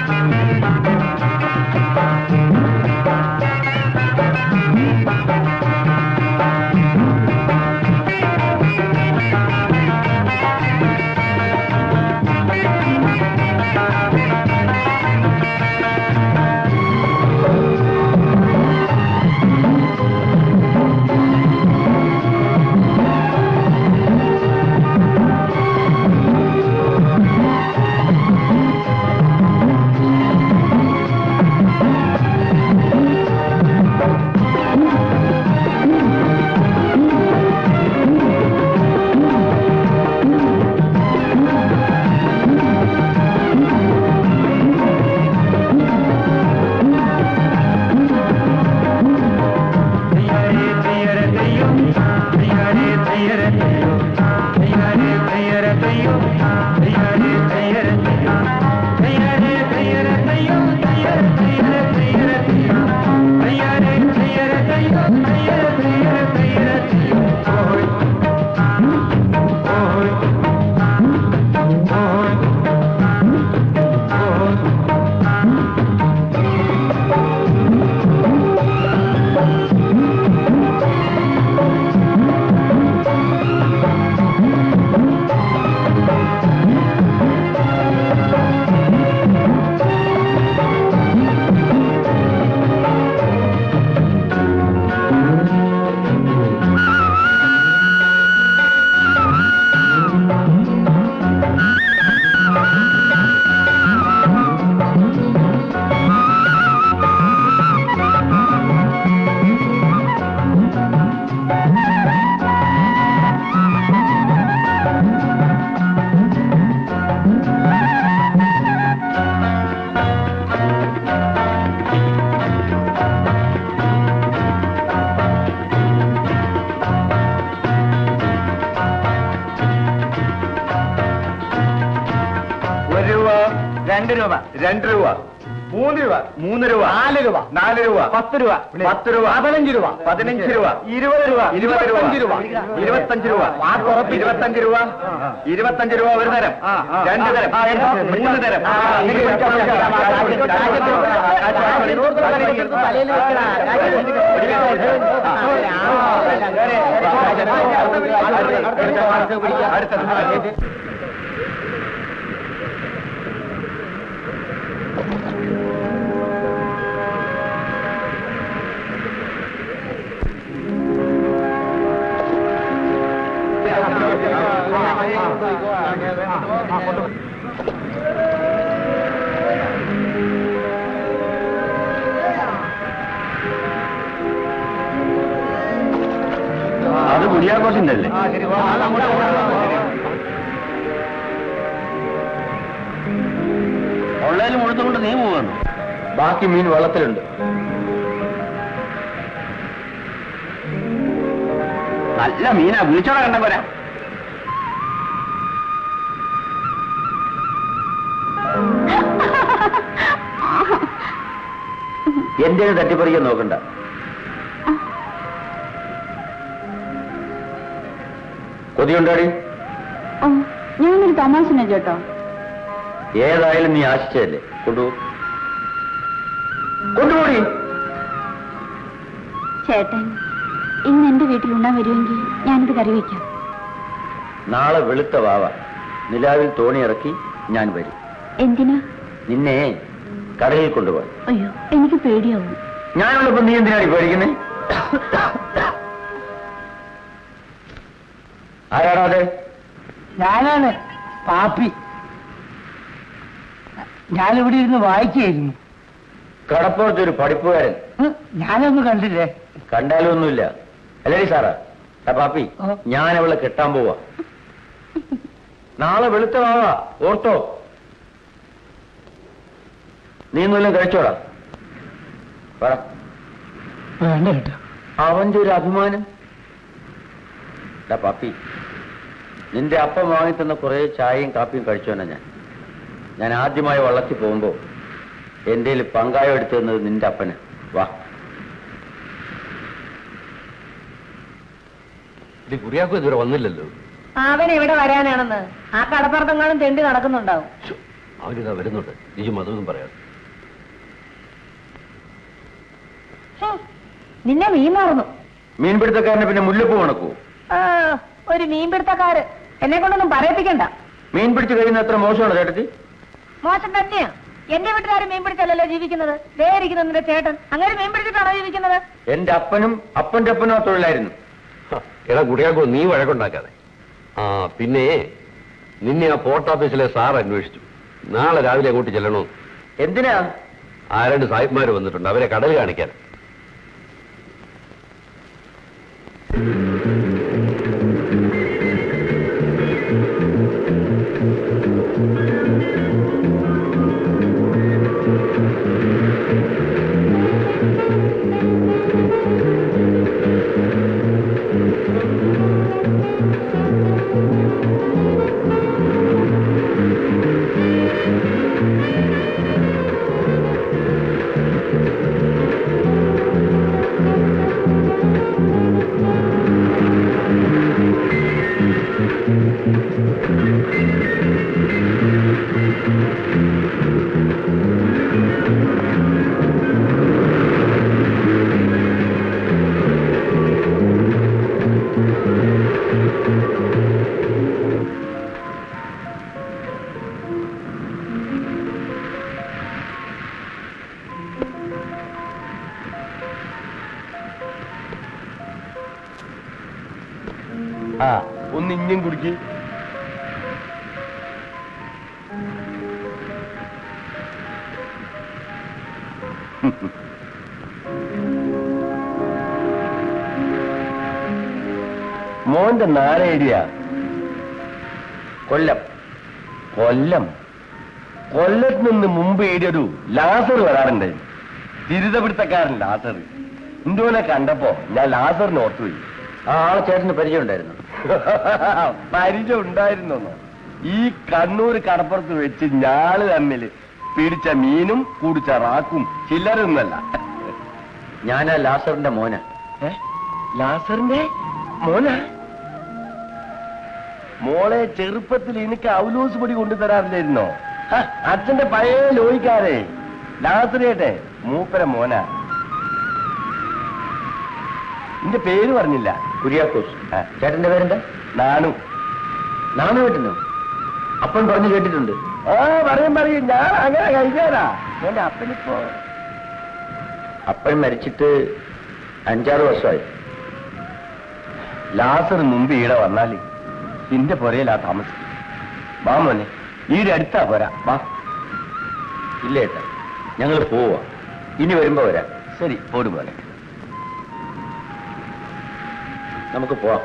2 രൂപ 2 രൂപ 3 രൂപ 3 രൂപ 4 രൂപ 4 രൂപ 10 രൂപ 10 രൂപ 15 രൂപ 15 രൂപ 20 രൂപ 25 രൂപ 25 രൂപ 25 രൂപ 25 രൂപ ഒരു തരം 2 തരം 3 തരം അടുത്തത് അത് കുര്യാക്കോസിന്റെ അല്ലേ? ഓൺലൈനിൽ മുഴുത്തുകൊണ്ട് നീ പോവാണ്. ബാക്കി മീൻ വെള്ളത്തിലുണ്ട്. നല്ല മീനാ, വിളിച്ചോടാ കണ്ട പോരാ. എന്റെ തട്ടിപ്പറിക്കാൻ നോക്കണ്ട. കൊതിയുണ്ടാടി? ഞാനൊരു തമാശ ചേട്ടോ. ഏതായാലും നീ ആശിച്ചതല്ലേ, കൊണ്ടുപോടി. ചേട്ടൻ ഇന്ന് എന്റെ വീട്ടിൽ ഉണ്ണാൻ വരുമെങ്കിൽ ഞാനിത് കറി വയ്ക്കാം. നാളെ വെളുത്ത വാവ നിലാവിൽ തോണി ഇറക്കി ഞാൻ വരും. എന്തിനാ? നിന്നെ കടയിൽ കൊണ്ടുപോകാൻ. അയ്യോ, എനിക്ക് പേടിയാവും. ഞാനുള്ളപ്പോ നീ എന്തിനാണ് പേടിക്കുന്നേ? ആരാടാതെ? ഞാനാണ് പാപ്പി. ഞാനിവിടെ ഇരുന്ന് വായിക്കായിരുന്നു. കടപ്പുറത്തൊരു പഠിപ്പുകാരൻ. ഞാനൊന്നും കണ്ടില്ലേ? കണ്ടാലും ഒന്നുമില്ല. അല്ലേ സാറാ? പാപ്പി, ഞാൻ അവളെ കെട്ടാൻ പോവാ. നാളെ വെളുത്ത വാവാ, ഓർത്തോ? നീ ഒന്നുമില്ല കഴിച്ചോടാ. വേണ്ട കേട്ടോ. അവന്റെ ഒരു അഭിമാനം. പാപ്പി, നിന്റെ അപ്പം വാങ്ങിത്തന്ന കുറെ ചായയും കാപ്പിയും കഴിച്ചോനാ ഞാൻ ആദ്യമായി വള്ളത്തിൽ പോകുമ്പോ എന്റെ പങ്കായം എടുത്തു തന്നത് നിന്റെ അപ്പന്. വാ. ഇത് കുറിയാക്കോ ഇതുവരെ വന്നില്ലല്ലോ. അവൻ എവിടെ വരാനാണെന്ന് ആ കടപ്പുറത്തെങ്ങാനും തെണ്ടി നടക്കുന്നുണ്ടാവും. അവരിതാ വരുന്നുണ്ട്. നീയും അതൊന്നും പറയാം. നിന്നെ മീൻ മാറുന്നു. മീൻപിടുത്തക്കാരന് പിന്നെ മുല്ലപ്പൂ കണക്കൂ? ഒരു മീൻപിടുത്തക്കാര് എന്നെ കൊണ്ടൊന്നും പറയിപ്പിക്കണ്ട. മീൻ പിടിച്ചു കഴിയുന്ന അത്ര മോശമാണ് ചേട്ടത്തി? മോശം തന്നെയാ. എന്റെ വീട്ടുകാരും മീൻ പിടിച്ചല്ലോ ജീവിക്കുന്നത്. വേറിരിക്കുന്ന നിന്റെ ചേട്ടൻ അങ്ങനെ മീൻ പിടിച്ചിട്ടാണോ ജീവിക്കുന്നത്? എന്റെ അപ്പനും അപ്പന്റെ അപ്പനും ആ തൊഴിലായിരുന്നു. എടാ കുടിയാക്കോ, നീ വഴക്കുണ്ടാക്കാതെ. പിന്നെ നിന്നെ ആ പോർട്ട് ഓഫീസിലെ സാർ അന്വേഷിച്ചു. നാളെ രാവിലെ അങ്ങോട്ട് ചെല്ലണോ? എന്തിനാ? രണ്ട് സാഹിബ്മാര് വന്നിട്ടുണ്ട്, അവരെ കടൽ കാണിക്കാൻ. ഒന്ന് ഇഞ്ഞും കുടിക്ക്. മോന്റെ നാളേരിയ കൊല്ലം. കൊല്ലം കൊല്ലത്ത് നിന്ന് മുമ്പ് ഏരിയൊരു ലാസർ വരാറുണ്ട്. തിരുതപിടുത്തക്കാരൻ ലാസർ. ഇന്ത്യനെ കണ്ടപ്പോ ഞാൻ ലാസറിന് ഓർത്തുപോയി. ആ ആളെ ചേട്ടന് പരിചയം ഉണ്ടായിരുന്നു? പരിചയം ഉണ്ടായിരുന്നോ? ഈ കണ്ണൂർ കടപ്പുറത്ത് വെച്ച് ഞാള് തമ്മിൽ പിടിച്ച മീനും കുടിച്ച റാക്കും ചില്ലറൊന്നുമല്ല. ഞാനാ ലാസറിന്റെ മോന. ലാസറിന്റെ മോന? മോളെ ചെറുപ്പത്തിൽ എനിക്ക് ഔലോസ് പൊടി കൊണ്ടുതരാറില്ലായിരുന്നോ? അച്ഛന്റെ പഴയ ലോയിക്കാരെ ലാസറിയേട്ടെ മൂപ്പര മോന. എന്റെ പേര് പറഞ്ഞില്ല. കുര്യാക്കോസ്. ചേട്ടന്റെ പേരെന്താ? നാണു. നാണു കേട്ടുന്നു? അപ്പൻ പറഞ്ഞു കേട്ടിട്ടുണ്ട്. പറയും ഞാൻ അങ്ങനെ കഴിക്കാനാ. എന്റെ അപ്പനിപ്പോ അപ്പൻ മരിച്ചിട്ട് 5-6 വർഷമായി. ലാസർ മുമ്പ് ഈടെ വന്നാല് നിന്റെ പുരയിലാ താമസിക്കും. വാ മോനെ, ഈടെ അടുത്താ പോരാ. വാ. ഇല്ല ഏട്ടാ, ഞങ്ങൾ പോവാ. ഇനി വരുമ്പോ വരാം. ശരി, പോടും മോനെ, നമുക്ക് പോവാം.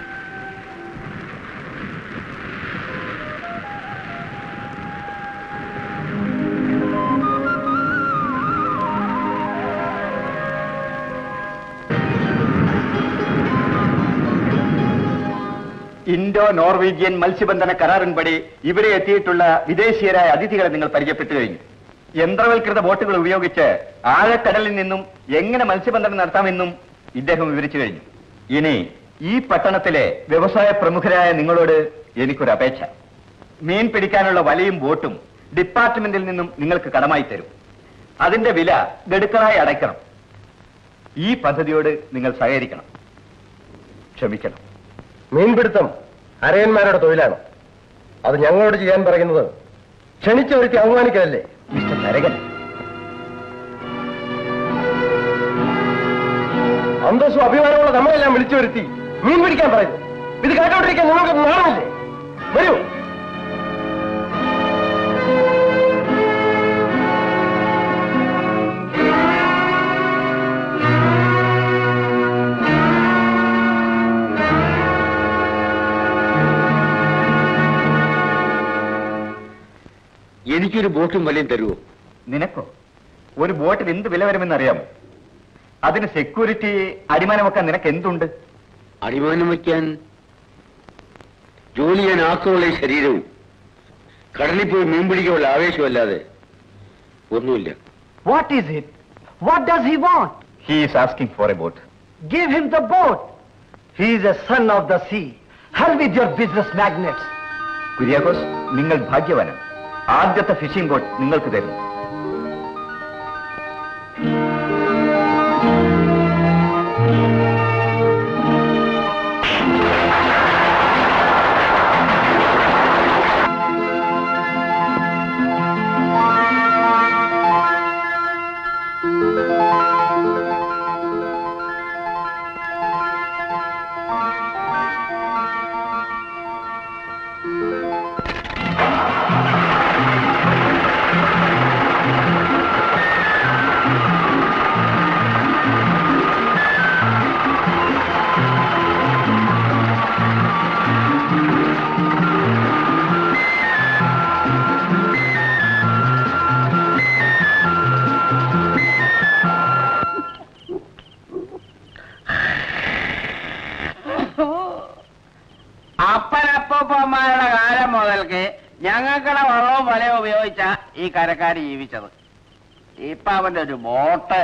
ഇൻഡോ നോർവീജിയൻ മത്സ്യബന്ധന കരാറിൻപടി ഇവിടെ എത്തിയിട്ടുള്ള വിദേശീയരായ അതിഥികളെ നിങ്ങൾ പരിചയപ്പെട്ടു കഴിഞ്ഞു. യന്ത്രവൽകൃത ബോട്ടുകൾ ഉപയോഗിച്ച് ആഴക്കടലിൽ നിന്നും എങ്ങനെ മത്സ്യബന്ധനം നടത്താമെന്നും ഇദ്ദേഹം വിവരിച്ചു കഴിഞ്ഞു. ഇനി ഈ പട്ടണത്തിലെ വ്യവസായ പ്രമുഖരായ നിങ്ങളോട് എനിക്കൊരു അപേക്ഷ. മീൻ പിടിക്കാനുള്ള വലയും ബോട്ടും ഡിപ്പാർട്ട്മെന്റിൽ നിന്നും നിങ്ങൾക്ക് കടമായി തരും. അതിന്റെ വില ഗഡുക്കളായി അടയ്ക്കണം. ഈ പദ്ധതിയോട് നിങ്ങൾ സഹകരിക്കണം. ക്ഷമിക്കണം. മീൻപിടുത്തം അരയന്മാരുടെ തൊഴിലാണ്. അത് ഞങ്ങളോട് ചെയ്യാൻ പറയുന്നത് ക്ഷണിച്ചു വരുത്തി അവമാനിക്കലല്ലേ മിസ്റ്റർ നരകൻ? അന്തസ്സും അഭിമാനമുള്ള നമ്മളെല്ലാം വിളിച്ചു വരുത്തി മീൻ പിടിക്കാൻ പറയുന്നു. ഇത് കേട്ടോണ്ടിരിക്കാൻ നിങ്ങൾക്ക് നാണമില്ലേ? വരൂ. എനിക്കൊരു ബോട്ടും വലയും തരുമോ? നിനക്കോ? ഒരു ബോട്ടിന് എന്ത് വില വരുമെന്നറിയാമോ? അതിന് സെക്യൂരിറ്റി, അടിമാനം വെക്കാൻ നിനക്ക് എന്തുണ്ട്? അടിമാനം വയ്ക്കാൻ ജോലി ചെയ്യാൻ ആക്കമുള്ള ഈ ശരീരവും കടലിൽ പോയി മീൻ പിടിക്കാനുള്ള ആവേശമല്ലാതെ ഒന്നുമില്ല. What is it? What does he want? He is asking for a boat. Give him the boat. He is a son of the sea. Hell with your business magnates. Kuriakose, നിങ്ങൾ ഭാഗ്യവാനാണ്. ആദ്യത്തെ ഫിഷിംഗ് ബോട്ട് നിങ്ങൾക്ക് തരുന്നു. അപ്പനപ്പൂപ്പന്മാരുടെ കാലം മുതൽക്ക് ഞങ്ങൾക്കുടെ വള്ളവും വലയും ഉപയോഗിച്ച ഈ കരക്കാര് ജീവിച്ചത്. ഇപ്പൊ അവന്റെ ഒരു ബോട്ട്.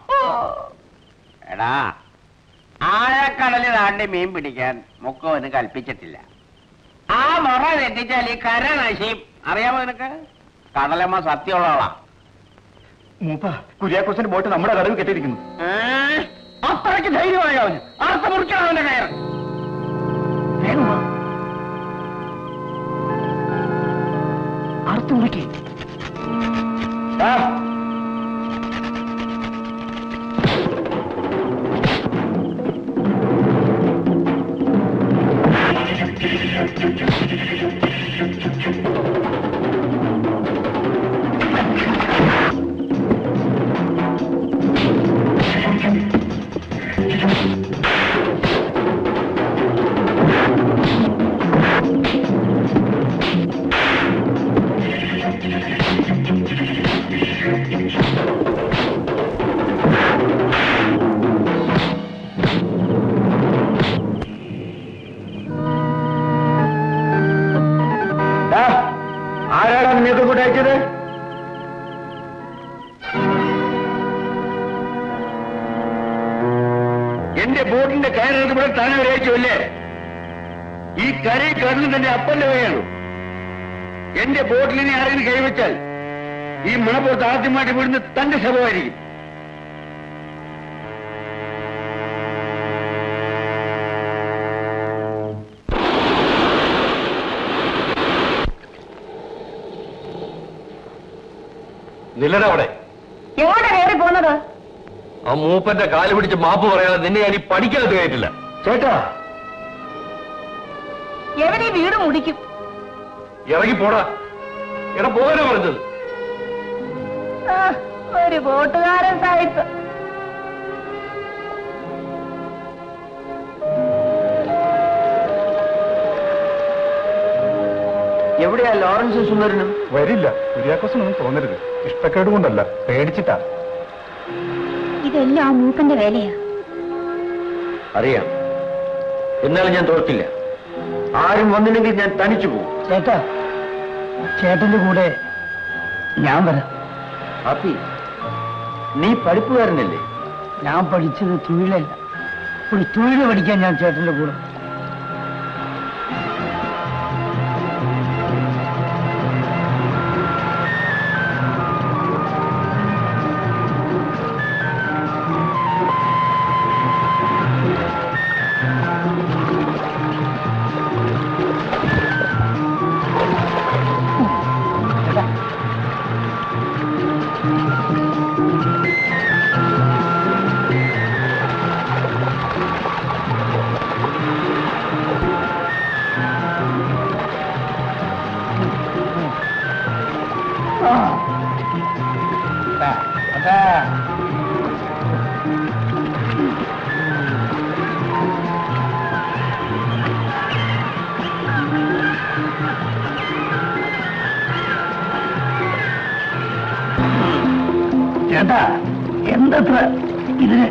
എടാ, ആഴക്കടലിൽ താണ്ടി മീൻ പിടിക്കാൻ മുക്കവന് കൽപ്പിച്ചിട്ടില്ല. ആ മുറ തെറ്റിച്ചാൽ ഈ കര നശിയും. അറിയാമോ നിനക്ക്? കടലമ്മ സത്യമുള്ളവളാ. മൂപ്പ, കുര്യാക്കോസിന്റെ ബോട്ട് നമ്മുടെ കടവിൽ കെട്ടിയിരിക്കുന്നു. അത്രയ്ക്ക് ധൈര്യമായി അവന്. അർത്ഥ മുറിക്കണം അവന്റെ കയർ. അറുത്ത് മുറിക്കേ. ആരാടാ നിങ്ങൾക്ക് കൂടെ അയച്ചത്? എന്റെ ബോട്ടിന്റെ കയറിവിടെ താനെ അയച്ചല്ലേ? ഈ കരയിൽ കയറുന്നത് എന്റെ അപ്പന്റെ വകയാണ്. എന്റെ ബോട്ടിലിനെ ആരെങ്കിലും കൈവച്ചാൽ ഈ മണപ്പുറത്ത് ആദ്യമായിട്ട് വീടുന്ന തന്റെ ശവമായിരിക്കും. നില്ലടവിടെ. എങ്ങോട്ടാ കയറി പോകുന്നത്? ആ മൂപ്പന്റെ കാല് പിടിച്ച് മാപ്പ് പറയാതെ നിന്നെ ഞാൻ ഈ പഠിക്കാത്ത കയറ്റില്ല. ചേട്ടാ, എവനീ വീട് മുടിക്കും. ഇറങ്ങി പോടാ. എടാ, പോകാനാ പറഞ്ഞത്. ഒരു ബോട്ടുകാരൻ സായിപ്പ്. എവിടെയാ ലോറൻസും സുന്ദരനും? വരില്ല. കുര്യാക്കോസിനൊന്നും തോന്നരുത്. ഇഷ്ടക്കേട് കൊണ്ടല്ല, പേടിച്ചിട്ടാ. ഇതെല്ലാം ആ മൂപ്പന്റെ വേലയാ. അറിയാം. എന്നാലും ഞാൻ തോർക്കില്ല. ആരും വന്നില്ലെങ്കിൽ ഞാൻ തനിച്ചു പോകും. ചേട്ടാ, ചേട്ടന്റെ കൂടെ ഞാൻ വരാം. അപ്പി, നീ പഠിപ്പുകാരനല്ലേ? ഞാൻ പഠിച്ചത് തൊഴിലല്ല. ഒരു തൊഴിൽ പഠിക്കാൻ ഞാൻ ചേട്ടന്റെ കൂടെ. ചേട്ടാ, എന്തത്ര ഇതിന്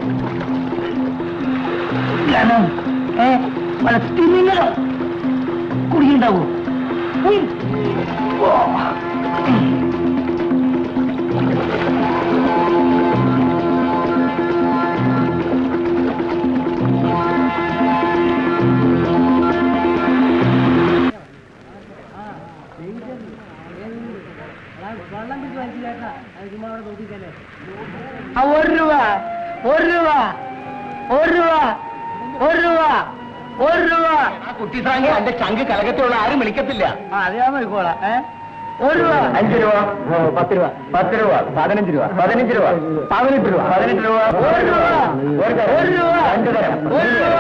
ഗനം? തിമിങ്ങലോ കുടിയുണ്ടാവോ? ഒരു രൂപ ഒരു രൂപ ഒരു രൂപ ഒരു രൂപ ഒരു രൂപ. കുട്ടി സാങ്കി എന്റെ ചങ്ക് കലകത്തുള്ള ആരും വിളിക്കത്തില്ല. അറിയാൻ നോക്കോളാം. ഒരു രൂപ 5 രൂപ 10 രൂപ 10 രൂപ 15 രൂപ 15 രൂപ 18 രൂപ 18 രൂപ ഒരു രൂപ ഒരു രൂപ 5 തരം ഒരു രൂപ.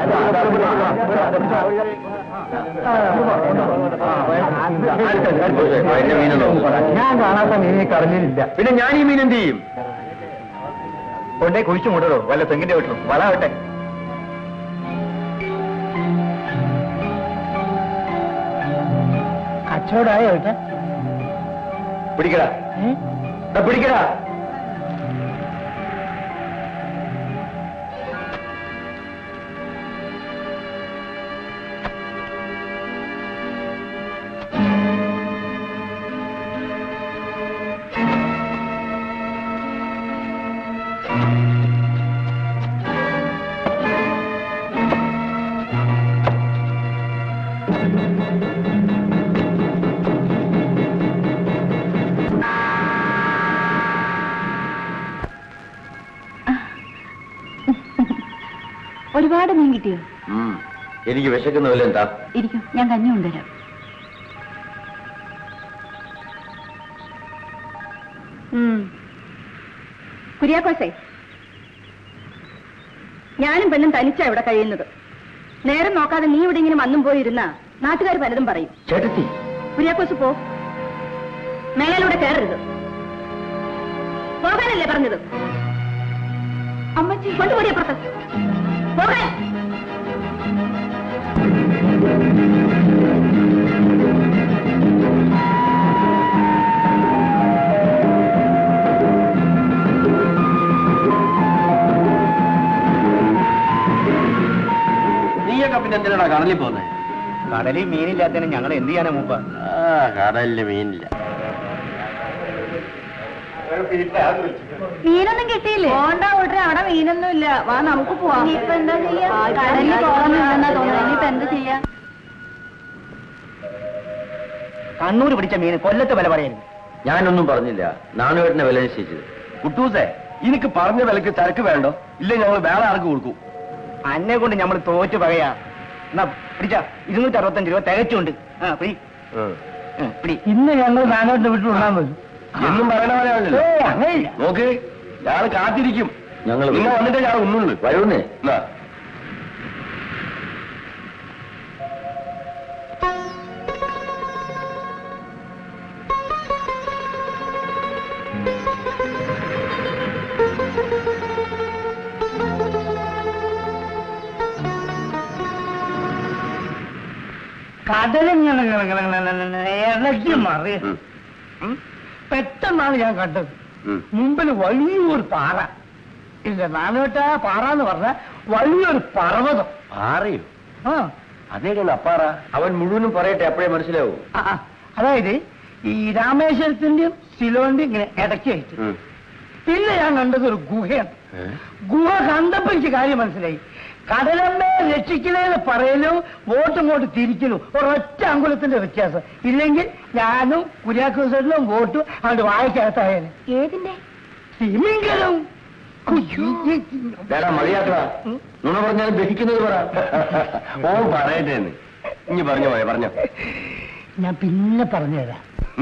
ഞാൻ കാണാത്ത മീൻ ഈ കടലിലില്ല. പിന്നെ ഞാൻ ഈ മീൻ എന്ത് ചെയ്യും? കൊണ്ടേ കുഴിച്ചു മൂടോ വല്ല തെങ്ങിന്റെ വീട്ടിലും വളാവട്ടെ. കച്ചവടമായോ ഏട്ടാ? പിടിക്കടാ പിടിക്കടാ. ഒരുപാട് മീൻ കിട്ടിയോ? എനിക്ക് വിശക്കുന്ന പോലെ എന്താ ഇരിക്കും, ഞാൻ കഞ്ഞി കൊണ്ടുവരാം. കുര്യാക്കോസേ, ഞാനും പെണ്ണും തനിച്ചാ ഇവിടെ കഴിയുന്നത്. നേരം നോക്കാതെ നീ ഇവിടെ ഇങ്ങനെ വന്നും പോയിരുന്ന നാട്ടുകാർ പലതും പറയും. ചേട്ടത്തി കുര്യാക്കോസ് പോ, മേലൂടെ കയറരുത്. പോകാനല്ലേ പറഞ്ഞത്? അമ്മച്ചി കൊണ്ടുപോയി അപ്പുറത്ത് പോകാൻ. നീയൊക്കെ പിന്നെ എന്തിനാ കടലിൽ പോകുന്നത്? കടലിൽ മീനില്ലാത്തതിന് ഞങ്ങൾ എന്ത് ചെയ്യാനാ മൂപ്പ? കടലില് മീനില്ല. മീനൊന്നും കിട്ടിയില്ലേ? പോണ്ട ഓട്ടെ, അവിടെ മീനൊന്നും ഇല്ല. വാ നമുക്ക് പോവാം. ഇപ്പൊ എന്താ ചെയ്യാ? കടലിൽ പോകാമെന്നാ തോന്നുന്നത്. ഇനിയിപ്പോ എന്താ ചെയ്യാ? കണ്ണൂർ പിടിച്ച മീൻ കൊല്ലത്ത് വില പറയരുത്. ഞാനൊന്നും പറഞ്ഞില്ല, നാണുവേട്ടനെ വില നിശ്ചയിച്ചത്. കുട്ടൂസേ, എനിക്ക് പറഞ്ഞ വിലക്ക് ചരക്ക് വേണ്ടോ? ഇല്ല ഞങ്ങൾ വേറെ ആർക്ക് കൊടുക്കും. അന്നെ കൊണ്ട് നമ്മൾ തോറ്റു പറയാ. എന്നാ പിടിച്ച 265 രൂപ തികച്ചുണ്ട്. ഇന്ന് ഞങ്ങൾ നാനോട്ട് വിട്ടുകൊണ്ടാൻ വരും. എന്നും പറയണ പോലെയാണല്ലോ. അങ്ങനെയില്ല. നോക്ക്, ഞാൻ കാത്തിരിക്കും. ഞങ്ങൾ നിങ്ങൾ വന്നിട്ട് ഞാൻ ഒന്നുള്ളു. വരുന്നേ. കടലിങ്ങനെ ഇളക്കി മാറി. പെട്ടെന്നാണ് ഞാൻ കണ്ടത്. മുമ്പിൽ വലിയൊരു പാറ. ഇല്ല, നാനോട്ട പാറ എന്ന് പറഞ്ഞ വലിയൊരു പർവ്വതം. പാറയോ? ആ അതേക്കാണ് അപ്പാറ. അവൻ മുഴുവനും പറയട്ടെ, അപ്പോഴേ മനസ്സിലാവൂ. അതായത് ഈ രാമേശ്വരത്തിന്റെയും സിലോന്റെയും ഇങ്ങനെ ഇടയ്ക്കായിട്ട്. പിന്നെ ഞാൻ കണ്ടത് ഒരു ഗുഹയാണ്. ഗുഹ കണ്ടപ്പോ എനിക്ക് കാര്യം മനസ്സിലായി. കടലമ്മയെ രക്ഷിക്കണേന്ന് പറയലും വോട്ടും ഇങ്ങോട്ട് തിരിക്കലും ഒരൊറ്റ അങ്കുലത്തിന്റെ വ്യത്യാസം. ഇല്ലെങ്കിൽ ഞാനും കുര്യാക്കോസേട്ടനും വോട്ടും അങ്ങോട്ട് വായിക്കകത്തായാലും. ഏതിന്റെ? തിമിംഗലം. മതിയാക്ക നുണ പറഞ്ഞാലും ദഹിക്കുന്നത് പറ. ഓ പറയട്ടെ. ഇനി പറഞ്ഞോ പറഞ്ഞോ. ഞാൻ പിന്നെ പറഞ്ഞുതരാം.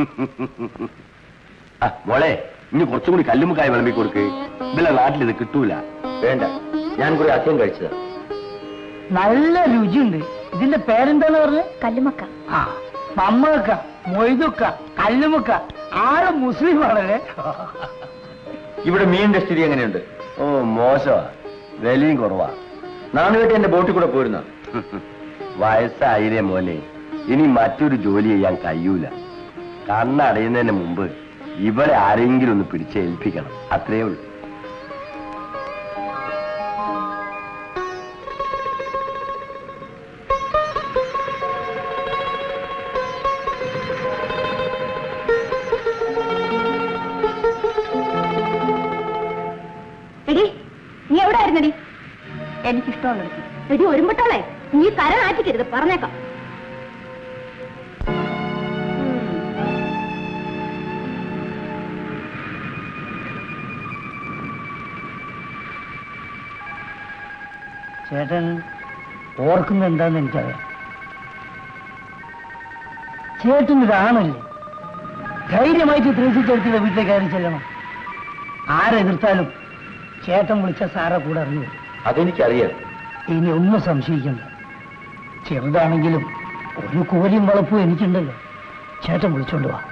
മോളെ, ഇനി കുറച്ചും കൂടി കല്ലുമുക്കായി വിളമ്പി കൊടുക്ക്. ഇതിലെ നാട്ടിൽ ഇത് കിട്ടൂല. വേണ്ട, ഞാൻ കുറെ അത്യം കഴിച്ചതാ. നല്ല രുചിയുണ്ട്. ഇതിന്റെ പേരെന്താന്ന് പറഞ്ഞത്? കല്ലുമക്ക. ആ, മമ്മക്ക, മൊയ്തുക്ക, കല്ലുമുക്ക. ആള് മുസ്ലിമാണല്ലേ. ഇവിടെ മീനിന്റെ സ്ഥിതി എങ്ങനെയുണ്ട്? ഓ മോശമാ, വിലയും കുറവാ. നാണുവേട്ടി എന്റെ ബോട്ടിൽ കൂടെ പോരുന്ന. വയസ്സായില്ലേ മോനെ, ഇനി മറ്റൊരു ജോലി ചെയ്യാൻ കഴിയൂല. കണ്ണടയുന്നതിന് മുമ്പ് ഇവിടെ ആരെങ്കിലും ഒന്ന് പിടിച്ചേൽപ്പിക്കണം. അത്രയേ ഉള്ളൂ. എടി, നീ എവിടെ ആയിരുന്നടി? എനിക്കിഷ്ടമുള്ള എടി ഒരുമ്പട്ടോളെ, നീ കര നാറ്റിക്കരുത്, പറഞ്ഞേക്കാം. ചേട്ടൻ ഓർക്കുന്ന എന്താന്ന് എനിക്കറിയാം. ചേട്ടനൊരാണല്ലേ, ധൈര്യമായിട്ട് ത്രേസിച്ചെടുത്തിയുടെ വീട്ടിലേക്ക് കയറി ചെല്ലണം. ആരെതിർത്താലും ചേട്ടൻ വിളിച്ച സാറെ കൂടെ അറിഞ്ഞു. അതെനിക്കറിയാം. ഇനി ഒന്നും സംശയിക്കണ്ട. ചെറുതാണെങ്കിലും ഒരു കോരിയും വളപ്പും എനിക്കുണ്ടല്ലോ. ചേട്ടൻ വിളിച്ചോണ്ട് വാ.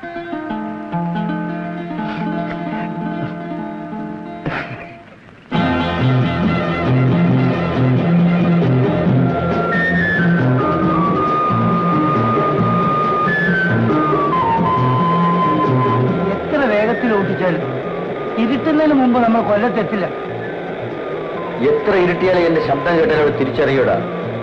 എത്ര വേഗത്തിൽ ഓട്ടിച്ചാലും ഇരുട്ടുന്നതിന് മുമ്പ് നമ്മൾ കൊല്ലത്തെത്തില്ല. എത്ര ഇരുട്ടിയാലും എന്റെ ശബ്ദം കേട്ടാൽ അവിടെ തിരിച്ചറിയൂടാ.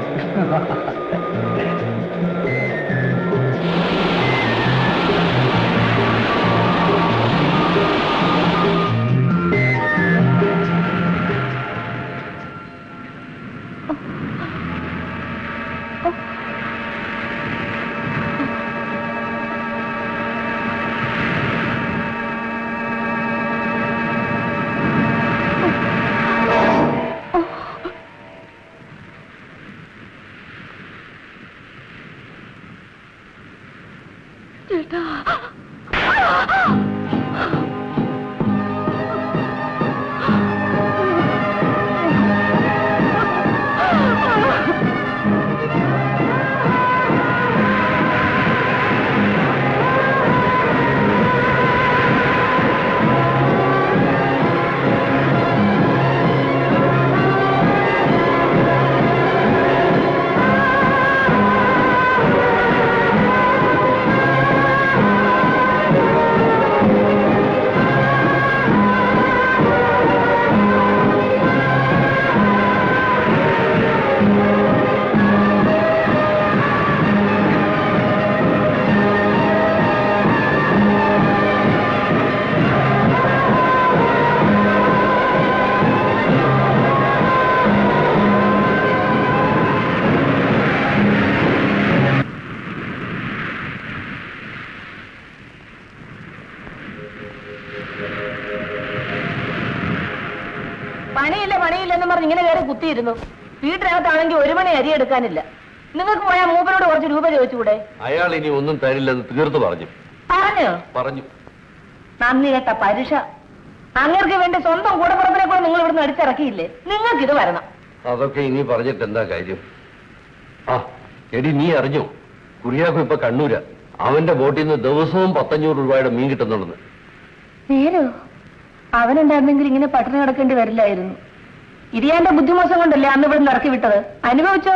പണിയില്ലെന്നും പറഞ്ഞ് ഇങ്ങനെ കയറി കുത്തിയിരുന്നു. വീട്ടിനകത്താണെങ്കിൽ 1 മണി അരി എടുക്കാനില്ല. നിങ്ങൾക്ക് പോയാൽ മൂപ്പരോട് കുറച്ച് രൂപ ചോദിച്ചുകൂടെ? അയാൾ ഇനി ഒന്നും തരില്ലെന്ന് തീർത്ത് പറഞ്ഞു. പറഞ്ഞു. നന്ദി കേട്ട പരുഷ. അങ്ങർക്ക് വേണ്ടി സ്വന്തം കൂടപ്പുറപ്പിനെ കൂടെ നിങ്ങൾ ഇവിടുന്ന് അടിച്ചിറക്കിയില്ലേ? നിങ്ങൾക്ക് ഇത് വരണം. അതൊക്കെ ഇനി പറഞ്ഞിട്ട് എന്താ കാര്യം? ആ എടി, നീ അറിഞ്ഞോ കുറിയാക്കോ ഇപ്പൊ കണ്ണൂരാ. അവന്റെ ബോട്ടിൽ നിന്ന് ദിവസവും 1,500 രൂപയുടെ മീൻ കിട്ടുന്നുണ്ടെന്ന്. നേരോ? അവനുണ്ടായിരുന്നെങ്കിൽ ഇങ്ങനെ പട്ടിണി കിടക്കേണ്ടി വരില്ലായിരുന്നു. ഇരിയാന്റെ ബുദ്ധിമോശം കൊണ്ടല്ലേ അന്ന് ഇവിടെ ഇറക്കി വിട്ടത്. അനുഭവിച്ചോ?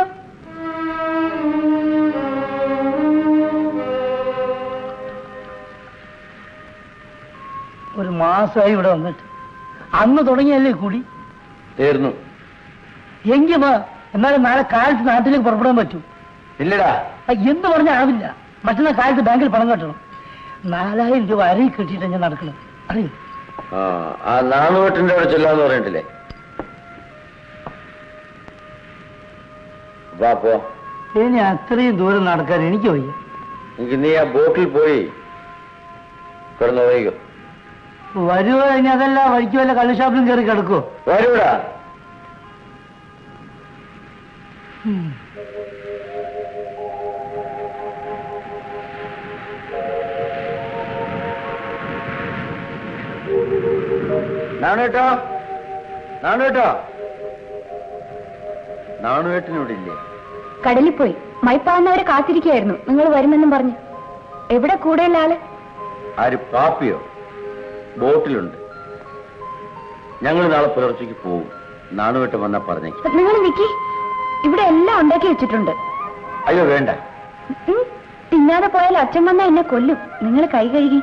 ഒരു മാസമായി ഇവിടെ വന്നിട്ട്. അന്ന് തുടങ്ങിയല്ലേ കൂടി? തീർന്നു. എങ്കിൽ വാ, എന്നാലും നാളെ കാലത്ത് നാട്ടിലേക്ക് പുറപ്പെടാൻ പറ്റൂ. ഇല്ലടാ. എന്ത് പറഞ്ഞാൽ ആവില്ല. മറ്റന്നാൾ കാലത്ത് ബാങ്കിൽ പണം കെട്ടണം. 4000 രൂപ അരയിൽ കെട്ടിയിട്ട് ഞാൻ നടക്കണം. അറിയോ? ആ 400 അവിടെ ചെല്ലാന്ന് പറഞ്ഞിട്ടില്ലേ? വാ പോ. ഇനി അത്രയും ദൂരം നടക്കാൻ എനിക്ക് വയ്യ. എനിക്ക് നീ ആ ബോട്ടിൽ പോയി കിടന്ന് വൈകും. വരുവോ? ഇനി അതല്ല വഴിക്ക് വല്ല കള്ളുഷാപ്പിലും കയറി കിടക്കുവോ? വരൂടാ. നാണുവേട്ടോ, നാണുവേട്ടോ. നാണുവേട്ടനിവിടെ ഇല്ലേ? കടലിൽ പോയി. മൈപ്പാന്നവരെ കാത്തിരിക്കുകയായിരുന്നു നിങ്ങൾ വരുമെന്നും പറഞ്ഞു. എവിടെ കൂടെയുള്ള ആള്? ആര്? പാപ്പിയോ? ബോട്ടിലുണ്ട്. ഞങ്ങൾ നാളെ പുലർച്ചയ്ക്ക് പോകും. നാണുവേട്ടൻ വന്നാ പറഞ്ഞേക്ക്. നിങ്ങൾ നിക്കി, ഇവിടെ എല്ലാം ഉണ്ടാക്കി വെച്ചിട്ടുണ്ട്. അയ്യോ വേണ്ട. തിന്നാതെ പോയാൽ അച്ഛൻ വന്നാ എന്നെ കൊല്ലും. നിങ്ങൾ കൈ കഴുകി.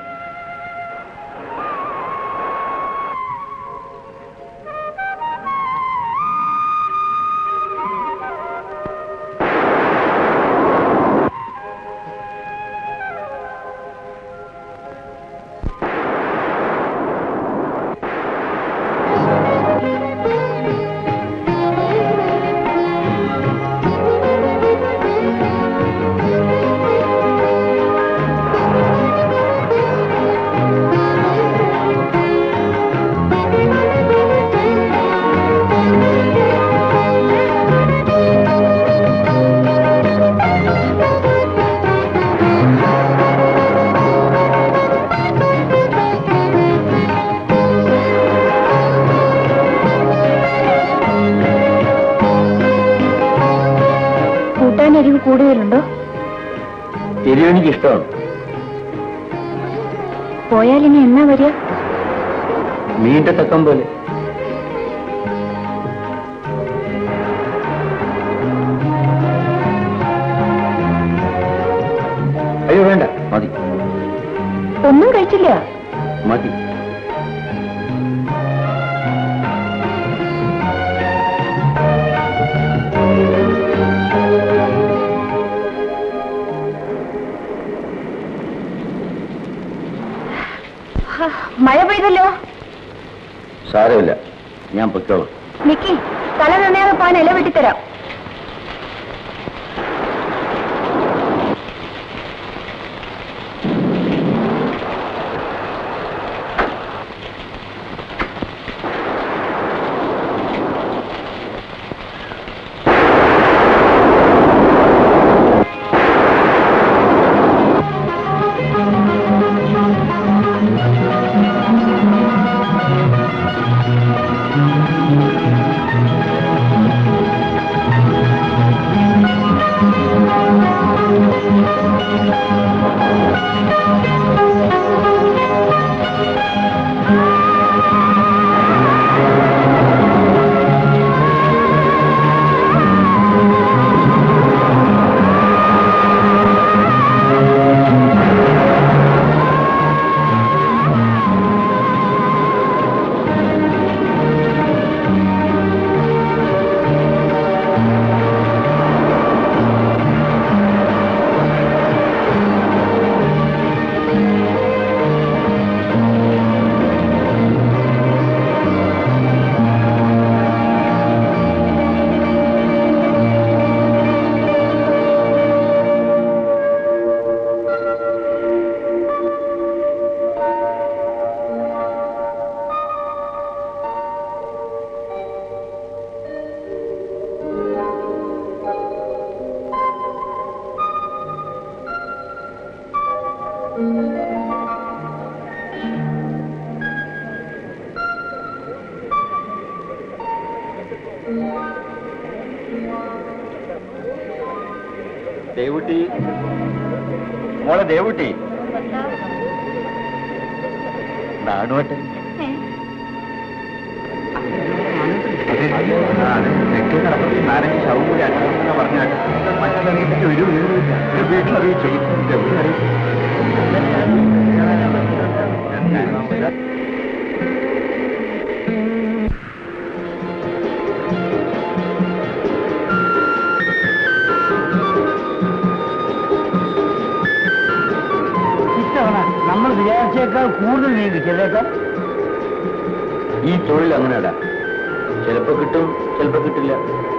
കൂടുതലുണ്ടോ? എരിവ് എനിക്ക് ഇഷ്ടമാണ്. പോയാൽ ഇനി എന്നാ വരിക? മീൻ്റെ തക്കം പോലെ. അയ്യോ വേണ്ട, മതി. ഒന്നും കഴിച്ചില്ല? മതി. മഴ പെയ്തല്ലോ. സാരമില്ല, ഞാൻ പൊയ്ക്കോളാം. നിക്കി, തല നന്നാതെ പോകാൻ ഇല വെട്ടിത്തരാം. ദേവുട്ടി, മോളെ ദേവുട്ടി, നാടുവട്ടെ. നാരങ്ങ ശവം കൂടി അച്ഛനെ പറഞ്ഞാട്ടെ. മറ്റേ ഒരു വീട്ടിലറിയിച്ചു. നമ്മൾ വിചാരിച്ചേക്കാൾ കൂടുതൽ നീ കിട്ടിയതേക്കാം. ഈ തൊഴിൽ അങ്ങനെയല്ല, ചിലപ്പോ കിട്ടും, ചിലപ്പോ കിട്ടില്ല.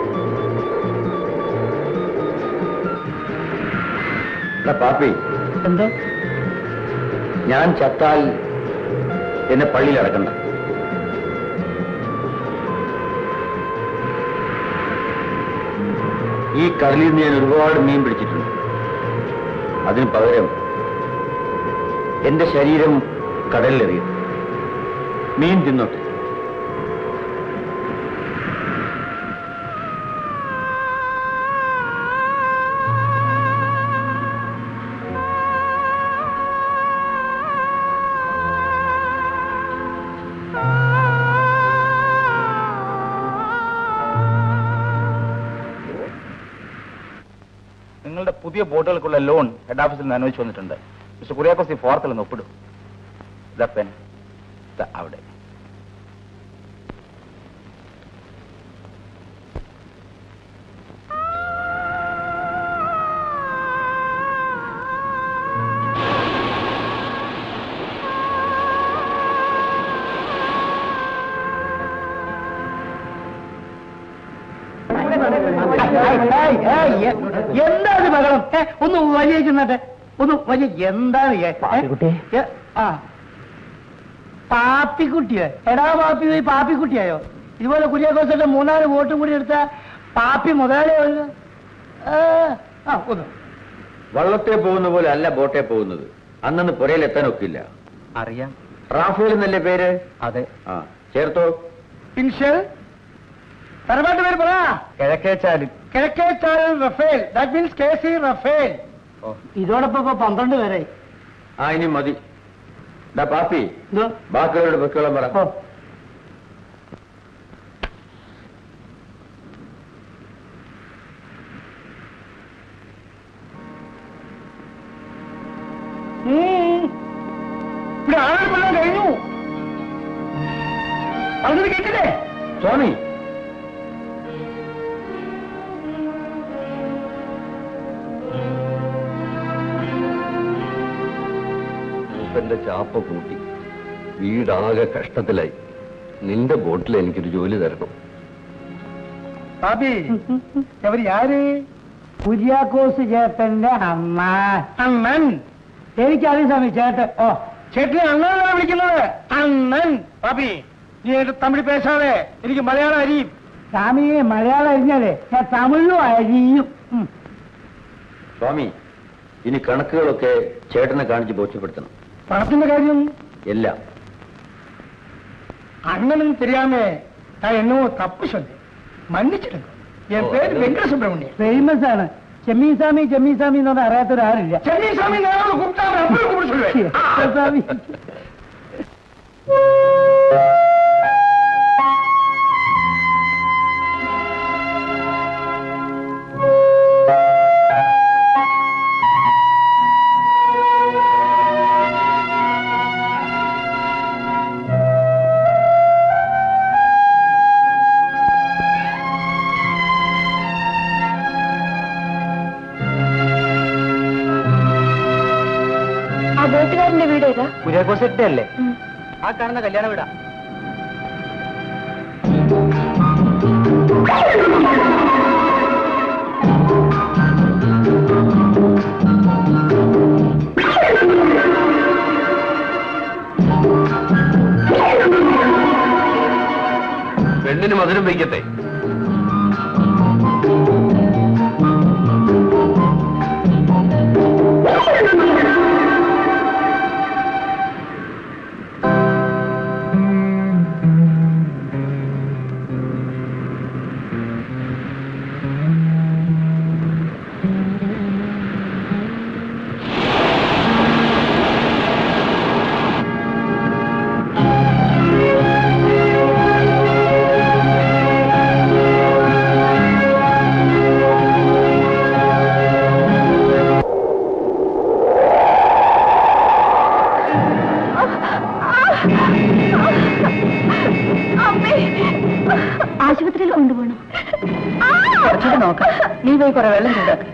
പാപ്പി, എന്തോ ഞാൻ ചത്താൽ എന്നെ പള്ളിയിൽ അടക്കണ്ട. ഈ കടലിൽ നിന്ന് ഞാൻ ഒരുപാട് മീൻ പിടിച്ചിട്ടുണ്ട്. അതിന് പകരം എന്റെ ശരീരം കടലിലെറിയും. മീൻ തിന്നോട്ടെ. നിങ്ങളുടെ പുതിയ ബോട്ടുകൾക്കുള്ള ലോൺ ഹെഡ് ഓഫീസിൽ നിന്ന് അനുവദിച്ചു വന്നിട്ടുണ്ട്. മിസ്റ്റർ കുര്യാക്കോസ് ഈ ഫോർത്തിൽ നിന്ന് ഒപ്പിടും. പെൻ അവിടെ. എന്താണ് മകളും? ഒന്ന് വലിയ ചെന്നട്ടെ, ഒന്ന് വലിയ. എന്താണ് ആ പാപ്പിക്കുട്ടിയോ? എടാ പാപ്പി പോയി പാപ്പിക്കുട്ടിയായോ? ഇതുപോലെ കുര്യാക്കോസിന്റെ 3-4 വോട്ടും കൂടി എടുത്ത പാപ്പി മുതലാളിയോ? ഒന്ന് വള്ളത്തെ പോകുന്ന പോലെ അല്ല ബോട്ടെ പോകുന്നത്. അന്നു പുരയിലെത്താൻ ഒക്കില്ല. അറിയാം. റാഫേൽ എന്നല്ലേ പേര്? അതെ. ആ ചേർത്തോ. ഇൻഷൽ തറവാട്ട് പേര് പറ. കിഴക്കേച്ചാലും. Kizhakkechal Raphel. That means KC Raphel. ഇതോടൊപ്പം 12 പേരായി. ആ ഇനി മതി. പാപ്പി എന്തോ ബാക്കിയോട് വെക്കോളം പറ. ഇവിടെ ആളുകളെല്ലാം കഴിഞ്ഞു. പറഞ്ഞത് കേട്ടില്ലേ സ്വാമി? എന്റെ ചാപ്പ കൂട്ടി വീടാകെ കഷ്ടത്തിലായി. നിന്റെ ബോട്ടിൽ എനിക്കൊരു ജോലി തരണം. പാപ്പി അവർ യാര്? കുര്യാക്കോസ് ചേട്ടന്റെ അമ്മ. അണ്ണൻ. എനിക്കറിയാം സ്വാമി ചേട്ടൻ. ഓ ചേട്ടനെ അണ്ണനാണ് വിളിക്കുന്നത്. അണ്ണൻ. പാപ്പി നീ എന്റെ തമിഴ് പേശാതെ എനിക്ക് മലയാളം അരിയും. സ്വാമിയെ മലയാളം അരിഞ്ഞാലേ ഞാൻ തമിഴും അരിയും. സ്വാമി ഇനി കണക്കുകളൊക്കെ ചേട്ടനെ കാണിച്ച് ബോധ്യപ്പെടുത്തണം. പണത്തിന്റെ കാര്യം എല്ലാം. அண்ணனும் தெரியாம நான் என்னவோ தப்பு சொன்னேன், மன்னிச்சிடுங்க. என் பேரு வெங்கட சுப்பிரமணியன். ஃபேமஸ் ആണ്. ചെമ്മീസാമി ചെമ്മീസാമി എന്ന് പറഞ്ഞാൽ അറിയാത്തൊരാളില്ല. ചെമ്മീസാമി കൂപ്പിട്ടാ சொல்லுவேன். വീട്ടുകാരന്റെ വീട് ഏതാ? കുര്യാക്കോസെട്ടേ അല്ലേ? ആ കാണുന്ന കല്യാണ വീടാ. പെണ്ണിന് മധുരം വയ്ക്കട്ടെ. ആശുപത്രിയിൽ കൊണ്ടുപോകണം. നോക്കാം. നീ പോയി കുറെ വെള്ളം ചൂടാക്ക.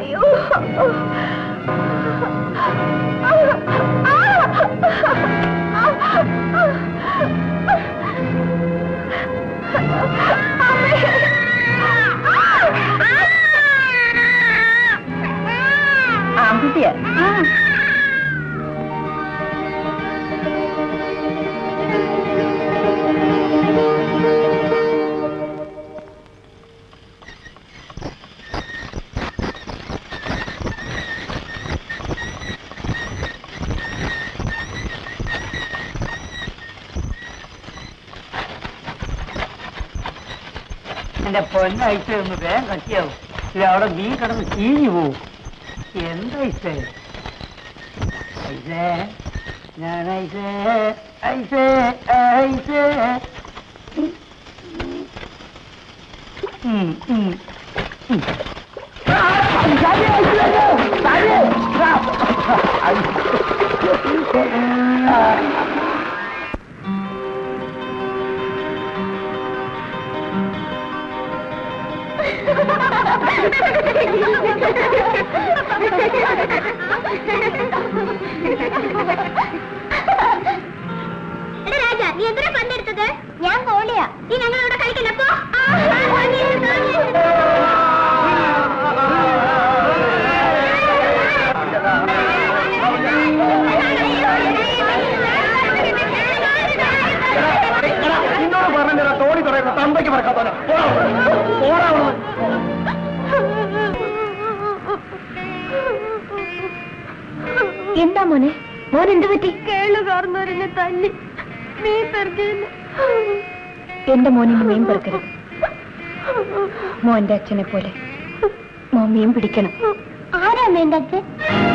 ആൺകുട്ടിയാ? എന്റെ പൊന്നയച്ച ഒന്ന് വേഗം കത്തിയാവും. ഇത് അവിടെ മീൻ കിടന്ന് ചീഞ്ഞു പോവും. എന്താ ഐസേ ഐസേ ഞാൻ ഐസേ ഐസേ ഐസേ. രാജ, നീ എന്തിനാ പണ്ടെടുത്തത്? ഞാൻ കോളിയാ. നീ ഞങ്ങളോട് കളിക്കണപ്പോ നിന്നോട് പറഞ്ഞ തോണി പറയുന്ന തമ്പയ്ക്ക് പറക്കാത്ത എന്താ മോനെ? മോൻ എന്ത് പറ്റി? കേളുകാർന്നൊരിഞ്ഞ് തല്ലി മീൻ പെറുക്കില്ല. എന്റെ മോനിന് മീൻ പെറുക്കരുത്. മോന്റെ അച്ഛനെ പോലെ മോൻ മീൻ പിടിക്കണം. ആരാ എന്റെ അച്ഛൻ?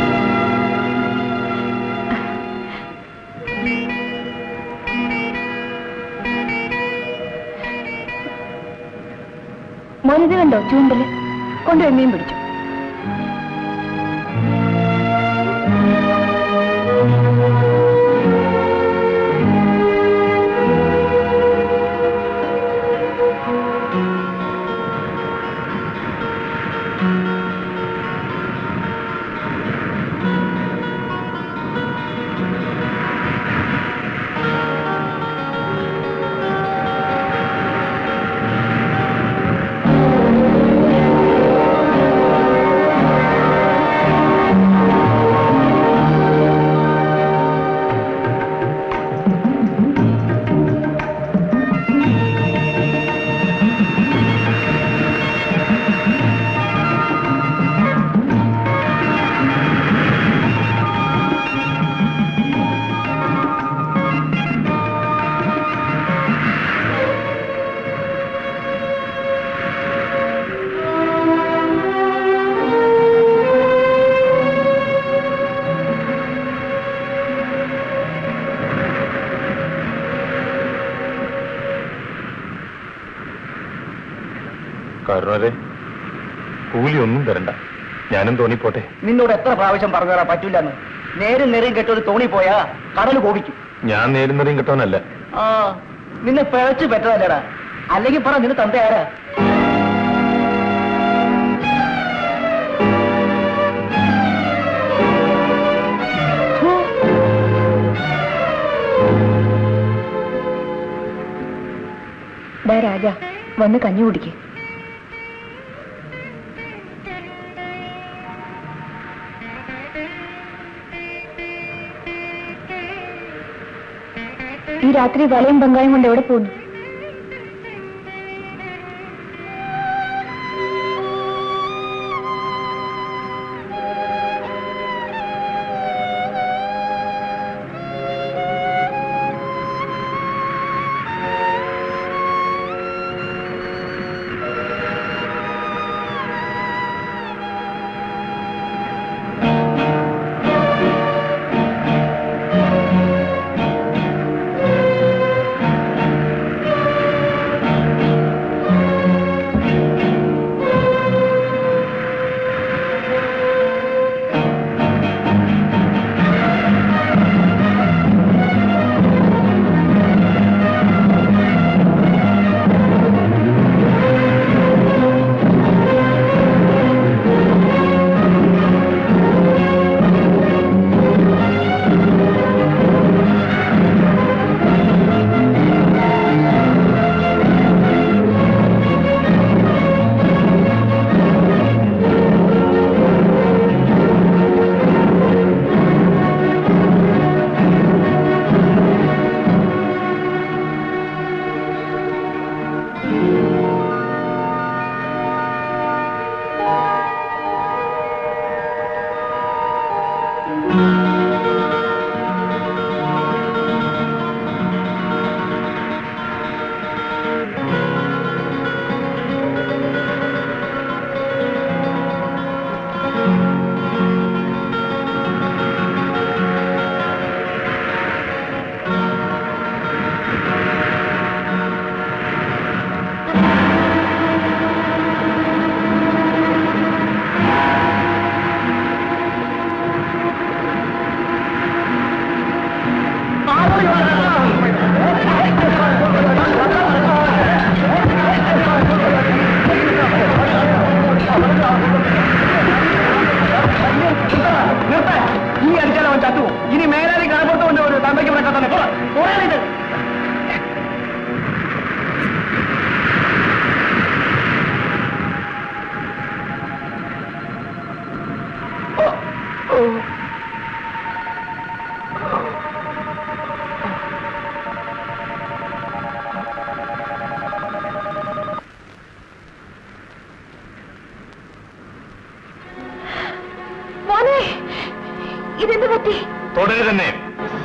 മോനിത് കണ്ടോ ചൂണ്ടല്? കൊണ്ടുപോയി മീൻ പിടിച്ചു. കാരണവരെ, കൂലിയൊന്നും തരണ്ട, ഞാനും തോണിപ്പോട്ടെ. നിന്നോട് എത്ര പ്രാവശ്യം പറഞ്ഞു തരാൻ പറ്റൂലെന്ന്. നേരും നേരെയും കെട്ടൊരു തോണി പോയാ കടൽ കോപിക്കും. ഞാൻ നേരുന്നറിയും കിട്ടാനല്ല. ആ, നിന്നെ പിഴച്ചു പറ്റതല്ലടാ. അല്ലെങ്കിൽ പറ, നിന്റെ തന്ത ആരാ? രാജ, വന്ന് കഞ്ഞി കുടിക്കേ. ഈ രാത്രി വലയും ബംഗായും കൊണ്ട് എവിടെ പോകുന്നു?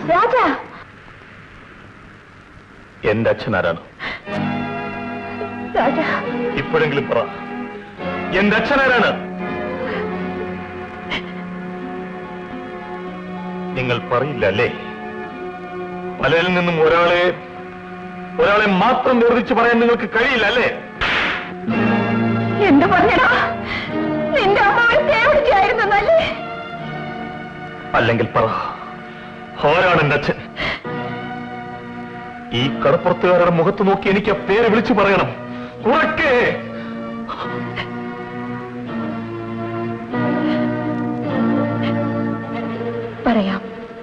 എന്റെ അച്ഛൻ ആരാണ്? രാജാ, ഇപ്പോഴെങ്കിലും പറ, എന്റെ അച്ഛനാരാണ്? നിങ്ങൾ പറയില്ല അല്ലേ? പലരിൽ നിന്നും ഒരാളെ മാത്രം വേർതിരിച്ച് പറയാൻ നിങ്ങൾക്ക് കഴിയില്ല അല്ലേ? എന്ത് പറഞ്ഞടാ? നിന്റെ അമ്മ ഒരു തേവിടിച്ചായിരുന്നല്ലേ? അല്ലെങ്കിൽ പറ, ആരാണ് എന്റെ അച്ഛൻ? ഈ കടപ്പുറത്തുകാരുടെ മുഖത്ത് നോക്കി എനിക്ക് ആ പേര് വിളിച്ചു പറയണം. ഉറക്കെ പറയാം.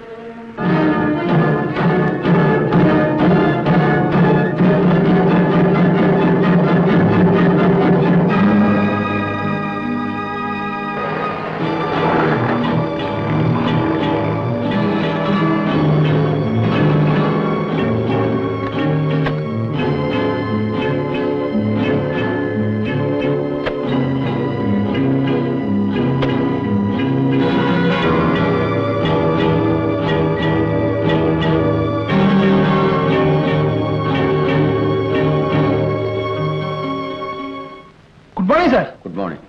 Good morning.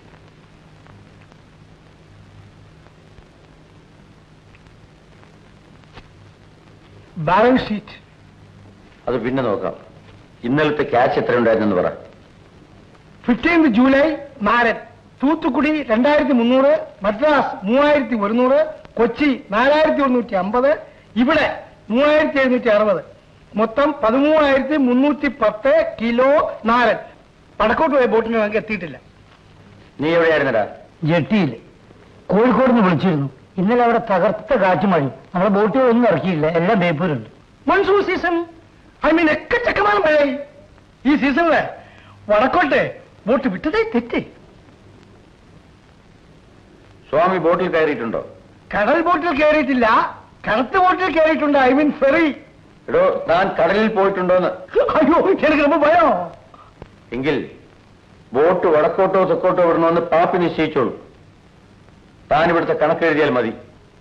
ബാലൻസ് ഷീറ്റ് അത് പിന്നെ നോക്കാം. ഇന്നലത്തെ ക്യാഷ് എത്ര ഉണ്ടായിരുന്നെന്ന് പറ. 15 ജൂലൈ നാരൻ, തൂത്തുക്കുടി 2300, മദ്രാസ് 3100, കൊച്ചി 4150, ഇവിടെ 3760, മൊത്തം 13310 കിലോ നാരൻ. വടക്കോട്ട് പോയ ബോട്ടിന് ഞങ്ങൾക്ക് എത്തിയിട്ടില്ല. നീ എവിടെയായിരുന്നടാ? ജെട്ടിയിൽ കോഴിക്കോട് നിന്ന് വിളിച്ചിരുന്നു. ഇന്നലെ അവിടെ തകർത്ത കാറ്റുമഴ. നമ്മുടെ ബോട്ടുകൾ ഒന്നും ഇറക്കിയില്ല, എല്ലാം ബേപ്പൂരുണ്ട്. മൺസൂൺ സീസൺ, എക്കച്ചക്കമാണ് മഴ. ഈ സീസണില് വടക്കോട്ടെ ബോട്ട് വിട്ടതേ തെറ്റ്. സ്വാമി ബോട്ടിൽ കയറിയിട്ടുണ്ടോ? കടൽ ബോട്ടിൽ കയറിയിട്ടില്ല, കറുത്ത ബോട്ടിൽ കയറിയിട്ടുണ്ട്. ഫെറി. എടോ, താൻ കടലിൽ പോയിട്ടുണ്ടോന്ന്? അയ്യോ, എനിക്ക് ரொம்ப ഭയോ. എങ്കിൽ ബോട്ട് വടക്കോട്ടോ തെക്കോട്ടോ വിടണമെന്ന് പാപ്പി നിശ്ചയിച്ചോളൂ. താൻ ഇവിടുത്തെ കണക്കെഴുതിയാൽ മതി.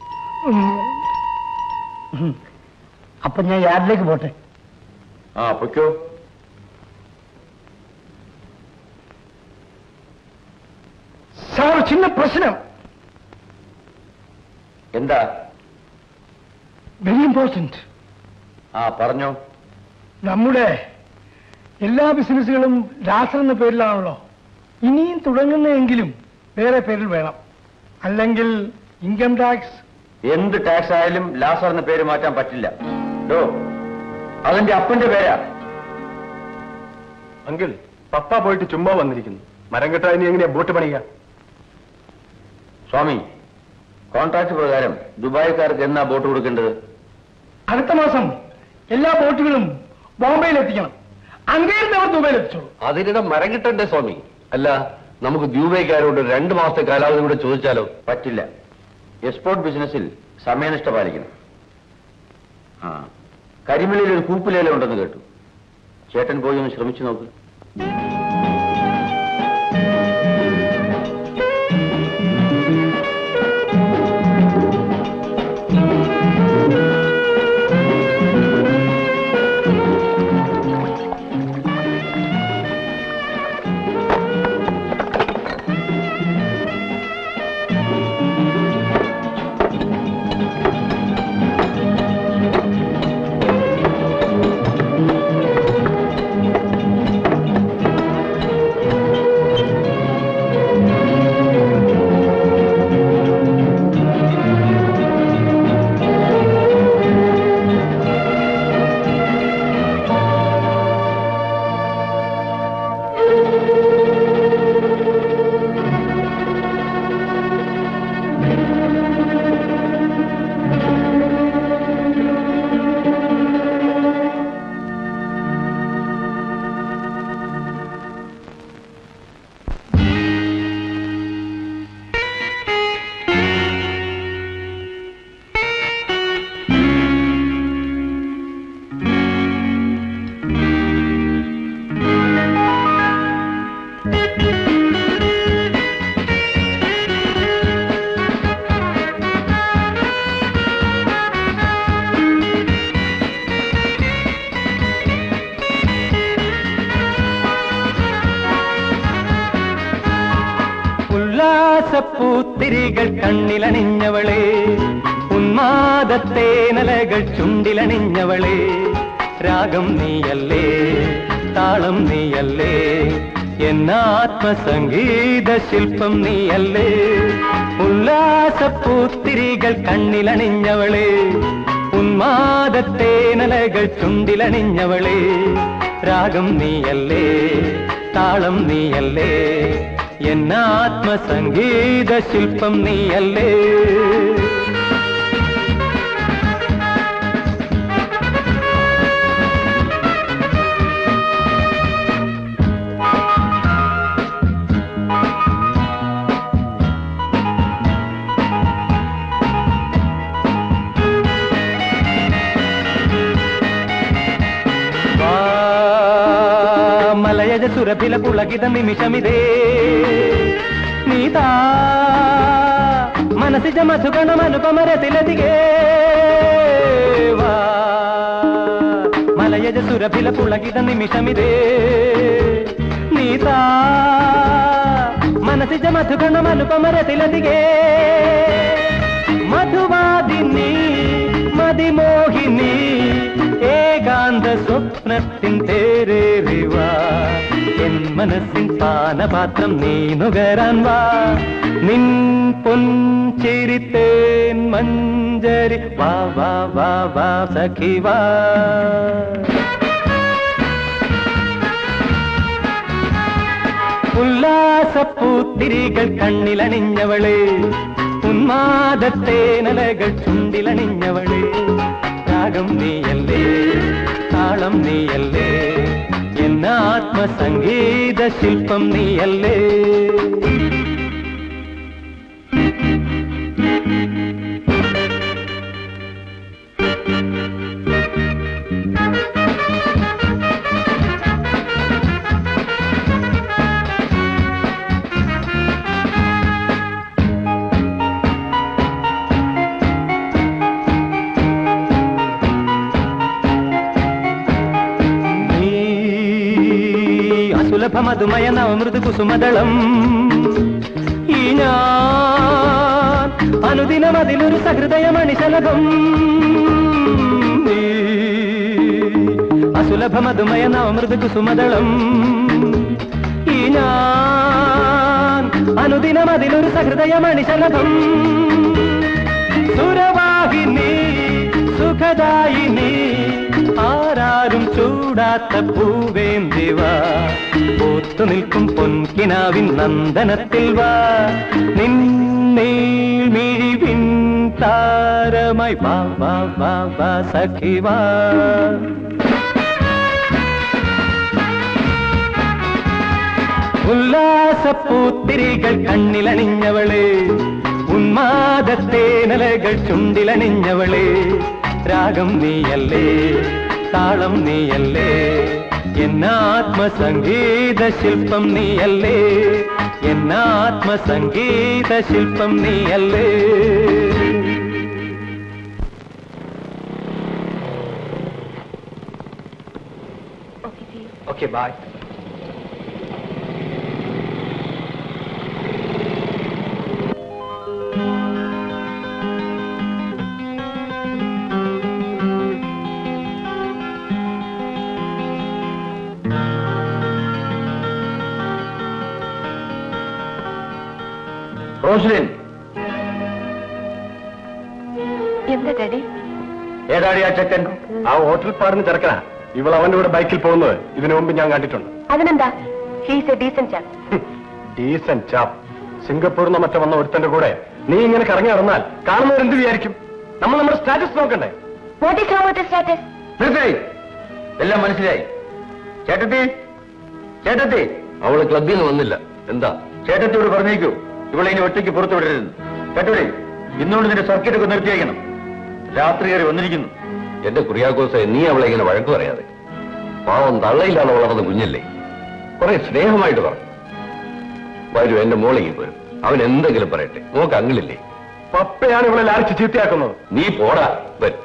അപ്പൊ ഞാൻ യാർഡിലേക്ക് പോട്ടെ. ആ, പൊയ്ക്കോ. സാർ, ചിന്ന പ്രശ്നം. എന്താ? Very important. ആ, പറഞ്ഞോ. നമ്മുടെ എല്ലാ ബിസിനസ്സുകളും രാസർ എന്ന പേരിലാണല്ലോ. ഇനിയും തുടങ്ങുന്നതെങ്കിലും വേറെ പേരിൽ വേണം, അല്ലെങ്കിൽ ഇൻകം ടാക്സ്. എന്ത് ടാക്സ് ആയാലും ലാസർ എന്ന പേര് മാറ്റാൻ പറ്റില്ല. ഡോ, അതിന്റെ അപ്പന്റെ പേരാ. അങ്കിൾ, പപ്പ പോയിട്ട് ചുമ്മാ വന്നിരിക്കുന്നു. മരം കെട്ടാൻ ഇനി എങ്ങനെയാ ബോട്ട് പണിയുക? സ്വാമി, കോൺട്രാക്ട് പ്രകാരം ദുബായിക്കാർക്ക് എന്നാ ബോട്ട് കൊടുക്കേണ്ടത്? അടുത്ത മാസം എല്ലാ ബോട്ടുകളും ബോംബെയിൽ എത്തിക്കണം. അങ്ങേരുടെ അവർ ദുബൈയിൽ എത്തിച്ചോളൂ. അതിനിടെ മരം കിട്ടണ്ടേ സ്വാമി? അല്ല, നമുക്ക് ദുബൈക്കാരോട് 2 മാസത്തെ കാലാവധി കൂടെ ചോദിച്ചാലോ? പറ്റില്ല. എക്സ്പോർട്ട് ബിസിനസ്സിൽ സമയനിഷ്ഠ പാലിക്കണം. ആ, കരിമലയിൽ ഒരു കൂപ്പിലേല ഉണ്ടെന്ന് കേട്ടു. ചേട്ടൻ പോയി ഒന്ന് ശ്രമിച്ചു നോക്ക്. ഉല്ലാസപ്പൂത്തിരികൾ കണ്ണിലണിഞ്ഞവളെ, ഉന്മാദത്തേനലകൾ ചുണ്ടിലണിഞ്ഞവളെ, രാഗം നീയല്ലേ, താളം നീയല്ലേ, എന്നാത്മസംഗീത ശില്പം നീയല്ലേ. ഉല്ലാസപ്പൂത്തിരികൾ കണ്ണിലണിഞ്ഞവളെ, ഉന്മാദത്തേനലകൾ ചുണ്ടിലണിഞ്ഞവളെ, രാഗം നീയല്ലേ, താളം നീയല്ലേ, എന്നാത്മസംഗീത ശില്പം നീയല്ലേ. മലയജ സുരഭില പുളകിത നിമിഷമിതേ, നീതാ മനസിജ മധുഗണമനുപമരതിലതികേ. മലയജ സുരഭില പുളകിത നിമിഷമിതേ, നീതാ മനസിജ മധുഗണമനുപമരതിലതികേ. മധുവാദിനി മതിമോഹിനി ഏകാന്ത സ്വപ്നത്തിൻ തേരേറിവാ, എൻ മനസ്സിൻ പാനപാത്രം നീ നുകരാൻ വാ. നിൻ പൊൻചിരിത്തേൻ മഞ്ചരി വാ വാ വാ വാ സഖി വാ. ഉല്ലാസപ്പൂത്തിരികൾ കണ്ണിലണിഞ്ഞവളെ, ഉന്മാദത്തേനലകൾ ചുണ്ടിലണിഞ്ഞവളെ, രാഗം നീയല്ലേ, താളം നീയല്ലേ, എന്നാത്മസംഗീത ശില്പം നീയല്ലേ. സുലഭമധുമയ നവമൃദു കുസുമദളം, ഈ ഞാൻ അനുദിനമതിലൊരു സഹൃദയമണിശലഭം. അസുലഭമധുമയ നവമൃദു കുസുമദളം, ഈ ഞാൻ അനുദിനമതിലൊരു സഹൃദയമണിശലഭം. സുരവാഹിനി സുഖദായിനി ആരാരും ചൂടാത്ത പൂവേന്തിവാ, പൂത്തു നിൽക്കും പൊൻകിനാവിൻ നന്ദനത്തിൽ വാ. നിന്നീഴ്മിഴിവിൻ താരമായി വാ വാ വാ വാ സഖി വാ. ഉല്ലാസപ്പൂത്തിരികൾ കണ്ണിലണിഞ്ഞവളെ, ഉന്മാദത്തേനലകൾ ചുണ്ടിലണിഞ്ഞവളെ, രാഗം നീയല്ലേ, താളം നീയല്ലേ, എന്നാത്മസംഗീത ശില്പം നീയല്ലേ, എന്നാത്മസംഗീത ശില്പം നീയല്ലേ. Okay bye. റോസ്ലിൻ, എന്താ ഡാഡി? ഏതാടി ആ ചെക്കൻ? ആ ഹോട്ടൽ പാടുന്ന ചെറുക്കനാ. ഇവൾ അവന്റെ കൂടെ ബൈക്കിൽ പോകുന്നത് ഇതിനു മുമ്പ് ഞാൻ കണ്ടിട്ടുണ്ട്. അതിനെന്താ? He's a decent chap. Decent chap? സിംഗപ്പൂരിൽ നിന്ന് മറ്റോ വന്ന ഒരുത്തന്റെ കൂടെ നീ ഇങ്ങനെ കറങ്ങി നടന്നാൽ കാണുന്നവർ എന്ത് വിചാരിക്കും? നമ്മൾ നമ്മുടെ സ്റ്റാറ്റസ് നോക്കണ്ടേ? What is wrong with status? മനസ്സിലായി, എല്ലാം മനസ്സിലായി. ചേട്ടത്തി, ചേട്ടത്തി, അവള് ക്ലബിൽ നിന്ന് വന്നില്ല. എന്താ? ചേട്ടത്തിയോട് പറഞ്ഞേക്കൂ ഇവളെ ഇനി ഒറ്റയ്ക്ക് പുറത്തു വിടരുത്. കേട്ടോടെ, ഇന്നുകൊണ്ട് നിന്റെ സർക്കിറ്റ് ഒക്കെ നിർത്തിയേക്കണം. രാത്രി കയറി വന്നിരിക്കുന്നു. എന്റെ കുര്യാക്കോസെ, നീ അവളെ ഇങ്ങനെ വഴക്കു പറയാതെ. പാവം തള്ളയിലാണ് വളർന്ന കുഞ്ഞല്ലേ, കുറെ സ്നേഹമായിട്ട് പറഞ്ഞു. വരൂ, എന്റെ മോളിങ്ങി പോരും. അവൻ എന്തെങ്കിലും പറയട്ടെ. നോക്ക്, അങ്ങിളില്ലേ? പപ്പയാണ് ഇവളെ ലാളിച്ച് ചീത്തയാക്കുന്നത്. നീ പോടാ. വരും.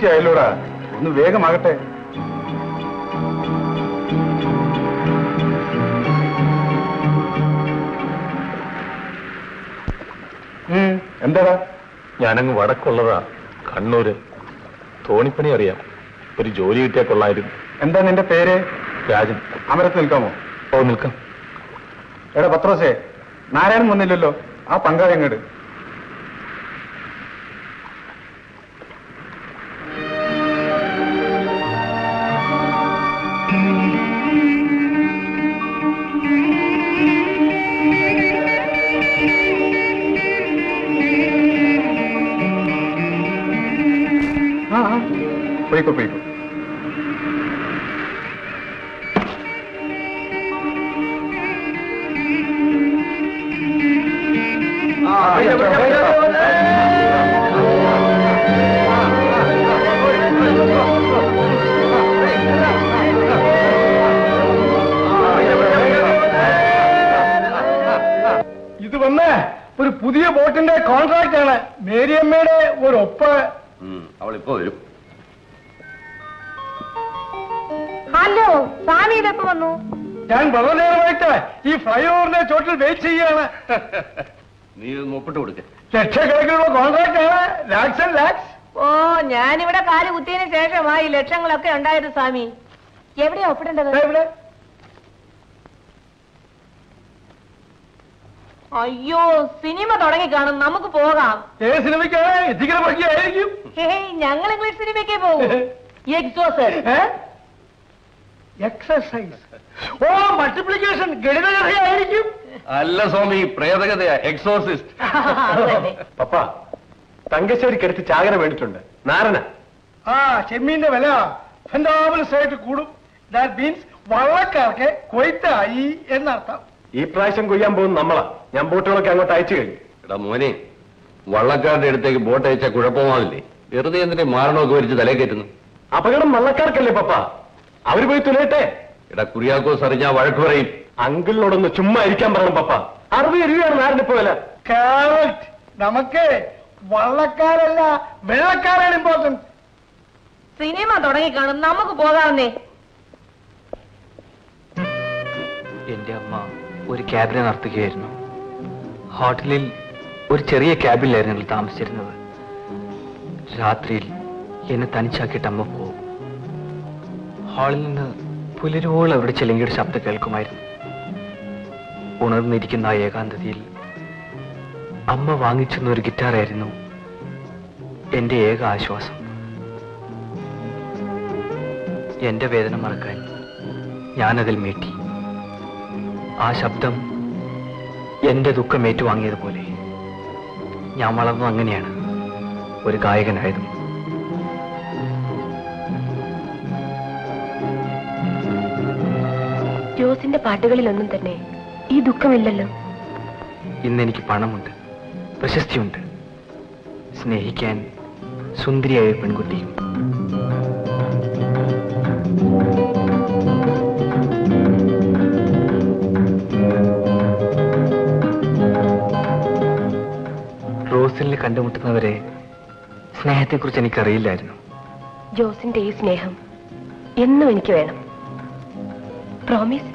ഉച്ചയായല്ലോടാ, ഒന്ന് വേഗമാകട്ടെ. എന്താടാ? ഞാനങ്ങ് വടക്കുള്ളതാ, കണ്ണൂര്. തോണിപ്പണി അറിയാം. ഒരു ജോലി കിട്ടിയാൽ കൊള്ളായിരുന്നു. എന്താ നിന്റെ പേര്? രാജൻ. അമരത്ത് നിൽക്കാമോ? ഓ, നിൽക്കാം. എടാ പത്രോസേ, നാരായണൻ വന്നില്ലല്ലോ, ആ പങ്കാളി അങ്ങോട്ട്. പോയിക്കോ പോയിക്കോ. ഇത് വന്ന് ഒരു പുതിയ ബോട്ടിന്റെ കോൺട്രാക്ട് ആണ്. മേരിയമ്മയുടെ ഒരു ഒപ്പ്. അവളിപ്പോ വരും. ഹലോ, സ്വാമിയിലെപ്പോ വന്നു? ഞാൻ വളരെ നേരമായിട്ട് ഈ ഫ്ലൈ ഓവറിന്റെ ചോട്ടിൽ വെയിറ്റ് ചെയ്യാണ്. നീ ഒന്ന് ഒപ്പിട്ട് കൊടുക്ക. ലക്ഷക്കണക്കിനുള്ള കോൺട്രാക്ട് ആണ്. ലാക്സ് ആൻഡ് ലാക്സ്. ഓ, ഞാനിവിടെ കാല് കുത്തിയതിന് ശേഷമായി ലക്ഷങ്ങളൊക്കെ ഉണ്ടായത് സ്വാമി. എവിടെയാ ഒപ്പിടേണ്ടത്? ഇവിടെ. അയ്യോ, സിനിമ തുടങ്ങി കാണും, നമുക്ക് പോകാം. ഏത് സിനിമയ്ക്കാണ്? എത്തിക്കുന്ന ഭംഗിയായിരിക്കും. ഞങ്ങൾ ഇംഗ്ലീഷ് സിനിമയ്ക്കേ പോകും. എക്സസൈസ്. ഓ, മൾട്ടിപ്ലിക്കേഷൻ, ഗണിതകഥയായിരിക്കും. അല്ല സ്വാമി, പ്രേതകഥയാ. എക്സോസിസ്റ്റ്. പപ്പ, തങ്കശ്ശേരിക്കടുത്ത് ചാകര വേണ്ടിട്ടുണ്ട്. നാരണ. ആ, ചെമ്മീന്റെ വില ഫെന്റാബിൾസ് ആയിട്ട് കൂടും. ദാറ്റ് മീൻസ് വള്ളക്കാർക്ക് കൊയ്ത്തായി എന്നർത്ഥം. ഈ പ്രാവശ്യം കൊയ്യാൻ പോകുന്ന നമ്മളാ. ഞാൻ ബോട്ടുകളൊക്കെ അങ്ങോട്ട് അയച്ചു കഴിഞ്ഞു. എടാ മോനെ, വള്ളക്കാരുടെ അടുത്തേക്ക് ബോട്ട് അയച്ചാൽ കുഴപ്പമാവില്ലേ? വെറുതെ എന്തിനെ മാരണമൊക്കെ വരിച്ച് തലേ കയറ്റുന്നു? അപകടം വള്ളക്കാർക്കല്ലേ പപ്പ, അവര് പോയി തുലയട്ടെ. എടാ കുര്യാക്കോസ് അറിഞ്ഞാ വഴക്ക് പറയും. അങ്കിളിനോടൊന്ന് ചുമ്മാ ഇരിക്കാൻ പറയണം പപ്പ. 60 രൂപയാണ് നാടിനിപ്പോ വില. കറക്റ്റ്. നമുക്ക് വള്ളക്കാരല്ല, വെള്ളക്കാരാണ് ഇമ്പോർട്ടൻറ്റ്. സിനിമ തുടങ്ങി കാണും, നമുക്ക് പോകാമെന്നേ. എന്റെ അമ്മ ഒരു ക്യാബിനെ നടത്തുകയായിരുന്നു. ഹോട്ടലിൽ ഒരു ചെറിയ ക്യാബിലായിരുന്നു ഞങ്ങൾ താമസിച്ചിരുന്നത്. രാത്രിയിൽ എന്നെ തനിച്ചാക്കിയിട്ട് അമ്മ പോകും. ഹാളിൽ നിന്ന് പുലരുവോളം അവരുടെ ചിലങ്കയുടെ ശബ്ദം കേൾക്കുമായിരുന്നു. ഉണർന്നിരിക്കുന്ന ആ ഏകാന്തതയിൽ അമ്മ വാങ്ങിച്ചെന്ന ഒരു ഗിറ്റാറായിരുന്നു എന്റെ ഏക ആശ്വാസം. എന്റെ വേദന മറക്കാൻ ഞാനതിൽ മീട്ടി. ആ ശബ്ദം എന്റെ ദുഃഖം ഏറ്റുവാങ്ങിയതുപോലെ. ഞാൻ വളർന്നു അങ്ങനെയാണ്, ഒരു ഗായകനായതും. ജോസിന്റെ പാട്ടുകളിലൊന്നും തന്നെ ഈ ദുഃഖമില്ലല്ലോ. ഇന്നെനിക്ക് പണമുണ്ട്, പ്രശസ്തിയുണ്ട്, സ്നേഹിക്കാൻ സുന്ദരിയായ പെൺകുട്ടിയും. റോസിലിനെ കണ്ടുമുട്ടുന്നവരെ സ്നേഹത്തെക്കുറിച്ച് എനിക്കറിയില്ലായിരുന്നു. ജോസിന്റെ ഈ സ്നേഹം എന്നും എനിക്ക് വേണം. Promise?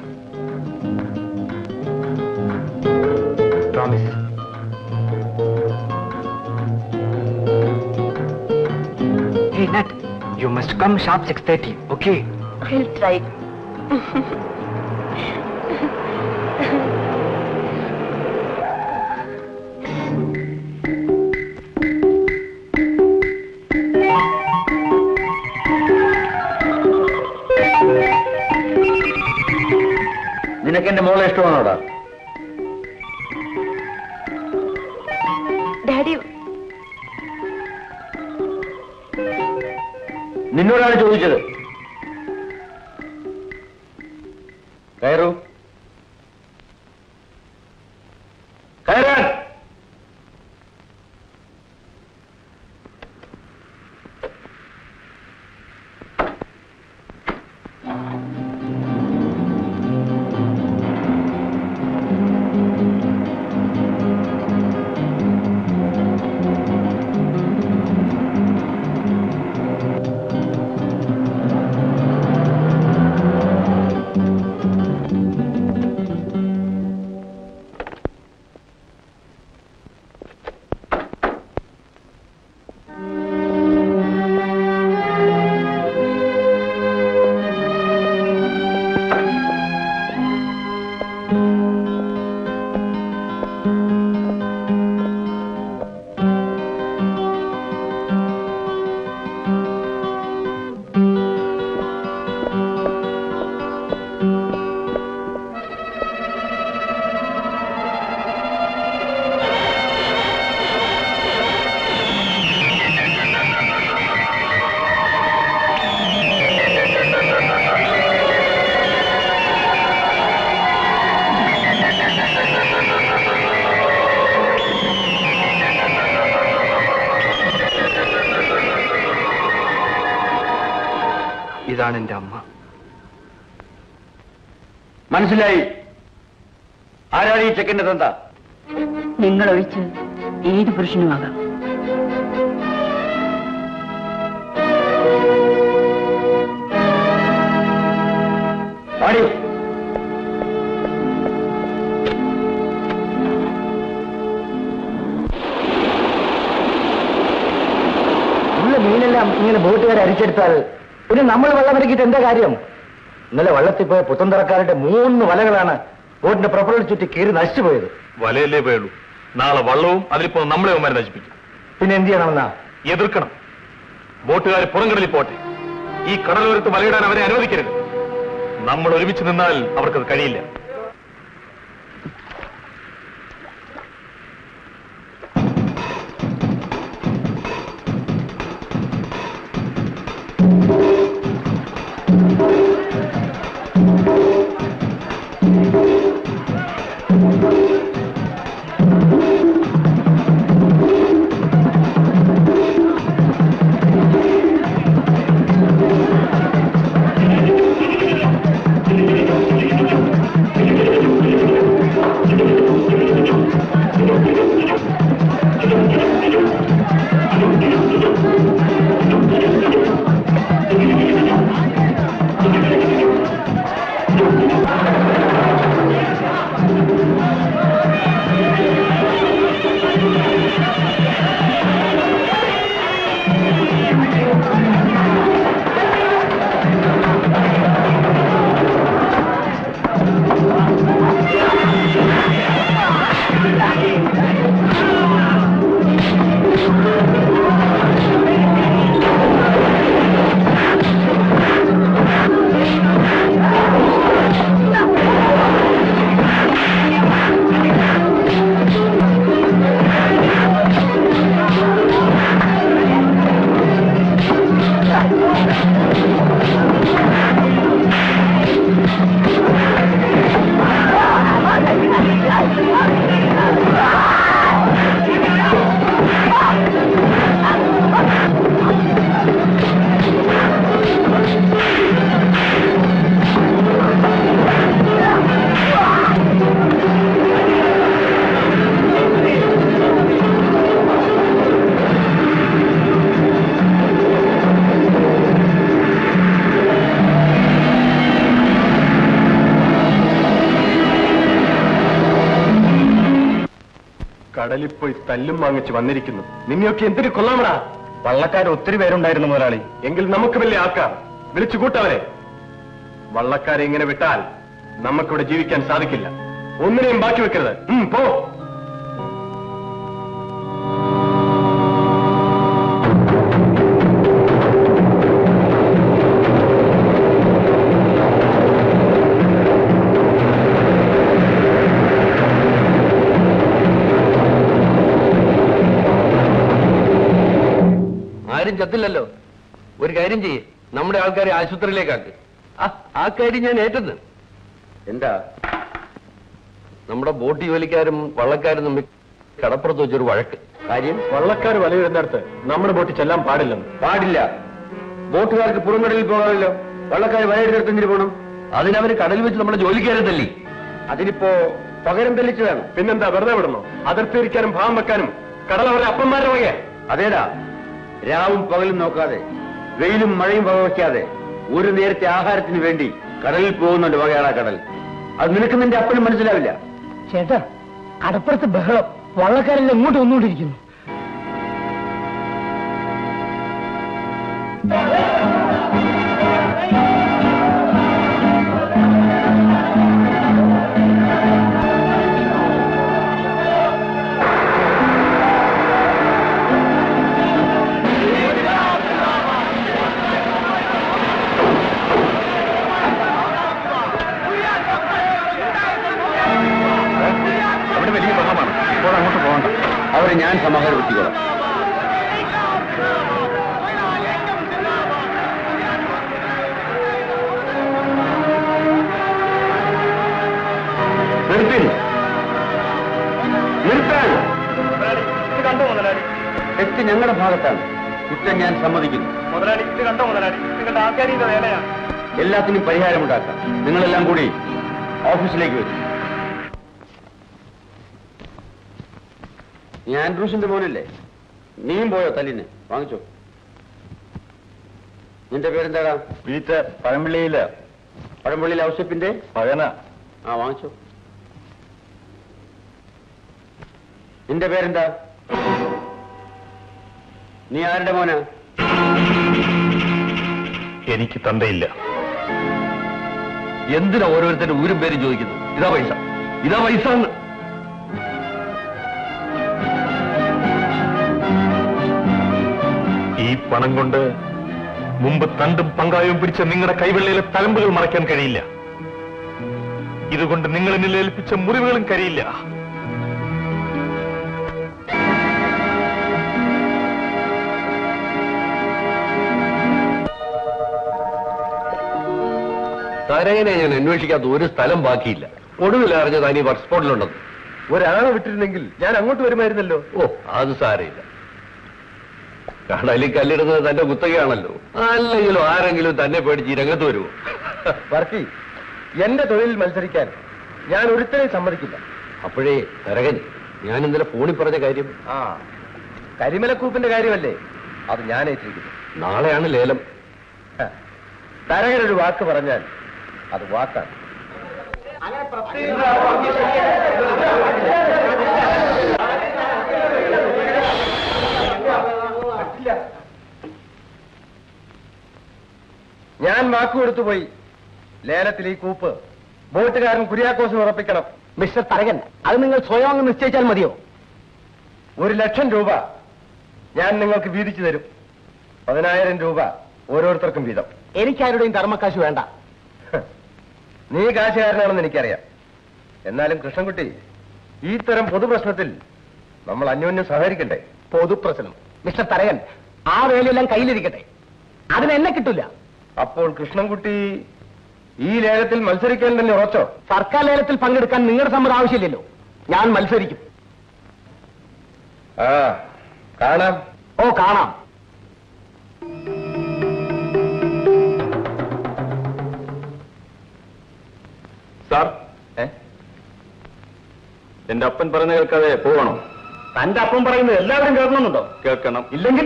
Promise. Hey Nat, you must come sharp 6:30, okay? I'll try. നിനക്ക് എന്റെ മോളെ ഇഷ്ടമാണോടാ? ഡാഡി, നിന്നോടാണ് ചോദിച്ചത്. കയറൂ. കയറാൻ. ഇതാണ് എന്റെ അമ്മ. മനസ്സിലായി. ആരാണ് ഈ ചെക്കന്റെ തന്ത? നിങ്ങളൊഴിച്ച് ഏത് പുരുഷനുമാകാം. പാടി. ഉള്ള മീനെല്ലാം ഇങ്ങനെ ബോട്ടുകാരെ അരിച്ചെടുത്താൽ പിന്നെ നമ്മൾ വെള്ളം ഇറക്കിയിട്ട് എന്താ കാര്യം? ഇന്നലെ വള്ളത്തിൽ പോയ പുത്തന്തറക്കാരുടെ 3 വലകളാണ് ബോട്ടിന്റെ പ്രൊപ്പറൽ ചുറ്റി കീറി നശിച്ചു പോയത്. വലയല്ലേ പോയുള്ളൂ. നാളെ വള്ളവും അതിലിപ്പോ നമ്മളെ ഉമാരെ നശിപ്പിക്കും. പിന്നെ എന്ത് ചെയ്യണമെന്നാ? എതിർക്കണം. ബോട്ടുകാർ പുറംകടലിൽ പോട്ടെ. ഈ കടലോരത്ത് വലയിടാൻ അവരെ അനുവദിക്കരുത്. നമ്മൾ ഒരുമിച്ച് നിന്നാൽ അവർക്കത് കഴിയില്ല. കടലിൽ പോയി തല്ലും വാങ്ങിച്ച് വന്നിരിക്കുന്നു. നിന്നെയൊക്കെ എന്തിനു കൊള്ളാമടാ? വള്ളക്കാർ ഒത്തിരി പേരുണ്ടായിരുന്നു മുതലാളി. എങ്കിൽ നമുക്ക് വലിയ ആൾക്കാർ വിളിച്ചു കൂട്ടവരെ. വള്ളക്കാരെ ഇങ്ങനെ വിട്ടാൽ നമുക്കിവിടെ ജീവിക്കാൻ സാധിക്കില്ല. ഒന്നിനെയും ബാക്കി വെക്കരുത്. പോ. ആരും ചത്തില്ലല്ലോ. ഒരു കാര്യം ചെയ്യേ, നമ്മുടെ ആൾക്കാരെ ആശുപത്രിയിലേക്കാക്ക്. ആ കാര്യം ഞാൻ ഏറ്റത്. എന്താ? നമ്മുടെ ബോട്ട് ജോലിക്കാരും വള്ളക്കാരും തമ്മിൽ കടപ്പുറത്ത് വെച്ചൊരു വഴക്ക്. കാര്യം? വള്ളക്കാർ വലയിടുന്നിടത്ത് നമ്മുടെ ബോട്ട് ചെല്ലാൻ പാടില്ലെന്ന്. പാടില്ല. ബോട്ടുകാർക്ക് പുറംകടലിൽ പോകാമല്ലോ. വള്ളക്കാർ വലയിടുന്നിടത്ത് എന്തിനു പോകണം? അതിനവര് കടലിൽ വെച്ച് നമ്മുടെ ജോലിക്കാരെ തല്ലി. അതിനിപ്പോ പകരം തെളിച്ചതാണ്. പിന്നെന്താ വെറുതെ വിടണോ? അതിർത്തിരിക്കാനും ഭാവം വെക്കാനും കടൽ അവരെ അപ്പന്മാരുടെ വകയാ. അതേടാ, രാവും പകലും നോക്കാതെ വെയിലും മഴയും വകവയ്ക്കാതെ ഒരു നേരത്തെ ആഹാരത്തിന് വേണ്ടി കടലിൽ പോകുന്നുണ്ട് വകയാടാ കടൽ. അത് നിനക്ക് നിന്റെ അപ്പനും മനസ്സിലാവില്ല. ചേട്ടാ, കടപ്പുറത്ത് ബഹളം. വള്ളക്കാരെല്ലാം ഇങ്ങോട്ട് വന്നുകൊണ്ടിരിക്കുന്നു. അവരെ ഞാൻ സമാധാനപ്പെടുത്തിക്കോളാം. തെറ്റ് ഞങ്ങളുടെ ഭാഗത്താണ്. കുറ്റം ഞാൻ സമ്മതിക്കുന്നു. മുതലാളി ഇത് കണ്ടോ മുതലാളി, നിങ്ങളുടെ ആൾക്കാരിയുടെ വേലയാണ്. എല്ലാത്തിനും പരിഹാരമുണ്ടാക്കാം. നിങ്ങളെല്ലാം കൂടി ഓഫീസിലേക്ക് വരും. നീ ആൻഡ്രൂസിന്റെ മോനല്ലേ? നീയും പോയോ തല്ലിന്? വാങ്ങിച്ചോ. നിന്റെ പേരെന്താടാ? പീറ്റർ. പഴമ്പള്ളിയില്. പഴമ്പള്ളിയിൽ ഔഷപ്പിന്റെ പഴന. ആ വാങ്ങിച്ചോ. നിന്റെ പേരെന്താ? നീ ആരുടെ മോനാ? എനിക്ക് തന്തയില്ല. എന്തിനാ ഓരോരുത്തരുടെ ഊരും പേരും ചോദിക്കുന്നു? ഇതാ പൈസ, ഇതാ പൈസ എന്ന്. ഈ പണം കൊണ്ട് മുമ്പ് തണ്ടും പങ്കായവും പിടിച്ച നിങ്ങളുടെ കൈവെള്ളയിലെ തലമ്പുകൾ മറയ്ക്കാൻ കഴിയില്ല. ഇതുകൊണ്ട് നിങ്ങൾ എന്നിൽ ഏൽപ്പിച്ച മുറിവുകളും കഴിയില്ല. തരകനെ ഞാൻ അന്വേഷിക്കാത്ത ഒരു സ്ഥലം ബാക്കിയില്ല. ഒടുവിൽ അറിഞ്ഞ താൻ ഈ വർക്ക് സ്പോട്ടിലുണ്ടെന്ന്. ഒരാളെ വിട്ടിരുന്നെങ്കിൽ ഞാൻ അങ്ങോട്ട് വരുമായിരുന്നല്ലോ. ഓ, അത് സാരമില്ല. കടലിൽ കല്ലിടുന്നത് തന്റെ കുത്തകയാണല്ലോ. അല്ലെങ്കിലും ആരെങ്കിലും തന്നെ പേടിച്ച് രംഗത്ത് വരുമോ? വർക്കി, എന്റെ തൊഴിലിൽ മത്സരിക്കാൻ ഞാൻ ഒരുത്തരെയും സമ്മതിക്കില്ല. അപ്പോഴേ തരകൻ, ഞാൻ ഇന്നലെ ഫോണിൽ പറഞ്ഞ കാര്യം. ആ, കരിമലക്കൂപ്പിന്റെ കാര്യമല്ലേ? അത് ഞാൻ ഏറ്റിരിക്കുന്നു. നാളെയാണ് ലേലം. തരകനൊരു വാക്ക് പറഞ്ഞാൽ അത് വാക്കാണ്. ഞാൻ വാക്ക് കൊടുത്തുപോയി. ലേലത്തിൽ ഈ കൂപ്പ് ബോട്ടുകാരൻ കുര്യാക്കോസിന് ഉറപ്പിക്കണം. മിസ്റ്റർ തരകൻ, അത് നിങ്ങൾ സ്വയം അങ്ങ് നിശ്ചയിച്ചാൽ മതിയോ? 1,00,000 രൂപ ഞാൻ നിങ്ങൾക്ക് വീതിച്ചു തരും. 10,000 രൂപ ഓരോരുത്തർക്കും വീതം. എനിക്കാരുടെയും ധർമ്മക്കാശ് വേണ്ട. നീ കാശുകാരനാണെന്ന് എനിക്കറിയാം. എന്നാലും കൃഷ്ണൻകുട്ടി, ഈ തരം പൊതുപ്രശ്നത്തിൽ നമ്മൾ അന്യോന്യം സഹകരിക്കണ്ടേ? പൊതുപ്രശ്നം മിസ്റ്റർ തരകൻ, ആ വേലയെല്ലാം കയ്യിലിരിക്കട്ടെ. അതിന് എന്നെ കിട്ടില്ല. അപ്പോൾ കൃഷ്ണൻകുട്ടി ഈ ലേലത്തിൽ മത്സരിക്കാൻ തന്നെ ഉറച്ചോ? സർക്കാർ ലേലത്തിൽ പങ്കെടുക്കാൻ നിങ്ങളുടെ സമ്മതം ആവശ്യമില്ലല്ലോ. ഞാൻ മത്സരിക്കും. ആ, കാണാം. ഓ, കാണാം. സാർ, എന്റെ അപ്പൻ പറഞ്ഞ കേൾക്കാതെ പോകണം. തന്റെ അപ്പം പറയുന്നത് എല്ലാവരും കേൾക്കണമെന്നുണ്ടോ? കേൾക്കണം. ഇല്ലെങ്കിൽ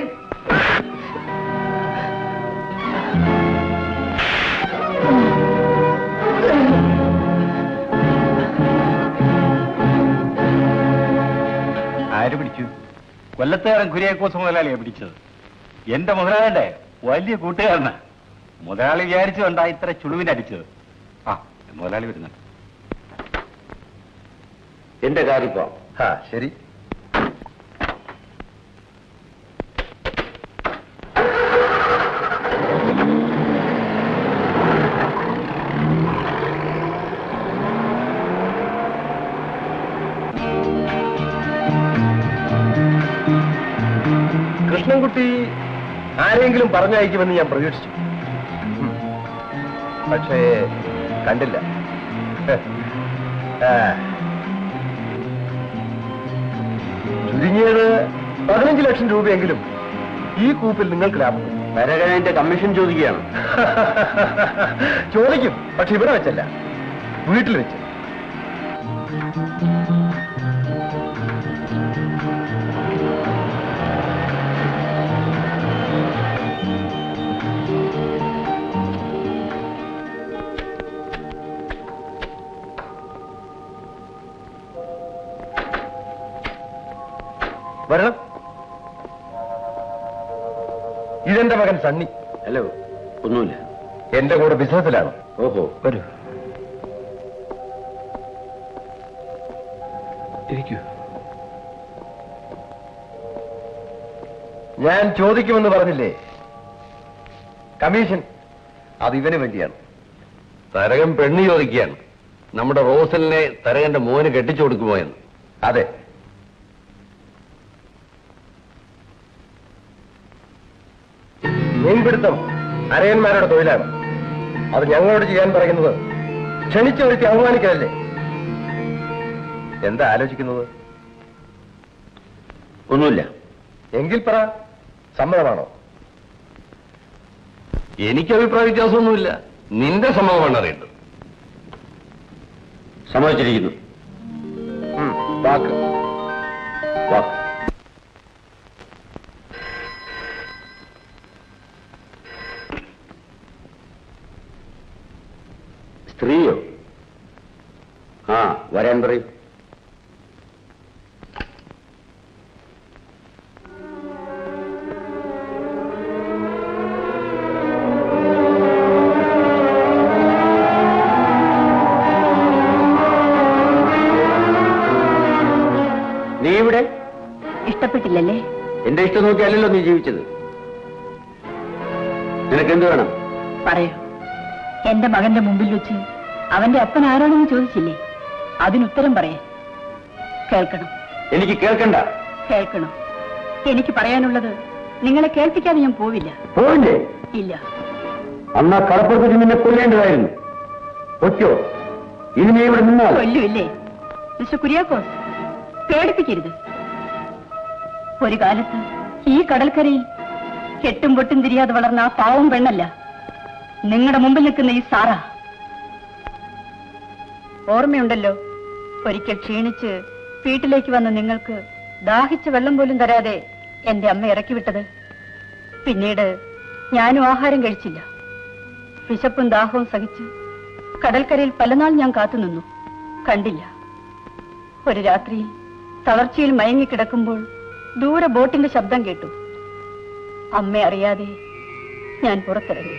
ആര് പിടിച്ചു? കൊല്ലത്തുകാരൻ കുര്യാക്കോസ് മുതലാളിയെ പിടിച്ചത്. എന്റെ മുതലാളിയുടെ വലിയ കൂട്ടുകാരനാ. മുതലാളി വിചാരിച്ചുകൊണ്ടാ ഇത്ര ചുളുവിനടിച്ചത്. ആ, മുതലാളി വരുന്നുണ്ട്. എന്റെ കാര്യം. ആ, ശരി. കൃഷ്ണൻകുട്ടി ആരെങ്കിലും പറഞ്ഞയക്കുമെന്ന് ഞാൻ പ്രതീക്ഷിച്ചു. പക്ഷേ കണ്ടില്ല. ചുരുങ്ങിയത് 15 ലക്ഷം രൂപയെങ്കിലും ഈ കൂപ്പിൽ നിങ്ങൾക്ക് ലാഭം. തരകന്റെ കമ്മീഷൻ ചോദിക്കുകയാണ്. ചോദിക്കും, പക്ഷെ ഇവിടെ വെച്ചല്ല, വീട്ടിൽ വെച്ച്. വരണം. ഇതെന്റെ മകൻ സണ്ണി. ഹലോ. ഒന്നുമില്ല, എന്റെ കൂടെ ബിസിനസ്സിലാണ്. ഓഹോ, വരൂ. ഇരിക്കൂ. ഞാൻ ചോദിക്കുമെന്ന് പറഞ്ഞില്ലേ, കമ്മീഷൻ അത് ഇവന് വേണ്ടിയാണ്. തരകൻ പെണ്ണ് ചോദിക്കുകയാണ്. നമ്മുടെ റോസലിനെ തരകന്റെ മോന് കെട്ടിച്ചു കൊടുക്കുമോ എന്ന്. അതെ. മീൻപിടുത്തം അരയന്മാരുടെ തൊഴിലാണ്. അത് ഞങ്ങളോട് ചെയ്യാൻ പറയുന്നത് ക്ഷണിച്ചു വരുത്തി അവമാനിക്കലല്ലേ? എന്താ ആലോചിക്കുന്നത്? ഒന്നുമില്ല. എങ്കിൽ പറ, സമ്മതമാണോ? എനിക്ക് അഭിപ്രായ വ്യത്യാസമൊന്നുമില്ല. നിന്റെ സമ്മതമാണ് അറിയേണ്ടത്. സമ്മതിച്ചിരിക്കുന്നു. വാക്ക് വാക്ക്. സ്ത്രീയോ? ആ, വരാൻ പറയും. നീ ഇവിടെ ഇഷ്ടപ്പെട്ടില്ലല്ലേ? എന്റെ ഇഷ്ടം നോക്കിയല്ലോ നീ ജീവിച്ചത്. നിനക്കെന്ത് വേണം? പറയൂ. എന്റെ മകന്റെ മുമ്പിൽ വെച്ച് അവന്റെ അപ്പൻ ആരാണെന്ന് ചോദിച്ചില്ലേ? അതിനുത്തരം പറയാൻ. കേൾക്കണം. എനിക്ക് കേൾക്കണ്ട. കേൾക്കണം. എനിക്ക് പറയാനുള്ളത് നിങ്ങളെ കേൾപ്പിക്കാതെ ഞാൻ പോവില്ല. പോവില്ലേ? ഇല്ല. അന്നാ കടപ്പുറത്ത് നിന്നെ കൊല്ലേണ്ടതായിരുന്നു. ഒറ്റോ ഇനി നീ ഇവിടെ നിന്നാൽ കൊല്ലുമില്ലേ? മിസ്റ്റർ കുര്യാക്കോസ്, പേടിപ്പിക്കരുത്. ഒരു കാലത്ത് ഈ കടൽക്കരയിൽ കെട്ടും പൊട്ടും തിരിയാതെ വളർന്ന ആ പാവം പെണ്ണല്ല നിങ്ങളുടെ മുമ്പിൽ നിൽക്കുന്ന ഈ സാറ. ഓർമ്മയുണ്ടല്ലോ, ഒരിക്കൽ ക്ഷീണിച്ച് വീട്ടിലേക്ക് വന്ന നിങ്ങൾക്ക് ദാഹിച്ച വെള്ളം പോലും തരാതെ എന്റെ അമ്മ ഇറക്കി വിട്ടത്. പിന്നീട് ഞാനും ആഹാരം കഴിച്ചില്ല. വിശപ്പും ദാഹവും സഹിച്ച് കടൽക്കരയിൽ പലനാൾ ഞാൻ കാത്തുനിന്നു. കണ്ടില്ല. ഒരു രാത്രി തളർച്ചയിൽ മയങ്ങിക്കിടക്കുമ്പോൾ ദൂരെ ബോട്ടിന്റെ ശബ്ദം കേട്ടു. അമ്മ അറിയാതെ ഞാൻ പുറത്തിറങ്ങി.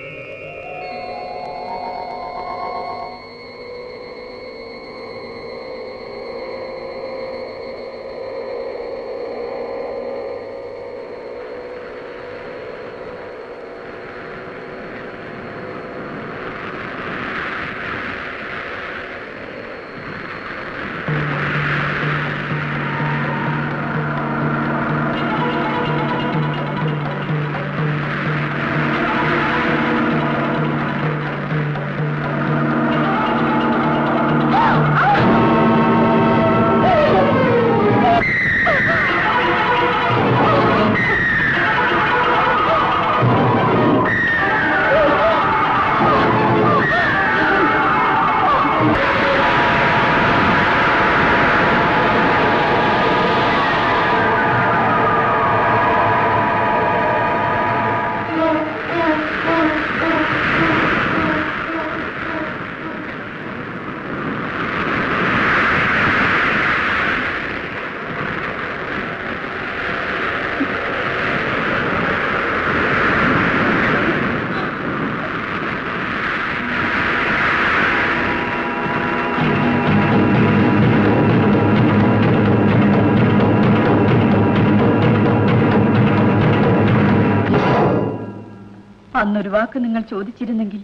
അന്നൊരു വാക്ക് നിങ്ങൾ ചോദിച്ചിരുന്നെങ്കിൽ.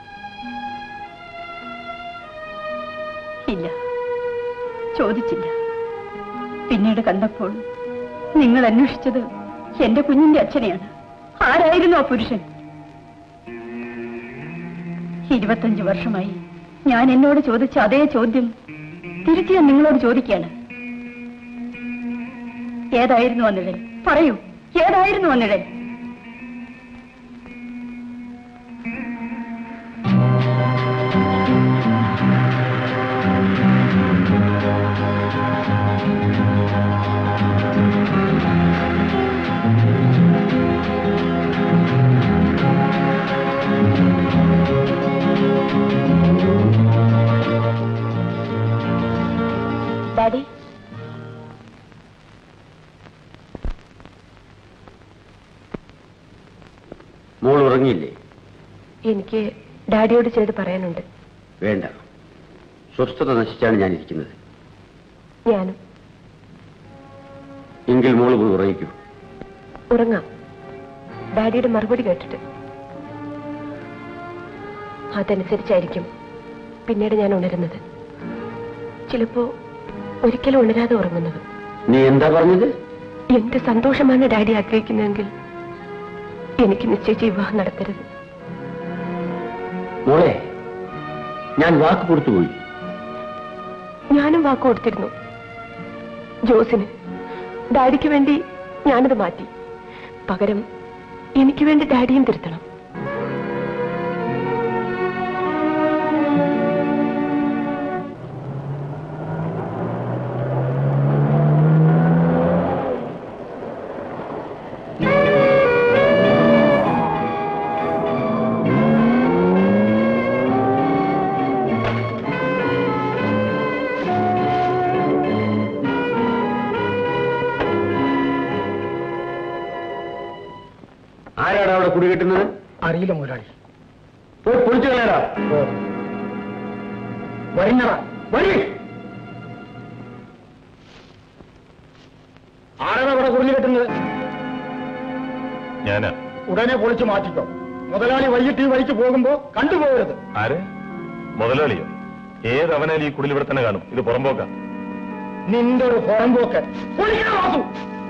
ഇല്ല, ചോദിച്ചില്ല. പിന്നീട് കണ്ടപ്പോൾ നിങ്ങൾ അന്വേഷിച്ചത് എന്റെ കുഞ്ഞിന്റെ അച്ഛനെയാണ്. ആരായിരുന്നു ആ പുരുഷൻ? 25 വർഷമായി ഞാൻ എന്നോട് ചോദിച്ച അതേ ചോദ്യം തിരിച്ചു ഞാൻ നിങ്ങളോട് ചോദിക്കുകയാണ്. ഏതായിരുന്നു ആ നിഴൽ? പറയൂ, ഏതായിരുന്നു ആ നിഴൽ? ഡാഡി, മോൾ ഉറങ്ങിയില്ലേ? എനിക്ക് ഡാഡിയോട് ചെയ്ത് പറയാനുണ്ട്. വേണ്ട, സ്വസ്ഥത നശിച്ചാണ് ഞാനിരിക്കുന്നത്. ഞാനും. എങ്കിൽ മോള് പോയി ഉറങ്ങിക്കൂ. ഉറങ്ങാം, ഡാഡിയുടെ മറുപടി കേട്ടിട്ട്. അതനുസരിച്ചായിരിക്കും പിന്നീട് ഞാൻ ഉണരുന്നത്. ചിലപ്പോ ഒരിക്കലും ഉണരാതെ ഉറങ്ങുന്നത്. നീ എന്താ പറഞ്ഞത്? എന്റെ സന്തോഷമാണ് ഡാഡി ആഗ്രഹിക്കുന്നതെങ്കിൽ എനിക്ക് നിശ്ചയിച്ച വിവാഹം നടത്തരുത്. മോളെ, ഞാൻ വാക്ക് കൊടുത്തുപോയി. ഞാനും വാക്ക് കൊടുത്തിരുന്നു ജോസിന്. ഡാഡിക്ക് വേണ്ടി ഞാനത് മാറ്റി. പകരം എനിക്ക് വേണ്ടി ഡാഡിയും തിരുത്തണം. കുടി കെട്ടുന്നത്? അറിയില്ല മുതലാളി. പോയി പൊളിച്ചു കളയാ. വരുന്നതാ വരി. ആരാണ് അവിടെ കുറിഞ്ഞു കെട്ടുന്നത്? ഞാനാ. ഉടനെ പൊളിച്ചു മാറ്റിക്കോ. മുതലാളി വൈകിട്ട് ഈ വഴിക്ക് പോകുമ്പോ കണ്ടുപോകരുത്. ആര്? മുതലാളിയോ? ഏതവനാൽ ഈ കുടിൽ ഇവിടെ തന്നെ കാണും. ഇത് പുറമ്പോക്ക. നിന്റെ ഒരു പുറമ്പോക്ക്. പൊളിക്കണം വാസു.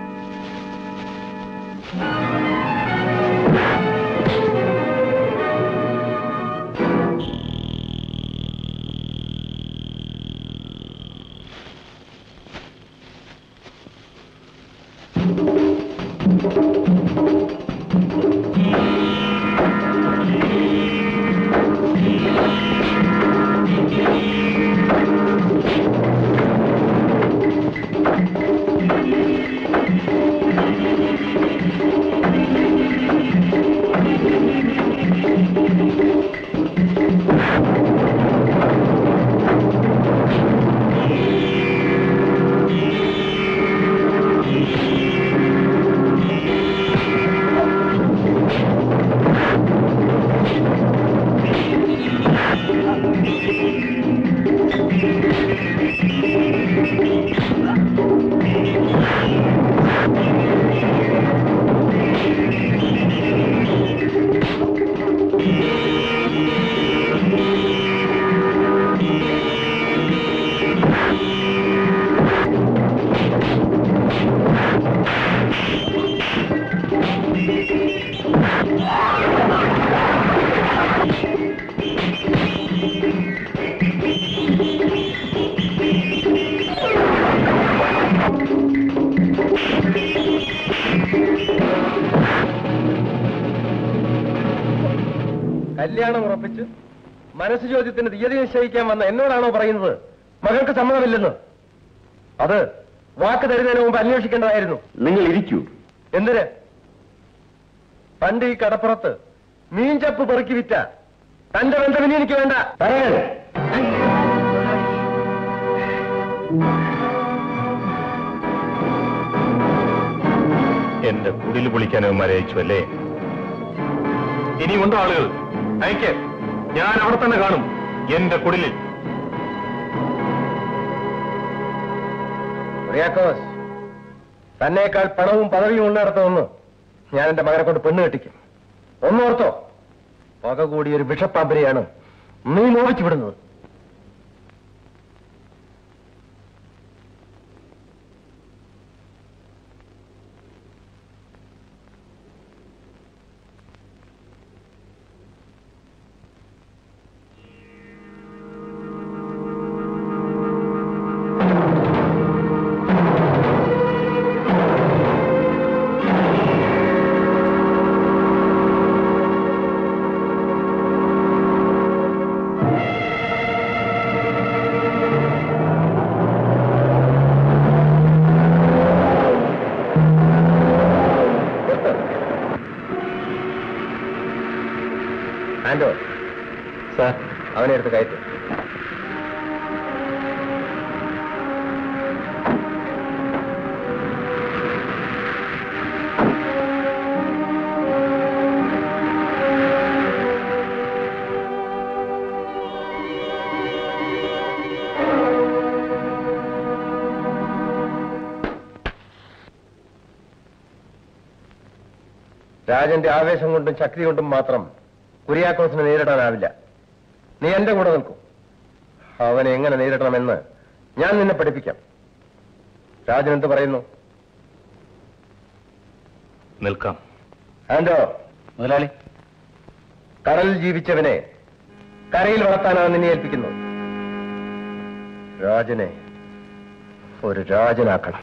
കല്യാണം ഉറപ്പിച്ച് മനസ്സ് ചോദ്യത്തിന് തീയതി നിശ്ചയിക്കാൻ വന്ന എന്നോടാണോ പറയുന്നത് മകൾക്ക് സമ്മതമില്ലെന്ന്? അത് വാക്ക് തരുന്നതിന് മുമ്പ് അന്വേഷിക്കേണ്ടതായിരുന്നു. നിങ്ങൾ ഇരിക്കൂ. എന്തിന്? പണ്ട് ഈ കടപ്പുറത്ത് മീൻചപ്പ് പെറുക്കി വിറ്റ തന്റെ ബന്ധവിനി എനിക്ക് വേണ്ട. പറയണേ. എന്റെ കുടിൽ പൊളിക്കാൻ അവന്മാരെ അയച്ചു അല്ലേ? ഇനിയുണ്ടോ ആളുകൾ? അയക്ക്. ഞാൻ അവിടെ തന്നെ കാണും, എന്റെ കുടിലിൽ. റിയാക്കോസ്, തന്നേക്കാൾ പണവും പദവിയും ഉള്ളിടത്തൊന്ന് ഞാൻ എന്റെ മകനെ കൊണ്ട് പെണ്ണ് കെട്ടിക്കും. ഒന്നോർത്തോ, പക കൂടി ഒരു വിഷപ്പാമ്പരെയാണ് നീ മോഹിച്ചു വിടുന്നത്. ആൻഡോ സാർ, അവനെ എടുത്ത് കയറ്റും. രാജന്റെ ആവേശം കൊണ്ടും ശക്തി കൊണ്ടും മാത്രം കുര്യാക്കോസിനെ നേരിടാനാവില്ല. നീ എന്റെ കൂടെ നിൽക്കും. അവനെ എങ്ങനെ നേരിടണമെന്ന് ഞാൻ നിന്നെ പഠിപ്പിക്കാം. രാജൻ എന്ത് പറയുന്നു? നിൽക്കാം. ആൻഡോ മുതലാളി, കടലിൽ ജീവിച്ചവനെ കരയിൽ വളർത്താനാണ് നിന്നെ ഏൽപ്പിക്കുന്നത്. രാജനെ ഒരു രാജനാക്കണം.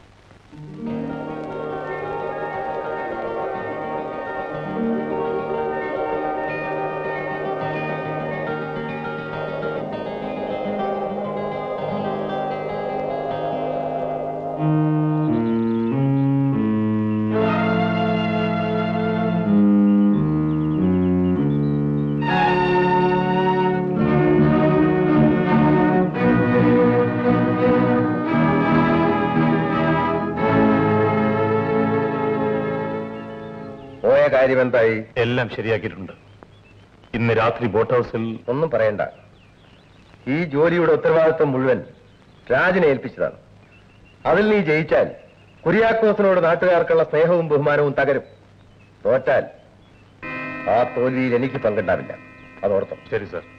കാര്യം എന്തായി? എല്ലാം ശരിയാക്കിയിട്ടുണ്ട്. ഇന്ന് രാത്രി ബോട്ട് ഹൗസിൽ. ഒന്നും പറയണ്ട. ഈ ജോലിയുടെ ഉത്തരവാദിത്വം മുഴുവൻ രാജനെ ഏൽപ്പിച്ചതാണ്. അതിൽ നീ ജയിച്ചാൽ കുര്യാക്കോസിനോട് നാട്ടുകാർക്കുള്ള സ്നേഹവും ബഹുമാനവും തകരും. തോറ്റാൽ ആ തോൽവിയിൽ എനിക്ക് പങ്കുണ്ടാവില്ല. അതോർത്തം. ശരി സാർ.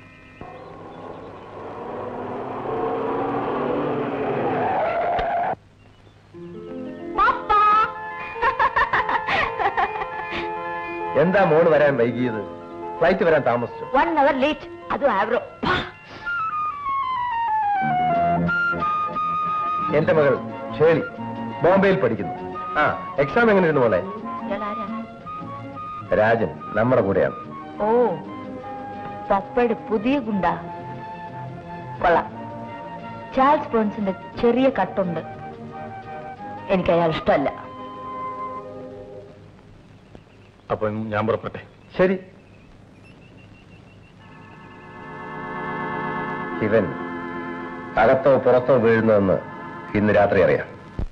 എന്താ മോള് വരാൻ വൈകിയത്? ഫ്ലൈറ്റ് വരാൻ താമസിച്ചു. 1 hour late. അത് ആവറോ. എന്റെ മകൾ ഷേളി ബോംബെയിൽ പഠിക്കുന്നു. എക്സാം എങ്ങനെയിരുന്നു മോളെ? രാജൻ നമ്മുടെ കൂടെയാണ്. ഓ, പപ്പയുടെ പുതിയ ഗുണ്ട. കൊള്ളാം. ചാൾസ് പ്രോൺസിന്റെ ചെറിയ കട്ടുണ്ട്. എനിക്ക് അയാൾ ഇഷ്ടമല്ല. അപ്പം ഞാൻ പുറപ്പെട്ടെ. ശരി. ഇവൻ അകത്തോ പുറത്തോ വീഴുന്നതെന്ന് ഇന്ന് രാത്രി അറിയാം.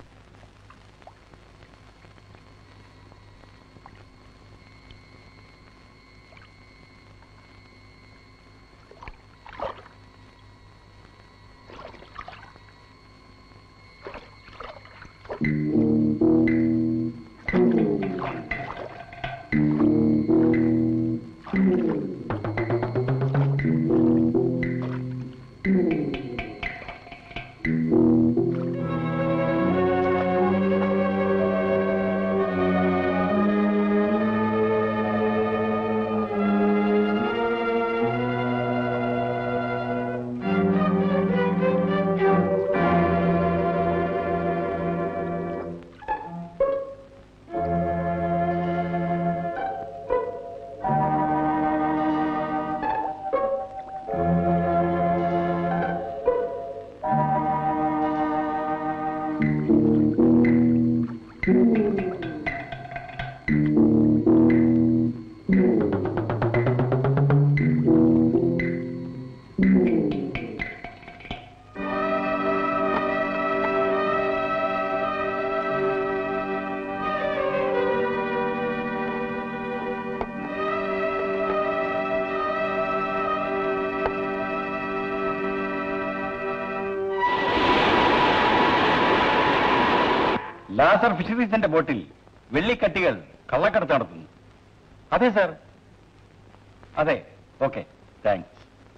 ലാസർ ഫിഷറീസിന്റെ ബോട്ടിൽ വെള്ളിക്കട്ടികൾ കള്ളക്കടത്ത് നടത്തുന്നു. അതെ സാർ. അതെ. Okay, thanks.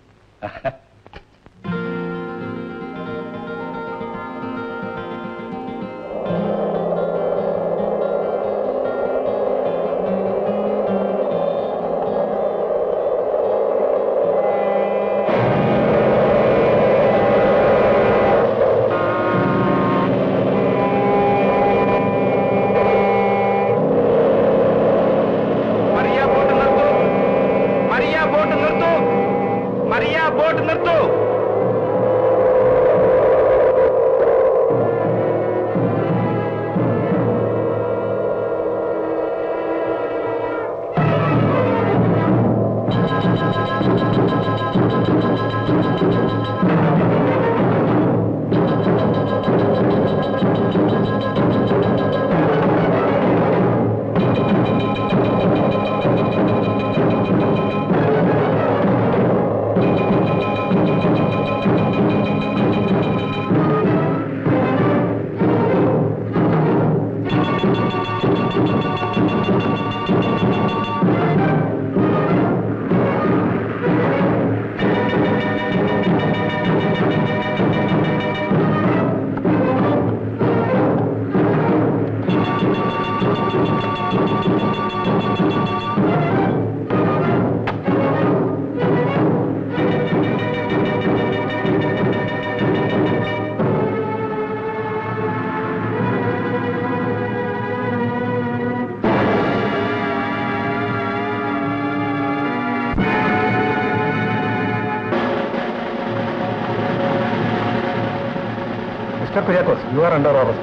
Kuryakos, you are under arrest.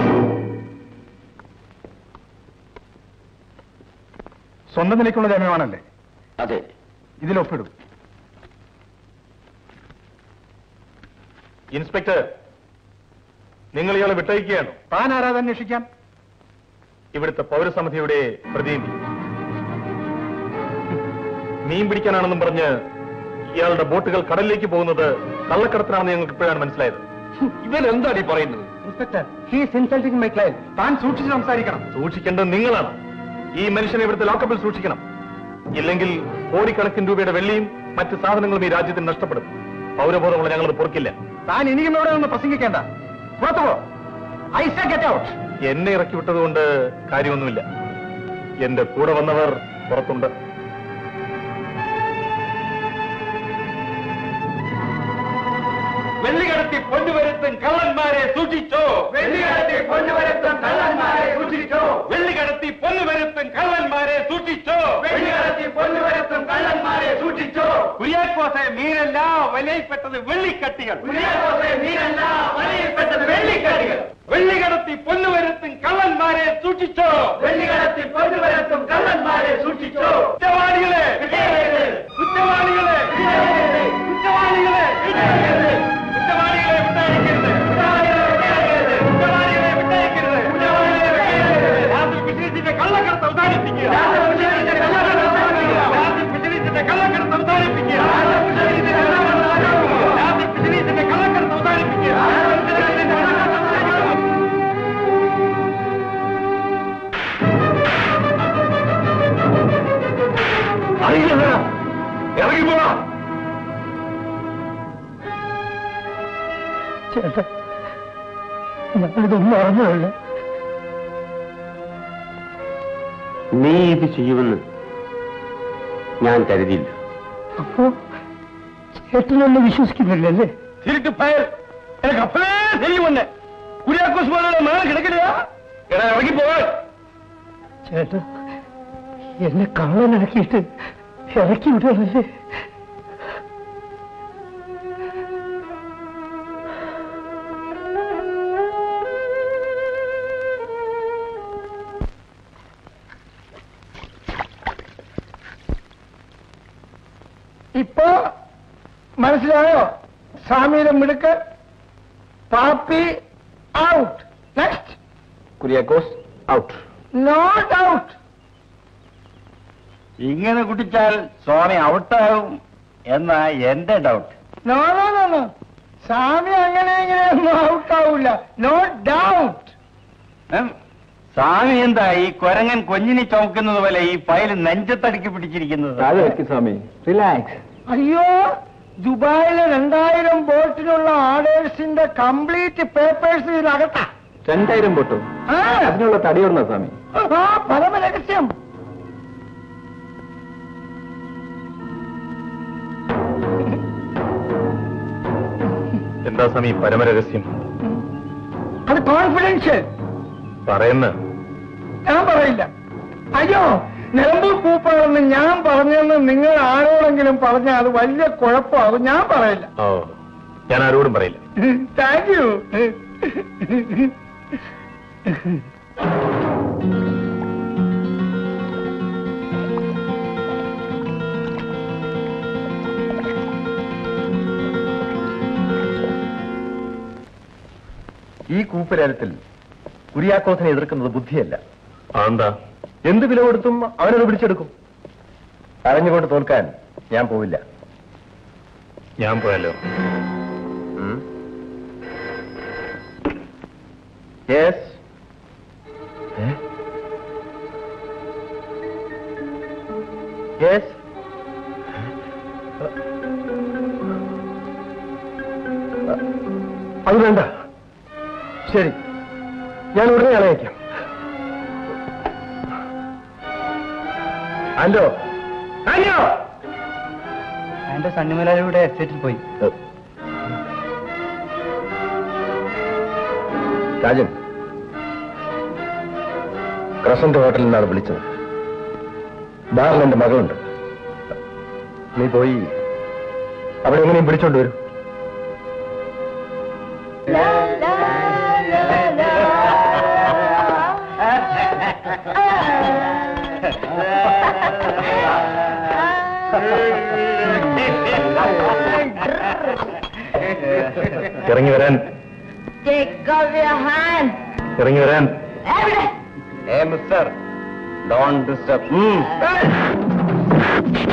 സ്വന്തം നിലയ്ക്കുള്ള ജാമ്യമാണല്ലേ? അതെ. ഇതിൽ ഒപ്പിടും. ഇൻസ്പെക്ടർ, നിങ്ങൾ ഇയാളെ വിട്ടയക്കുകയാണോ? താൻ ആരാധന അന്വേഷിക്കാൻ? ഇവിടുത്തെ പൗരസമിതിയുടെ പ്രതിനിധി. മീൻ പിടിക്കാനാണെന്നും പറഞ്ഞ് ഇയാളുടെ ബോട്ടുകൾ കടലിലേക്ക് പോകുന്നത് കള്ളക്കടത്തിനാണെന്ന് ഞങ്ങൾക്ക് ഇപ്പോഴാണ് മനസ്സിലായത്. ഇവൻ എന്താണ് ഈ പറയുന്നത്? Inspector, he's insulting my client. താൻ സൂക്ഷിച്ച് സംസാരിക്കണം. സൂക്ഷിക്കേണ്ടത് നിങ്ങളാണ്. ഈ മനുഷ്യനെ ഇവിടുത്തെ ലോക്കപ്പിൽ സൂക്ഷിക്കണം. ഇല്ലെങ്കിൽ കോടിക്കണക്കിന് രൂപയുടെ വെള്ളിയും മറ്റ് സാധനങ്ങളും ഈ രാജ്യത്തിന് നഷ്ടപ്പെടും. പൗരബോധമുള്ള ഞങ്ങളത് പൊറുക്കില്ല. താൻ ഇനിയും ഇവിടെ നിന്ന് പ്രസംഗിക്കേണ്ട. പുറത്തു പോ. I say get out. എന്നെ ഇറക്കി വിട്ടതുകൊണ്ട് കാര്യമൊന്നുമില്ല. എന്റെ കൂടെ വന്നവർ പുറത്തുണ്ട്. വെള്ളികടത്തി പൊന്നുവരുത്തും കള്ളന്മാരെ സൂക്ഷിച്ചോ. വെള്ളികടത്തി പൊന്നുവരുത്തും കള്ളന്മാരെ സൂക്ഷിച്ചോ. വെള്ളികടത്തി പൊന്നുവരുത്തും കള്ളന്മാരെ സൂക്ഷിച്ചോ. വെള്ളികടത്തി പൊന്നുവരുത്തും കള്ളന്മാരെ സൂക്ഷിച്ചോ. കുര്യാക്കോസെ മീനല്ല വലയിൽപ്പെട്ടത് വെള്ളിക്കട്ടികൾ. കുര്യാക്കോസെ മീനല്ല വലയിൽപ്പെട്ടത് വെള്ളിക്കട്ടികൾ. വെള്ളികടത്തി പൊന്നുവരുത്തും കള്ളന്മാരെ സൂക്ഷിച്ചോ. വെള്ളികടത്തി പൊന്നുവരുത്തും കള്ളന്മാരെ സൂക്ഷിച്ചോ. കുറ്റവാളികളെ കുറ്റവാളികളെ കുറ്റവാളികളെ കള്ളക്കടത്ത് അവസാനിപ്പിക്കുക. കള്ളക്കടത്ത് അവസാനിപ്പിക്കുക. കള്ളക്കടത്ത് അവസാനിപ്പിക്കുക. അറിയില്ല, ഇറങ്ങിപ്പോവാ. ചേട്ടാ, ഞാനിതൊന്നും അറിഞ്ഞതല്ല. നീ ഇത് ചെയ്യുമെന്ന് ഞാൻ കരുതിയില്ല. അപ്പോ ചേട്ടനൊന്നും വിശ്വസിക്കുന്നില്ലല്ലേ? തിരിച്ചു ഫയർ എനിക്ക് അപ്പഴേ தெரியுമെന്ന്. കുര്യാക്കോസ് പോലുള്ള മേലെ കിടക്കില്ല. എടാ ഇറങ്ങി പോവാൻ. ചേട്ടാ, എന്നെ കള്ളനാക്കിയിട്ട് ഇറക്കി വിടുകയല്ലേ? ഇപ്പോ മനസ്സിലായോ? സ്വാമിയുടെ മിടുക്ക്. Pappi out. Next Kuriakose out. Not out. ഇങ്ങനെ കുട്ടിച്ചാൽ സ്വാമി ഔട്ടാകും എന്നാ എന്റെ doubt. No no no no, സ്വാമി അങ്ങനെ ഇങ്ങനെയൊന്നും ഔട്ടാവൂല. No doubt. സ്വാമി എന്താ ഈ കൊരങ്ങൻ കൊഞ്ഞിനി ചുമക്കുന്നത് പോലെ ഈ ഫയൽ നെഞ്ചത്തടുക്കി പിടിച്ചിരിക്കുന്നത്? സ്വാമി റിലാക്സ്. അയ്യോ, ദുബായിലെ 2000 ബോട്ടിലുള്ള ഓർഡേഴ്സിന്റെ കംപ്ലീറ്റ് പേപ്പേഴ്സ് ഇതിനകത്താ. 2000 ബോട്ടോ? അതിനുള്ള തടിയുണ്ടോ സ്വാമി? പരമ രഹസ്യം. എന്താ സ്വാമി പരമരഹസ്യം? അത് കോൺഫിഡൻഷ്യൽ. പറയുന്ന ഞാൻ പറയില്ല. അയ്യോ, നിലമ്പൂർ പൂപ്പാണെന്ന് ഞാൻ പറഞ്ഞെന്ന് നിങ്ങൾ ആരോടെങ്കിലും പറഞ്ഞാൽ അത് വലിയ കുഴപ്പമാകും. ഞാൻ പറയില്ല. ഓ, ഞാൻ ആരോടും പറയില്ല. Thank you. ഈ കൂപ്പുരാരത്തിൽ കുര്യാക്കോസിനെ എതിർക്കുന്നത് ബുദ്ധിയല്ല. അതെന്താ? എന്ത് വില കൊടുത്തും അവനത് പിടിച്ചെടുക്കും. അറിഞ്ഞുകൊണ്ട് തോൽക്കാൻ ഞാൻ പോവില്ല. ഞാൻ പോയാലോ? യെസ്. യെസ്. അത് വേണ്ട. ശരി, ഞാൻ ഉടനെ അളയക്കാം. Hello hello. എന്റെ സണ്ണിമലയുടെ എസ്റ്റേറ്റിൽ പോയി. രാജൻ, ക്രസന്റ് ഹോട്ടലിൽ നിന്നാണ് വിളിച്ചത്. ബാറിൽ എന്റെ മകളുണ്ട്. നീ പോയി അവിടെ എങ്ങനെയും പിടിച്ചോണ്ട് വരും. ഇറങ്ങി വരാൻ. ഇറങ്ങി വരാൻ. Mister, don't disturb.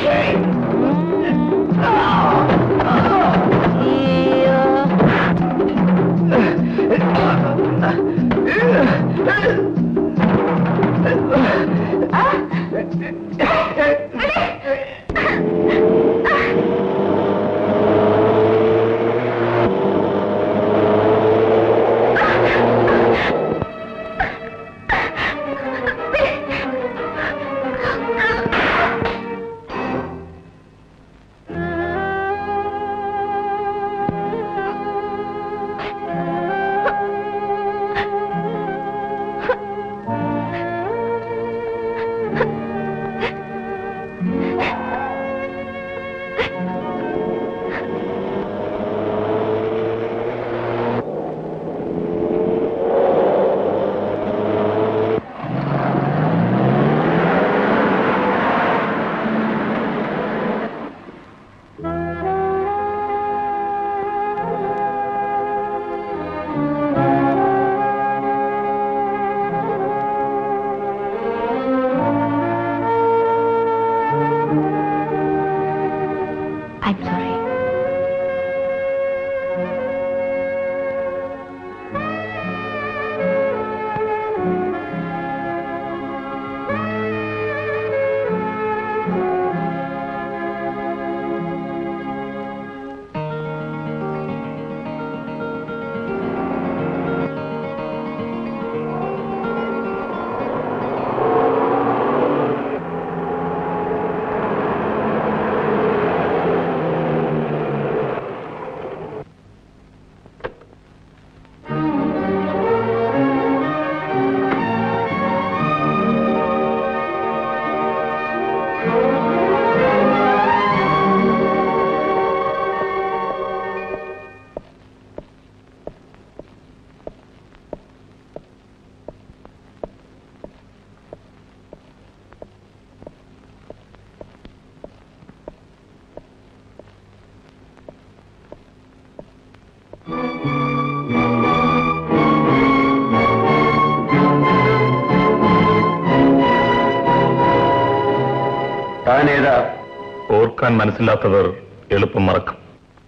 താനേതാ? ഓർക്കാൻ മനസ്സിലാത്തവർ എളുപ്പം മറക്കും.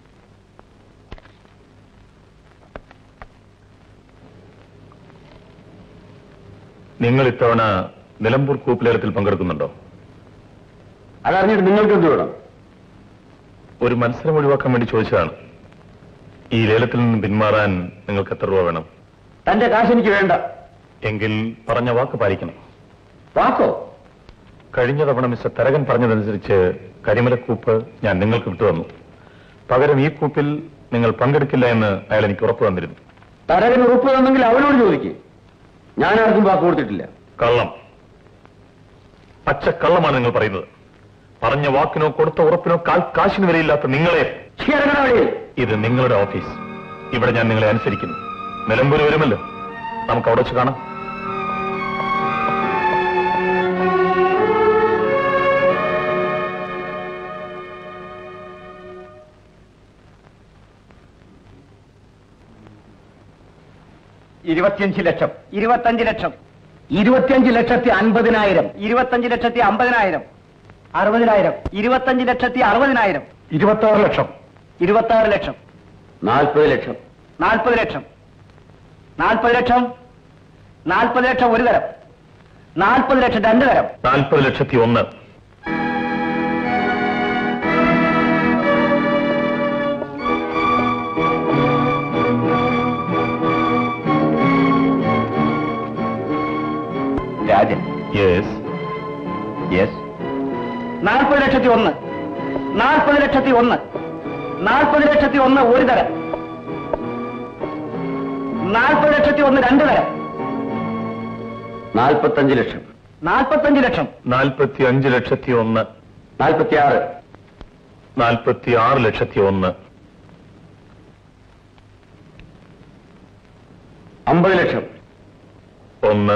നിങ്ങൾ ഇത്തവണ നിലമ്പൂർ കൂപ്പിലേലത്തിൽ പങ്കെടുക്കുന്നുണ്ടോ? അതറിഞ്ഞിട്ട് നിങ്ങൾക്ക് എന്ത് വേണം? ഒരു മത്സരം ഒഴിവാക്കാൻ വേണ്ടി ചോദിച്ചതാണ്. ഈ ലേലത്തിൽ നിന്ന് പിന്മാറാൻ നിങ്ങൾക്ക് എത്ര രൂപ വേണം? തന്റെ കാശ് എനിക്ക് വേണ്ട. എങ്കിൽ പറഞ്ഞ വാക്ക് പാലിക്കണം. വാക്കോ? കഴിഞ്ഞ തവണ മിസ്റ്റർ തരകൻ പറഞ്ഞതനുസരിച്ച് കരിമലക്കൂപ്പ് ഞാൻ നിങ്ങൾക്ക് വിട്ടുതന്നു. പകരം ഈ കൂപ്പിൽ നിങ്ങൾ പങ്കെടുക്കില്ല എന്ന് അയാൾ എനിക്ക് ഉറപ്പ് തന്നിരുന്നു. തരകൻ ഉറപ്പ് തന്നെങ്കിൽ അവനോട് ചോദിക്കും. ഞാൻ ആർക്കും വാക്ക് കൊടുത്തിട്ടില്ല. കള്ളം, പച്ചക്കള്ളമാണ് നിങ്ങൾ പറയുന്നത്. പറഞ്ഞ വാക്കിനോ കൊടുത്ത ഉറപ്പിനോ കാശിന് വരെയില്ലാത്ത നിങ്ങളെ. ഇത് നിങ്ങളുടെ ഓഫീസ്. ഇവിടെ ഞാൻ നിങ്ങളെ അനുസരിക്കുന്നു. നിലമ്പൂർ വരുമല്ലോ, നമുക്ക് അവിടെ വെച്ച് കാണാം. $25 ലക്ഷം. 25 ലക്ഷം. 25,50,000. 25,50,000. 60,000. 25,60,000. 26 ലക്ഷം. 26 ലക്ഷം. 40 ലക്ഷം. 40 ലക്ഷം. 40 ലക്ഷം. 40 ലക്ഷം ഒരു തരം. 40 ലക്ഷം രണ്ട് തരം. 40,01,000. രാജൻ. Yes yes. 40,01,000. 40,01,000. 40,01,000 ഒരു തരം. 40,01,000 രണ്ട് തരം. 45 ലക്ഷം. 45 ലക്ഷം. 45,01,000. 46. 46,01,000. 50 ലക്ഷം. 1.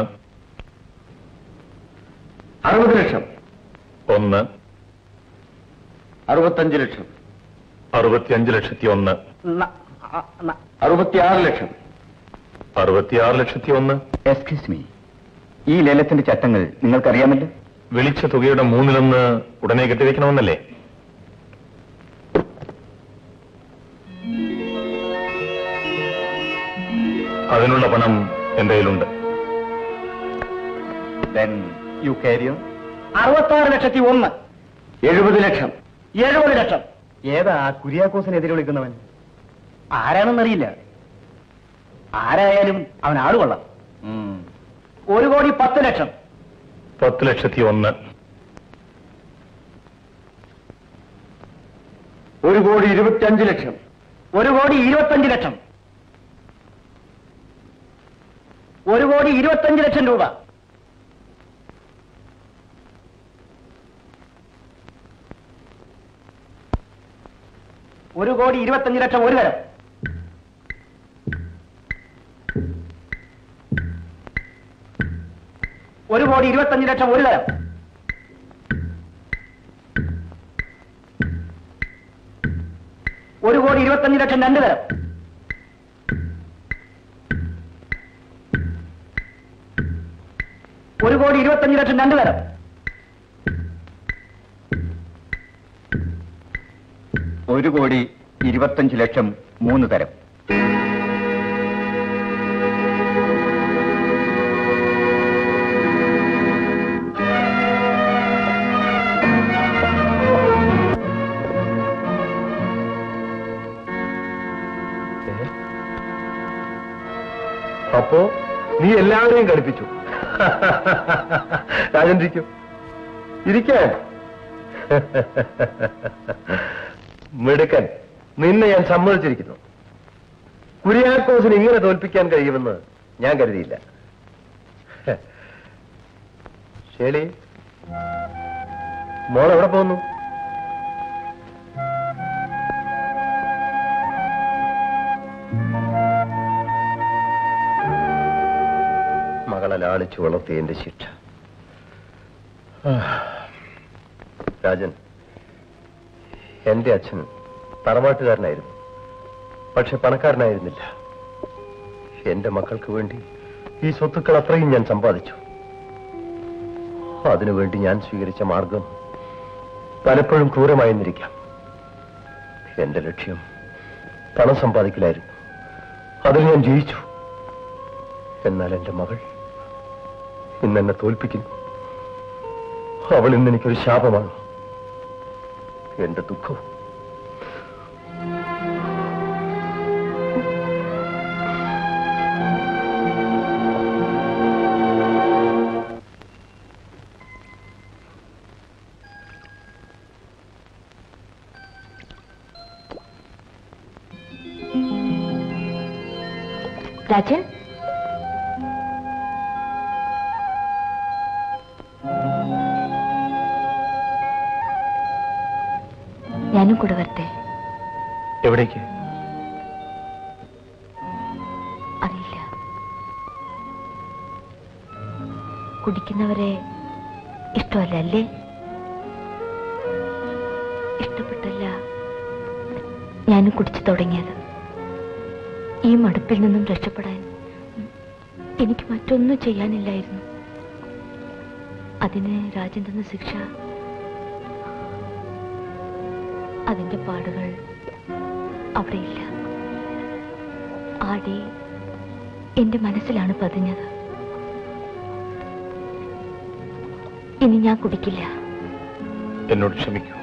60 ലക്ഷം. 1. 65 ലക്ഷം. 65,01,000. 66 ലക്ഷം. 66,01,000. എക്സ്ക്യൂസ് മീ, ഈ ലേലത്തിന്റെ ചട്ടങ്ങൾ നിങ്ങൾക്കറിയാമല്ലോ. വിളിച്ച തുകയുടെ 1/3 ഉടനെ കെട്ടിവെക്കണമെന്നല്ലേ? അതിനുള്ള പണം എന്റെ കയ്യിലുണ്ട്. 66,01,000. 70 ലക്ഷം. 70 ലക്ഷം. ഏതാ കുര്യാക്കോസിനെ എതിരെ വിളിക്കുന്നവൻ? ആരാണെന്നറിയില്ല. ആരായാലും അവൻ ആള് കൊള്ളാം. 1,10,00,000. 10,01,000. 1,25,00,000. 1,25,00,000. 1,25,00,000 രൂപ. 1,25,00,000 ഒരു തരം. 1,25,00,000 ഒരു തരം. 1,25,00,000 രണ്ട് തരം. 1,25,00,000 രണ്ട് തരം. 1,25,00,000 3 തരം. അപ്പോ നീ എല്ലാവരെയും ഘടിപ്പിച്ചു. രാജൻ ഇരിക്കും. ഇരിക്കാൻ മിടുക്കൻ. നിന്നെ ഞാൻ സമ്മതിച്ചിരിക്കുന്നു. കുര്യാക്കോസിന് ഇങ്ങനെ തോൽപ്പിക്കാൻ കഴിയുമെന്ന് ഞാൻ കരുതിയില്ല. ശരി, മോളെവിടെ പോകുന്നു? മകളെ ലാളിച്ചു വളർത്തിയ എന്റെ ശിക്ഷ. രാജൻ, എന്റെ അച്ഛൻ തറവാട്ടുകാരനായിരുന്നു, പക്ഷെ പണക്കാരനായിരുന്നില്ല. എന്റെ മക്കൾക്ക് വേണ്ടി ഈ സ്വത്തുക്കൾ അത്രയും ഞാൻ സമ്പാദിച്ചു. അതിനുവേണ്ടി ഞാൻ സ്വീകരിച്ച മാർഗം പലപ്പോഴും ക്രൂരമായെന്നിരിക്കാം. എന്റെ ലക്ഷ്യം പണം സമ്പാദിക്കലായിരുന്നു. അതിൽ ഞാൻ ജയിച്ചു. എന്നാൽ എന്റെ മകൾ ഇന്നെന്നെ തോൽപ്പിക്കുന്നു. അവൾ ഇന്നെനിക്കൊരു ശാപമാണ്. എന്റെ ദുഃഖവും. രാജൻ, ഞാനും കൂടെ വരട്ടെ? എവിടേക്ക്? അറിയില്ല. കുടിക്കുന്നവരെ ഇഷ്ടമല്ല അല്ലേ? ഇഷ്ടപ്പെട്ടല്ല ഞാനും കുടിച്ചു തുടങ്ങിയത്. ഈ മടുപ്പിൽ നിന്നും രക്ഷപ്പെടാൻ എനിക്ക് മറ്റൊന്നും ചെയ്യാനില്ലായിരുന്നു. അതിന് രാജൻ തന്ന ശിക്ഷ, അതിന്റെ പാടുകൾ അവിടെയില്ല. ആടി എന്റെ മനസ്സിലാണ് പതിഞ്ഞത്. ഇനി ഞാൻ കുടിക്കില്ല. എന്നോട് ക്ഷമിക്കൂ.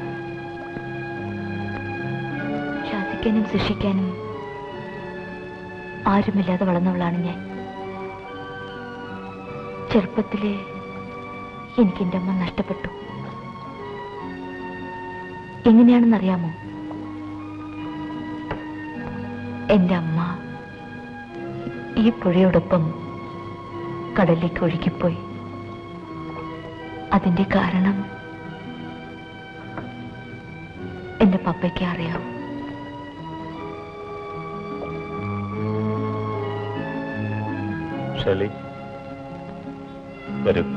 ശാസിക്കാനും ശിക്ഷിക്കാനും ആരുമില്ലാതെ വളർന്നവളാണ് ഞാൻ. ചെറുപ്പത്തിലെ എനിക്ക് എൻ്റെ അമ്മ നഷ്ടപ്പെട്ടു. എങ്ങനെയാണെന്നറിയാമോ? എൻ്റെ അമ്മ ഈ പുഴയോടൊപ്പം കടലിലേക്ക് ഒഴുകിപ്പോയി. അതിന്റെ കാരണം എന്റെ പപ്പയ്ക്ക് അറിയാം. ശൈലി, വരൂ.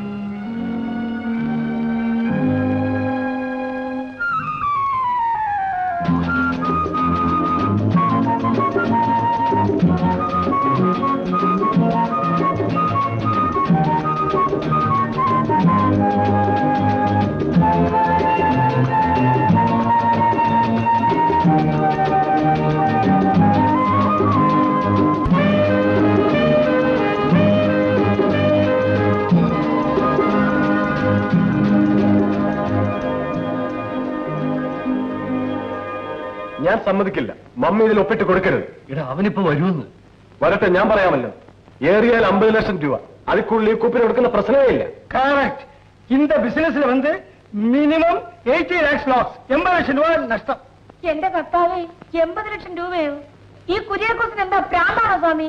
സമ്മതിക്കില്ല. മമ്മി ഇതിൽ ഒപ്പിട്ട് കൊടുക്കരുത്. എടാ അവനിപ്പോ വരുമെന്ന്. വരട്ടെ, ഞാൻ പറയാമല്ലോ. ഏറിയാൽ 50 ലക്ഷം രൂപ. അതിക്കുള്ളിൽ ഈ കുപ്പിന് കൊടുക്കുന്ന പ്രശ്നമേ ഇല്ല. കറക്റ്റ്. இந்த பிசினஸ்ல മിനിമം 80 lakhs ലോസ്. 80 ലക്ഷം രൂപ നഷ്ടം. എന്റെ കർത്താവേ, 80 ലക്ഷം രൂപയോ? ഈ കുര്യാക്കോസിന് എന്താ പ്രാന്താണോ സ്വാമി?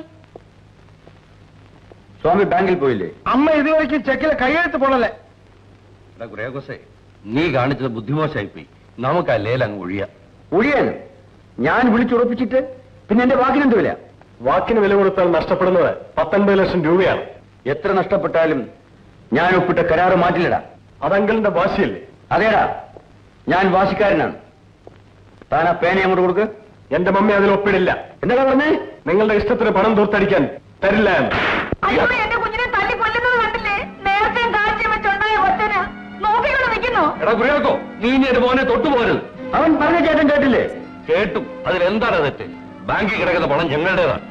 സ്വാമി ബാങ്കിൽ പോയില്ലേ? അമ്മ ഇതുവരെയ്ക്കും ചെക്കിലെ കൈയെഴുത്ത് പോണല്ലേ. കുര്യാക്കോസേ, നീ കാണിച്ചത് ബുദ്ധിമോശമായിപ്പോയി. നമുക്ക് ആ ലേലം അങ്ങ് ഒഴിയാനും ഞാൻ വിളിച്ചുറപ്പിച്ചിട്ട് പിന്നെ എന്റെ വാക്കിനെന്ത് വില? വാക്കിന് വില കൊടുത്താൽ നഷ്ടപ്പെടുന്നത് 19 ലക്ഷം രൂപയാണ്. എത്ര നഷ്ടപ്പെട്ടാലും ഞാൻ ഒപ്പിട്ട കരാറ് മാറ്റില്ലടാ. അതങ്കിളിന്റെ വാശിയല്ലേ? അതേടാ, ഞാൻ വാശിക്കാരനാണ്. താൻ ആ പേന അങ്ങോട്ട് കൊടുക്ക്. എന്റെ മമ്മി അതിൽ ഒപ്പിടില്ല. എന്താ പറഞ്ഞേ? നിങ്ങളുടെ ഇഷ്ടത്തിന് പണം ദൂർത്തടിക്കാൻ തരില്ല. അയ്യോ, എന്റെ കുഞ്ഞിനെ തല്ലി കൊല്ലുന്നത് കണ്ടില്ലേ? നേരത്തെ കാഴ്ച വെച്ചുണ്ടായ ഒറ്റന നോക്കിക്കൊണ്ട് നിൽക്കുന്നു. എടാ കുര്യാക്കോ, നീ ഇനി എന്റെ മോനെ തൊട്ടുപോരുത്. അവൻ പറഞ്ഞ ചേട്ടൻ കേട്ടില്ലേ? കേട്ടു. അതിലെന്താണ് തെറ്റ്? ബാങ്കിൽ കിടക്കുന്ന പണം ഞങ്ങളുടേതാണ്.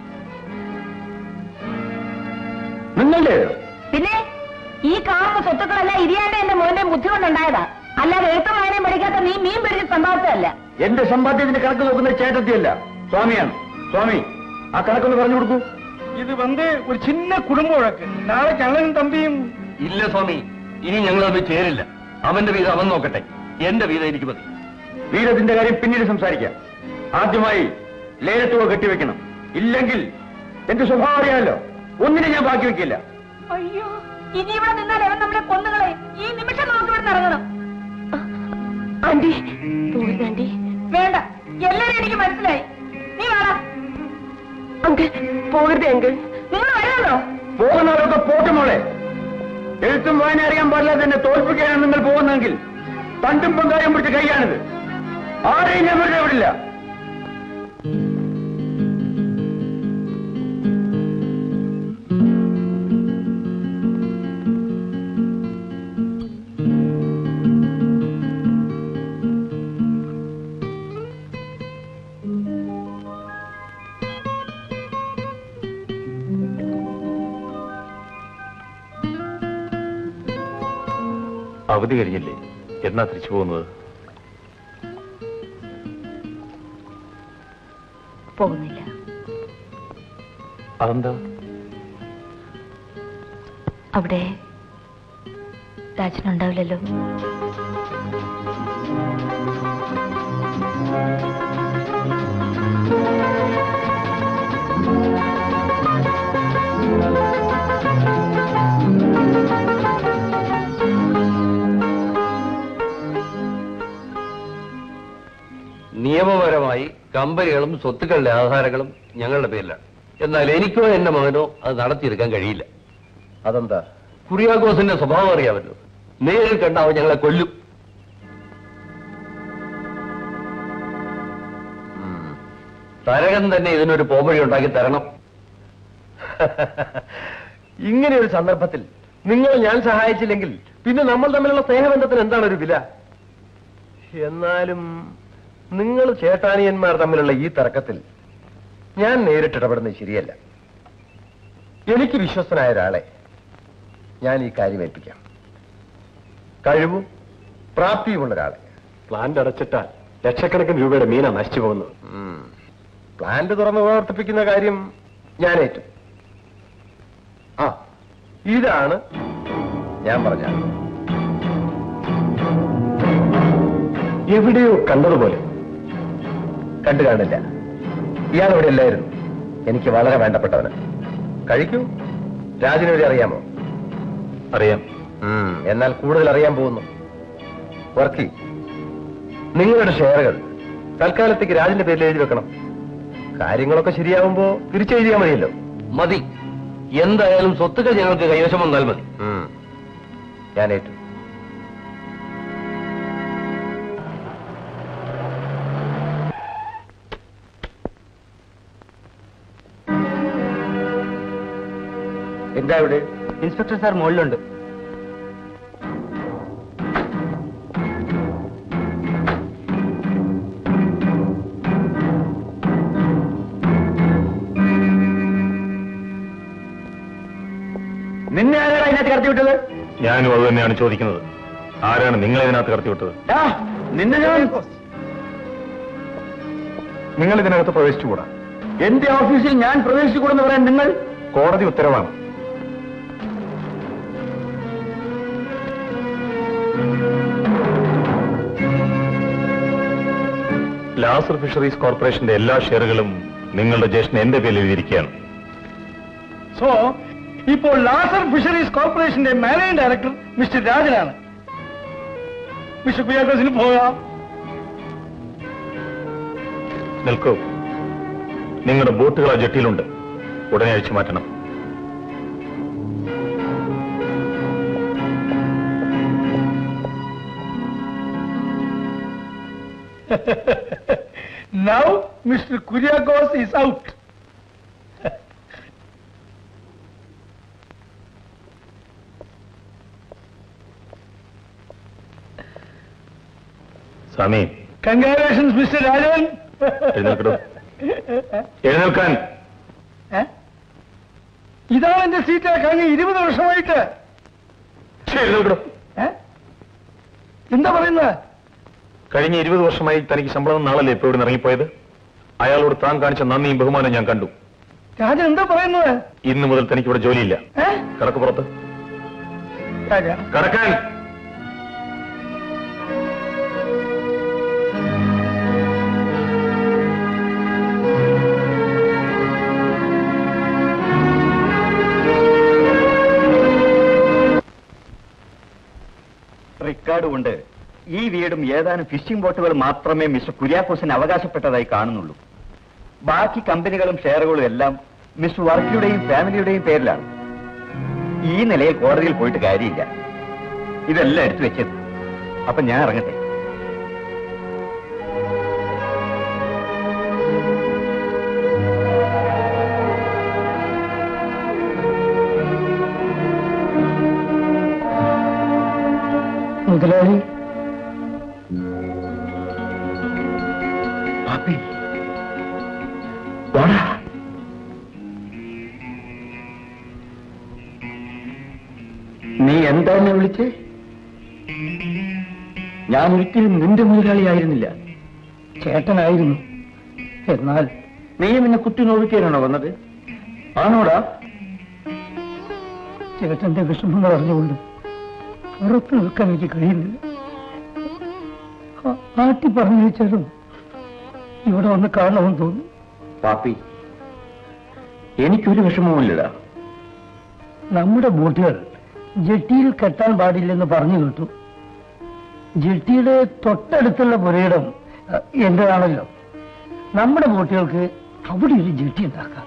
നിങ്ങളുടേതോ? പിന്നെ ഈ കാണുന്ന സ്വത്തുക്കളെല്ലാം ഇരിയാന്റെ എന്റെ മോന്റെ ബുദ്ധി കൊണ്ടുണ്ടായതാ. അല്ലാതെ എഴുത്തും വായനയും പഠിക്കാത്ത നീ മീൻ പിടിച്ച് സമ്പാദിച്ചതല്ല. എന്റെ സമ്പാദ്യത്തിന്റെ കണക്ക് നോക്കുന്ന ചേട്ടത്തിയല്ല, സ്വാമിയാണ്. സ്വാമി, ആ കണക്കൊന്ന് പറഞ്ഞു കൊടുക്കൂ. ഇത് ഒരു ചിന്ന കുടുംബ വഴക്ക്. നാളെ അണ്ണനും തമ്പിയും. ഇല്ല സ്വാമി, ഇനി ഞങ്ങൾ തമ്മിൽ ചേരില്ല. അവന്റെ വീതം അവൻ നോക്കട്ടെ, എന്റെ വീതം എനിക്ക് മതി. വീരത്തിന്റെ കാര്യം പിന്നീട് സംസാരിക്കാം. ആദ്യമായി ലേലത്തുക കെട്ടിവെക്കണം. ഇല്ലെങ്കിൽ എന്റെ സ്വഭാവം അറിയാമല്ലോ, ഒന്നിനെ ഞാൻ ബാക്കി വെക്കില്ല. അയ്യോ, ഇനി ഇവിടെ നിന്നാൽ അവൻ നമ്മളെ കൊന്നുകളെ. ഈ നിമിഷം നമുക്ക് ഇവിടെ ഇറങ്ങണം. ആന്റി, ആന്റി വേണ്ട, എല്ലാരും എനിക്ക് മനസ്സിലായി. നീ വേണം അങ്കിൾ. പോകരുത് അങ്കിൾ. നിങ്ങൾ വരാമല്ലോ. പോകുന്നവരൊക്കെ പോട്ടെ മോളെ. എഴുത്തും വായന അറിയാൻ പാടില്ലാതെ എന്നെ തോൽപ്പിക്കാനാണ് നിങ്ങൾ പോകുന്നതെങ്കിൽ തണ്ടും പങ്കായം പിടിച്ച കൈയാണിത്. ആരെയും ഞാൻ വെറുതെ വിടില്ല. അവധി കഴിഞ്ഞില്ലേ? എന്നാ തിരിച്ചു പോകുന്നത്? പോകുന്നില്ല. അതെന്താ? അവിടെ രാജനുണ്ടാവില്ലല്ലോ. നിയമപരമായി കമ്പനികളും സ്വത്തുക്കളുടെ ആധാരങ്ങളും ഞങ്ങളുടെ പേരിലാണ്. എന്നാൽ എനിക്കോ എന്റെ മകനോ അത് നടത്തിയെടുക്കാൻ കഴിയില്ല. അതെന്താ? കുര്യാക്കോസിന്റെ സ്വഭാവം അറിയാമല്ലോ. നേരിൽ കണ്ട അവൻ ഞങ്ങളെ കൊല്ലും. തരകൻ തന്നെ ഇതിനൊരു പോംവഴി ഉണ്ടാക്കി തരണം. ഇങ്ങനെ ഒരു സന്ദർഭത്തിൽ നിങ്ങൾ ഞാൻ സഹായിച്ചില്ലെങ്കിൽ പിന്നെ നമ്മൾ തമ്മിലുള്ള സ്നേഹബന്ധത്തിന് എന്താണ് ഒരു വില? എന്നാലും നിങ്ങൾ ചേട്ടാനിയന്മാർ തമ്മിലുള്ള ഈ തർക്കത്തിൽ ഞാൻ നേരിട്ടിടപെടുന്നത് ശരിയല്ല. എനിക്ക് വിശ്വസ്തനായ ഒരാളെ ഞാൻ ഈ കാര്യം ഏൽപ്പിക്കാം. കഴിവും പ്രാപ്തിയുമുള്ള ഒരാളെ. പ്ലാന്റ് അടച്ചിട്ടാൽ ലക്ഷക്കണക്കിന് രൂപയുടെ മീനാ നശിച്ചു പോകുന്നത്. പ്ലാന്റ് തുറന്ന് പ്രവർത്തിപ്പിക്കുന്ന കാര്യം ഞാൻ ഏറ്റു. ഇതാണ് ഞാൻ പറഞ്ഞ. എവിടെയോ കണ്ടതുപോലെ. കണ്ടു കാണില്ല. ഇയാൾ ഇവിടെ ഇല്ലായിരുന്നു. എനിക്ക് വളരെ വേണ്ടപ്പെട്ടവന്. കഴിക്കൂ. രാജിനൊരു അറിയാമോ? അറിയാം. എന്നാൽ കൂടുതൽ അറിയാൻ പോകുന്നു. വർക്കി, നിങ്ങളുടെ ഷെയറുകൾ തൽക്കാലത്തേക്ക് രാജിന്റെ പേരിൽ എഴുതി വെക്കണം. കാര്യങ്ങളൊക്കെ ശരിയാവുമ്പോ തിരിച്ചെഴുതിയാൽ മതിയല്ലോ. മതി. എന്തായാലും സ്വത്തുക്കൾ ഞങ്ങൾക്ക് കൈവശം വന്നാൽ മതി. ഞാൻ ഏറ്റു. എന്താ ഇവിടെ? ഇൻസ്പെക്ടർ സാർ മുകളിലുണ്ട്. നിന്നെ ആരാണ് അതിനകത്ത് കടത്തിവിട്ടത്? ഞാനും അത് തന്നെയാണ് ചോദിക്കുന്നത്. ആരാണ് നിങ്ങളെ ഇതിനകത്ത് കടത്തിവിട്ടത്? നിന്നെ ഞാൻ നിങ്ങൾ ഇതിനകത്ത് പ്രവേശിച്ചുകൂടാ. എന്റെ ഓഫീസിൽ ഞാൻ പ്രവേശിച്ചുകൂടെന്ന് പറയാൻ നിങ്ങൾ? കോടതി ഉത്തരവാണ്. ലാസർ ഫിഷറീസ് കോർപ്പറേഷന്റെ എല്ലാ ഷെയറുകളും നിങ്ങളുടെ ജ്യേഷ്ഠൻ എന്റെ പേരിൽ എഴുതിയിരിക്കുകയാണ്. സോ ഇപ്പോൾ ലാസർ ഫിഷറീസ് കോർപ്പറേഷന്റെ മാനേജിംഗ് ഡയറക്ടർ മിസ്റ്റർ രാജനാണ്. മിസ്റ്റർ കുര്യാക്കോസിന് പോകാം. നിൽക്കൂ. നിങ്ങളുടെ ബോട്ടുകൾ ആ ജെട്ടിയിലുണ്ട്. ഉടനെ അഴിച്ചു മാറ്റണം. Now Mr. Kuryakos is out. Swami, Congratulations, Mr. Rajan. എഴുന്നേൽക്കടോ. എഴുന്നേൽക്കാൻ. ഇതാണ് എന്റെ സീറ്റ്. കഴിഞ്ഞ 20 വർഷമായിട്ട്. എഴുന്നേൽക്കടോ. എന്താ പറയുന്നത്? കഴിഞ്ഞ 20 വർഷമായി തനിക്ക് ശമ്പളം നാളല്ലേ ഇപ്പോൾ ഇവിടെ ഇറങ്ങിപ്പോയത്? അയാളോട് താൻ കാണിച്ച നന്ദിയും ബഹുമാനം ഞാൻ കണ്ടു. രാജൻ എന്താ പറയുന്നത്? ഇന്നു മുതൽ തനിക്ക് ഇവിടെ ജോലിയില്ല. കടക്ക് പുറത്ത്. കടക്കാൻ. റെക്കോർഡ് കൊണ്ട് ഈ വീടും ഏതാനും ഫിഷിംഗ് ബോട്ടുകൾ മാത്രമേ മിസ്റ്റർ കുര്യാക്കോസിന് അവകാശപ്പെട്ടതായി കാണുന്നുള്ളൂ. ബാക്കി കമ്പനികളും ഷെയറുകളും എല്ലാം മിസ്റ്റർ വർക്കിയുടെയും ഫാമിലിയുടെയും പേരിലാണ്. ഈ നിലയിൽ കോടതിയിൽ പോയിട്ട് കാര്യമില്ല. ഇതെല്ലാം എടുത്തു വെച്ചത്. അപ്പൊ ഞാൻ ഇറങ്ങട്ടെ. മുതലാളി, നീ എന്താ എന്നെ വിളിച്ചേ? ഞാൻ ഒരിക്കലും നിന്റെ മുതലാളിയായിരുന്നില്ല. ചേട്ടനായിരുന്നു. എന്നാൽ നീ എന്നെ കുത്തി നോക്കിയാണോ വന്നത്? ആണോടാ? ചേട്ടന്റെ വിഷമങ്ങൾ അറിഞ്ഞുകൊണ്ട് പുറത്ത് നിൽക്കാൻ എനിക്ക് കഴിയുന്നില്ല. ആട്ടി പറഞ്ഞു വെച്ചാലും ഇവിടെ വന്ന് കാണണമെന്ന് തോന്നുന്നു. പാപ്പി, എനിക്കൊരു വിഷമവുമില്ലടാ. നമ്മുടെ ബോട്ടുകൾ ജെട്ടിയിൽ കെട്ടാൻ പാടില്ലെന്ന് പറഞ്ഞു കേട്ടു. ജെട്ടിയുടെ തൊട്ടടുത്തുള്ള പുരയിടം എന്റേതാണല്ലോ. നമ്മുടെ ബോട്ടുകൾക്ക് അവിടെ ഒരു ജെട്ടി ഉണ്ടാക്കാം.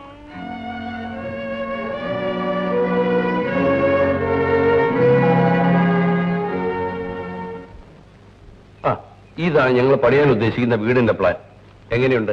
ഇതാണ് ഞങ്ങൾ പണിയാൻ ഉദ്ദേശിക്കുന്ന വീടിന്റെ പ്ലാൻ. എങ്ങനെയുണ്ട്?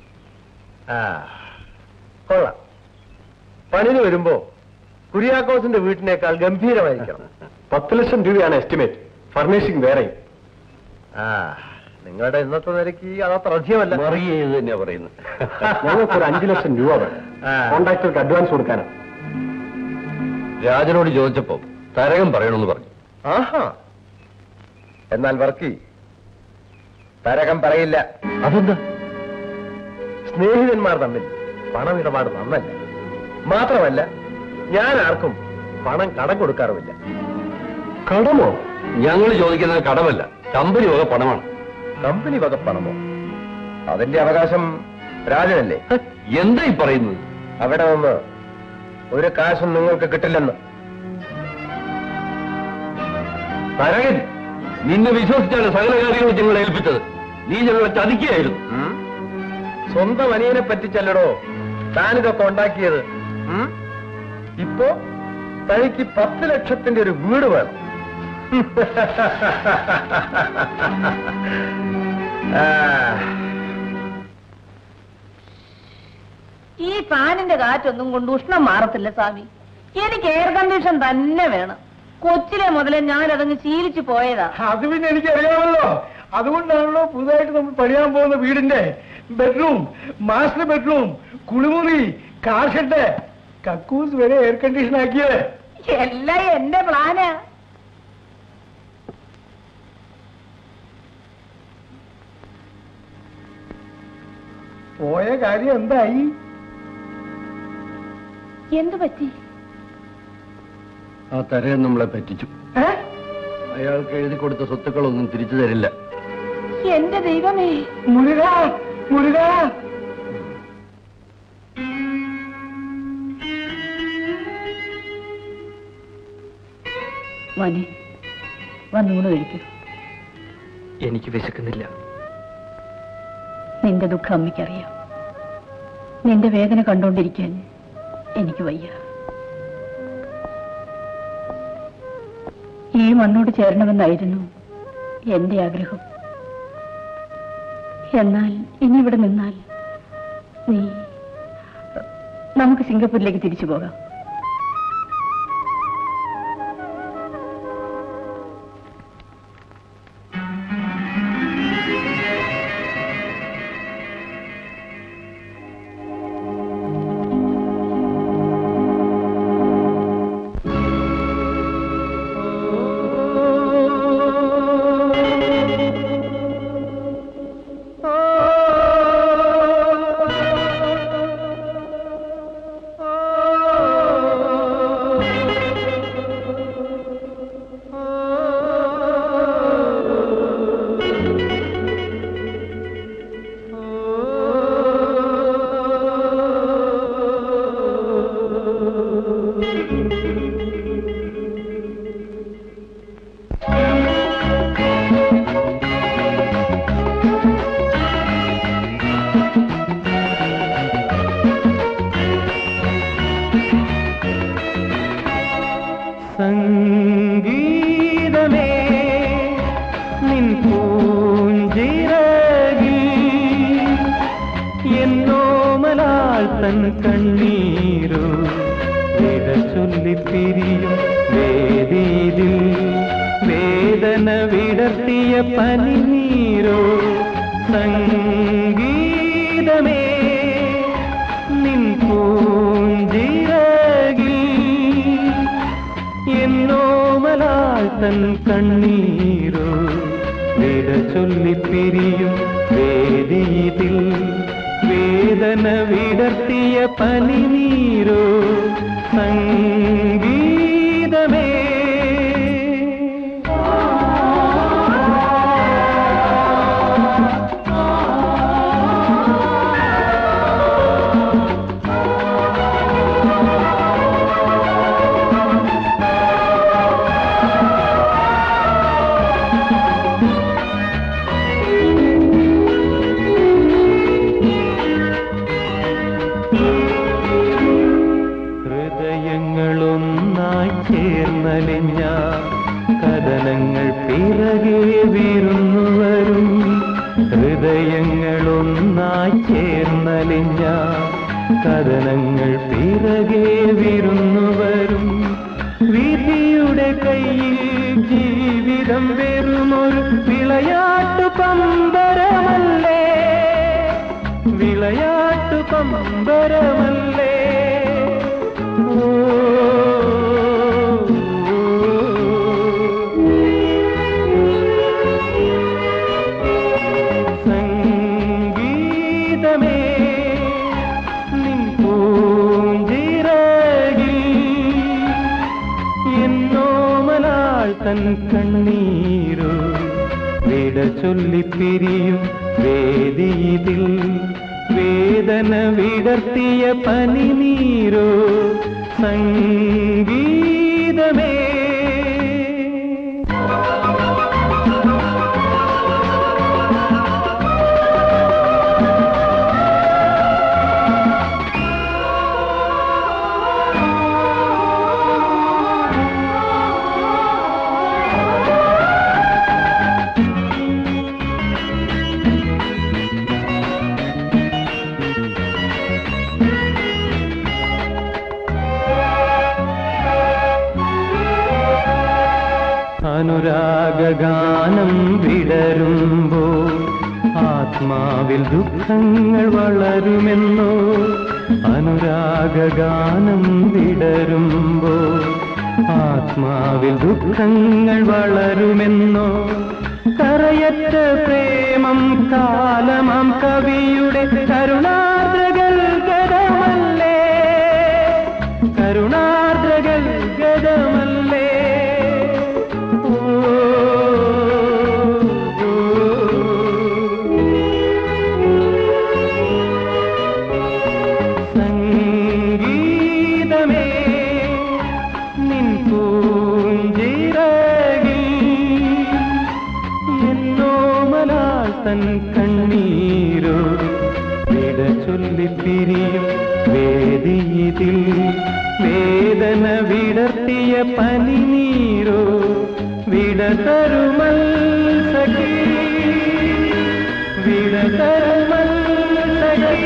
കൊള്ളാം. പണിന് വരുമ്പോ കുര്യാക്കോസിന്റെ വീട്ടിനേക്കാൾ ഗംഭീരമായിരിക്കണം. 10 ലക്ഷം രൂപയാണ് എസ്റ്റിമേറ്റ്. ഫർണിഷിംഗ് വേറെ. നിങ്ങളുടെ ഇന്നത്തെ നിരക്ക് അതത്ര അധികമല്ല. മറിയത് തന്നെയാ പറയുന്നത്. ഞങ്ങൾക്കൊരു 5 ലക്ഷം രൂപ വേണം. കോൺട്രാക്ടർക്ക് അഡ്വാൻസ് കൊടുക്കാനാണ്. രാജനോട് ചോദിച്ചപ്പോ തരകം പറയണമെന്ന് പറഞ്ഞു. ആഹാ, എന്നാൽ വർക്കി തരകം പറയില്ല. അതെന്താ? സ്നേഹിതന്മാർ തമ്മിൽ പണമിടപാട് നന്നല്ല. മാത്രമല്ല, ഞാൻ ആർക്കും പണം കടം കൊടുക്കാറുമില്ല. കടമോ? ഞങ്ങൾ ചോദിക്കുന്നത് കടമല്ല, കമ്പനി വക പണമാണ്. കമ്പനി വക പണമോ? അതിന്റെ അവകാശം രാജനല്ലേ? എന്താ ഈ പറയുന്നത്? അവിടെ നിന്ന് ഒരു കാശും നിങ്ങൾക്ക് കിട്ടില്ലെന്ന്. തരകൻ, നിന്നെ വിശ്വസിച്ചാണ് സകല കാര്യങ്ങളും ഞങ്ങളെ ഏൽപ്പിച്ചത്. നീ ഞങ്ങളെ ചതിക്കുകയായിരുന്നു. സ്വന്തം അനിയനെ പറ്റിച്ചല്ലടോ താനിതൊക്കെ ഉണ്ടാക്കിയത്. ഇപ്പോ തനിക്ക് 10 ലക്ഷത്തിന്റെ ഒരു വീട് വേണം. ഈ ഫാനിന്റെ കാറ്റൊന്നും കൊണ്ട് ഉഷ്ണം മാറത്തില്ല സ്വാമി. എനിക്ക് എയർ കണ്ടീഷൻ തന്നെ വേണം. കൊച്ചിലെ മുതലേ ഞാൻ അതങ്ങ് ശീലിച്ചു പോയതാ. അത് പിന്നെ എനിക്കറിയാമല്ലോ. അതുകൊണ്ടാണല്ലോ പുതുതായിട്ട് നമ്മൾ പണിയാൻ പോകുന്ന വീടിന്റെ ബെഡ്റൂം, മാസ്റ്റർ ബെഡ്റൂം, കുളിമുറി, കാർ ഷെഡ്, കക്കൂസ് വരെ എയർ കണ്ടീഷൻ ആക്കിയത്. എല്ലാം എന്റെ പ്ലാനാ. പോയ കാര്യം എന്തായി? എന്തു പറ്റി? ആ തരയൻ നമ്മളെ പറ്റിച്ചു. അയാൾക്ക് എഴുതി കൊടുത്ത സ്വത്തുക്കളൊന്നും തിരിച്ചു തരില്ല. എന്റെ ദൈവമേ! മുരുക, മുരുക! മോനെ, വന്നൂണ് കഴിക്കൂ. എനിക്ക് വിശക്കുന്നില്ല. നിന്റെ ദുഃഖം അമ്മയ്ക്കറിയാം. നിന്റെ വേദന കണ്ടുകൊണ്ടിരിക്കാൻ എനിക്ക് വയ്യ. ഈ മണ്ണോട് ചേരണമെന്നായിരുന്നു എന്റെ ആഗ്രഹം. എന്നാൽ ഇനി ഇവിടെ നിന്നാൽ നമുക്ക് സിംഗപ്പൂരിലേക്ക് തിരിച്ചു പോകാം. സംഗീതമേ നിൻ പൂഞ്ചിറകിൽ എന്നോമലാൽ തൻ കണ്ണീരോ വിട ചൊല്ലിപ്പിരിയും വേദിയിൽ വേദന വിടർത്തിയ പനിനീരോ. സംഗീതമേ നിൻ പൂഞ്ചിറകിൽ എന്നോമലാൽ തൻ കണ്ണീരോ വിട ചൊല്ലിപ്പിരിയും വേദിയിൽ വേദന വിടർത്തിയ പനിനീരോ. സംഗീതമേ ഹൃദയങ്ങളൊന്നായി ചേർന്നലിഞ്ഞ കഥനങ്ങൾ പിറകെ വീരുന്നുവരും. ഹൃദയങ്ങളൊന്നായി ചേർന്നലിഞ്ഞ കഥനങ്ങൾ പിറകെ വീരുന്നുവരും. വിധിയുടെ കയ്യിൽ ജീവിതം വെറുമൊരു വിളയാട്ടു പമ്പരമല്ലേ, വിളയാട്ടു പമ്പരമല്ലേ. സംഗീതമേ നിൻ പൂഞ്ചിറകിൽ എന്നോമലാൽ തൻ കണ്ണീരോ വിട ചൊല്ലിപ്പിരിയും വേദിയിൽ വേദന വിടർത്തിയ പനിനീരോ. സംഗീതമേ അനുരാഗഗാനം വിടരുമ്പോൾ ആത്മാവിൽ ദുഃഖങ്ങൾ വളരുമെന്നോ. അനുരാഗഗാനം വിടരുമ്പോൾ ആത്മാവിൽ ദുഃഖങ്ങൾ വളരുമെന്നോ കറയറ്റ പ്രേമം കാലമാം കവിയുടെ കരുണാർദ്രകൾ ഗതമല്ലേ, കരുണാർദ്രകൾ ഗതമല്ലേ. സംഗീതമേ നിൻ പൂഞ്ചിറകിൽ എന്നോമലാൽ തൻ കണ്ണീരോ വിട ചൊല്ലി പിരിയും വേദിയിൽ വേദന വിടർത്തിയ പനിനീരോ വിട തരുമൽ സഖി, വിട തരുമൽ സഖി.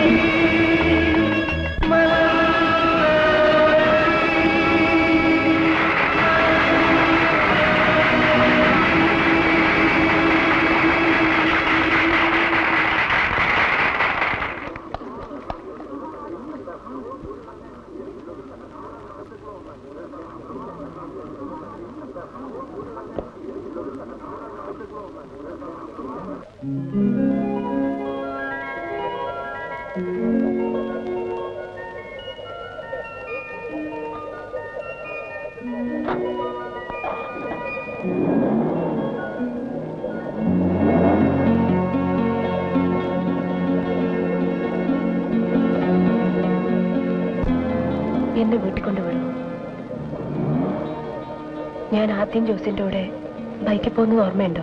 എന്നെ വീട്ടിൽ കൊണ്ടുവിടുമോ? ഞാൻ ആദ്യം ജോസിന്റെ കൂടെ ബൈക്കിൽ പോകുന്നത് ഓർമ്മയുണ്ടോ?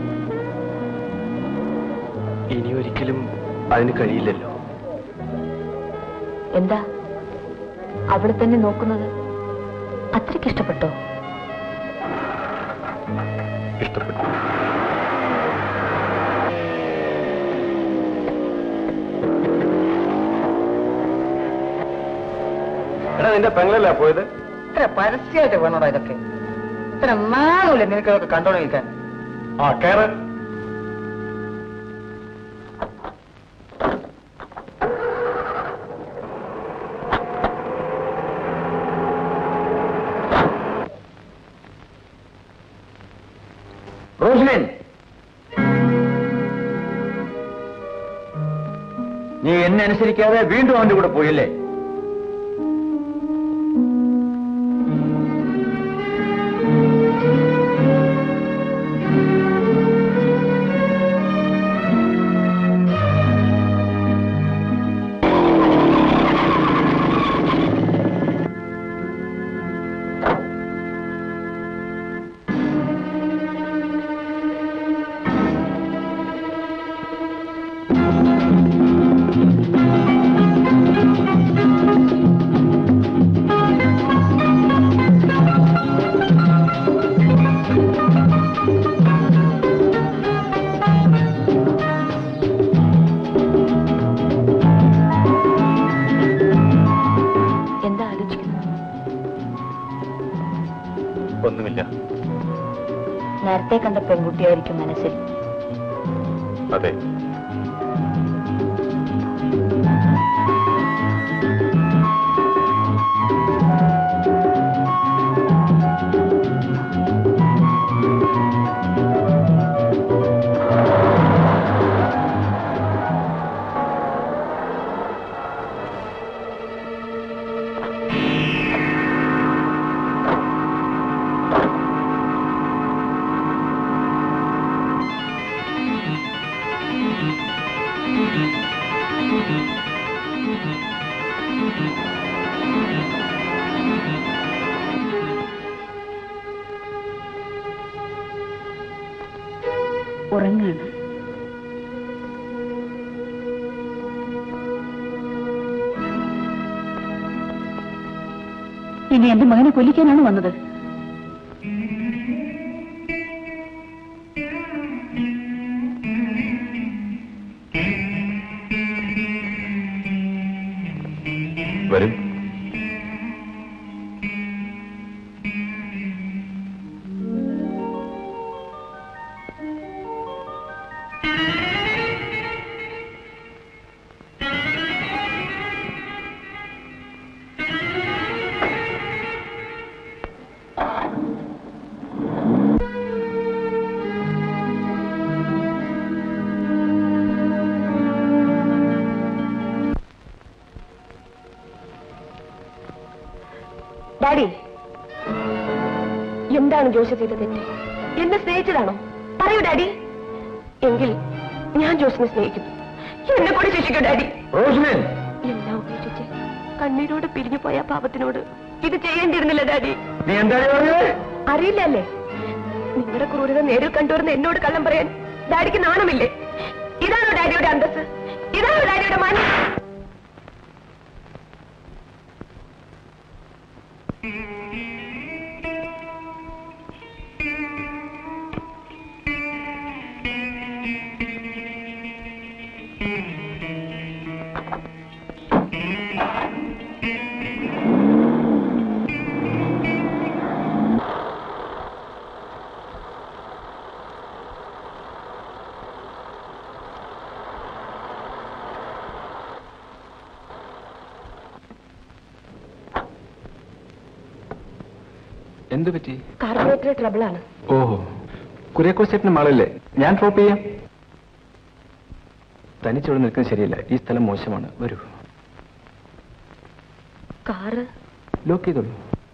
ഇനി ഒരിക്കലും അതിന് കഴിയില്ലല്ലോ. എന്താ അവിടെ തന്നെ നോക്കുന്നത്? അത്രയ്ക്ക് ഇഷ്ടപ്പെട്ടോ? ഇഷ്ടപ്പെട്ടു. എടാ നിന്റെ പെങ്ങളല്ല പോയത്? ഇത്ര പരസ്യമായിട്ട് വേണോടാ ഇതൊക്കെ? ഇത്ര നാളുമില്ല നിനക്കൊക്കെ കണ്ടോണ്ട് നിൽക്കാൻ. ആ കേറ്. റോസ്ലിൻ, നീ എന്നെ അനുസരിക്കാതെ വീണ്ടും അവന്റെ കൂടെ പോയില്ലേ? ഒന്നുമില്ല. നേരത്തെ കണ്ട പെൺകുട്ടിയായിരിക്കും മനസ്സിൽ. അതെ. ഉറങ്ങാണ്. ഇനി എന്റെ മകനെ കൊല്ലിക്കാനാണ് വന്നത്. വരും. ഡാഡി, എന്താണ് ജോസ് ചെയ്ത തെറ്റ്? എന്നെ സ്നേഹിച്ചതാണോ? പറയൂ ഡാഡി. എങ്കിൽ ഞാൻ ജോസിനെ സ്നേഹിക്കുന്നു. എന്നെ കൂടി ശിക്ഷിക്കൂ ഡാഡി. എല്ലാം ഉപേക്ഷിച്ച് കണ്ണീരോട് പിരിഞ്ഞു പോയ പാപത്തിനോട് ഇത് ചെയ്യേണ്ടിയിരുന്നില്ല ഡാഡി. നീ എന്താ അറിയില്ല അല്ലേ? നിങ്ങളുടെ ക്രൂരത നേരിൽ കണ്ടുവരുന്ന എന്നോട് കള്ളം പറയാൻ ഡാഡിക്ക് നാണമില്ലേ? ഇതാണോ ഡാഡിയുടെ അന്തസ്? ഇതാണോ ഡാഡിയുടെ മാന്യം? എന്ത് പറ്റി? കാർബറേറ്റർ ട്രബിളാണ്. ഓഹോ, കുര്യാക്കോസ് ചേട്ടന്റെ മകളല്ലേ? ഞാൻ ഡ്രോപ്പ് ചെയ്യാം. തനിച്ചിവിടെ നിൽക്കുന്നത് ശരിയല്ല. ഈ സ്ഥലം മോശമാണ്. വരൂ. കാറ് ലോക്ക് ചെയ്തോളൂ.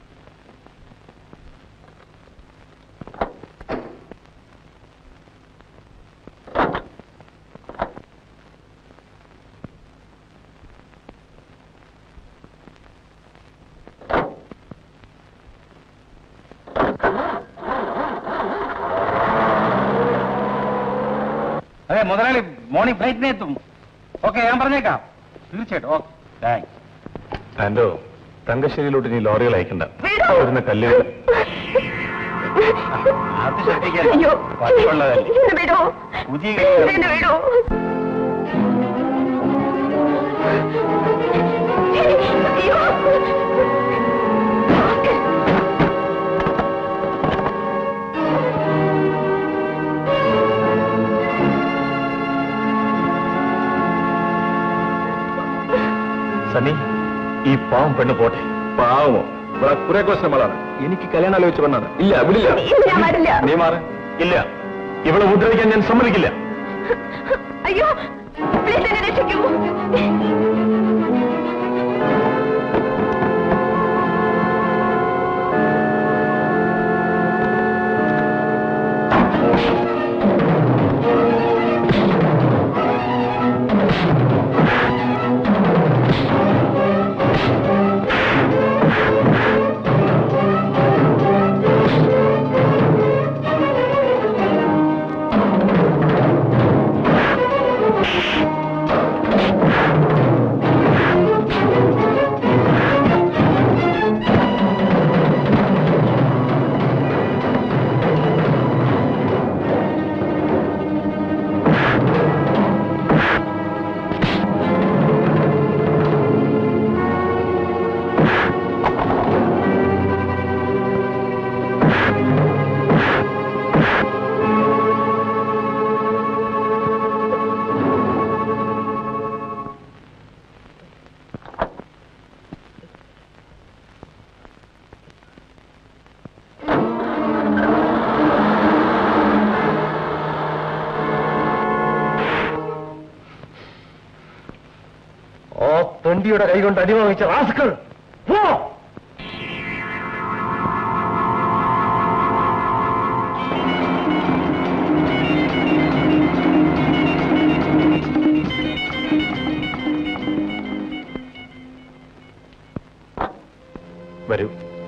അതെ, മുതലാളി മോർണിംഗ് ഫ്ലൈറ്റിനെ എത്തും. ഓക്കെ, ഞാൻ പറഞ്ഞേക്കാം. തീർച്ചയായിട്ടും. Okay, thanks. ആൻഡോ, തങ്കശ്ശേരിയിലോട്ട് നീ ലോറികൾ അയക്കണ്ട. വരുന്ന കല്ലുകൾ അത് ശ്രദ്ധിക്കാൻ പറ്റുള്ളതല്ലേ. പുതിയ സണ്ണി, ഈ പാവം പെണ്ണ് പോട്ടെ. പാവമോ? ഇവിടെ കുര്യാക്കോസ് നമ്മളാണ്. എനിക്ക് കല്യാണം ആലോചിച്ച പെണ്ണാണ്. ഇല്ല, വിടില്ല. നീ മാറ്. ഇല്ല, ഇവളെ ഉപദ്രവിക്കാൻ ഞാൻ സമ്മതിക്കില്ല. അയ്യോ, രക്ഷിക്കൂ. തൊണ്ടിയുടെ കൈ കൊണ്ട് അടി വാങ്ങിച്ച റാസ്കൾ. വരൂ.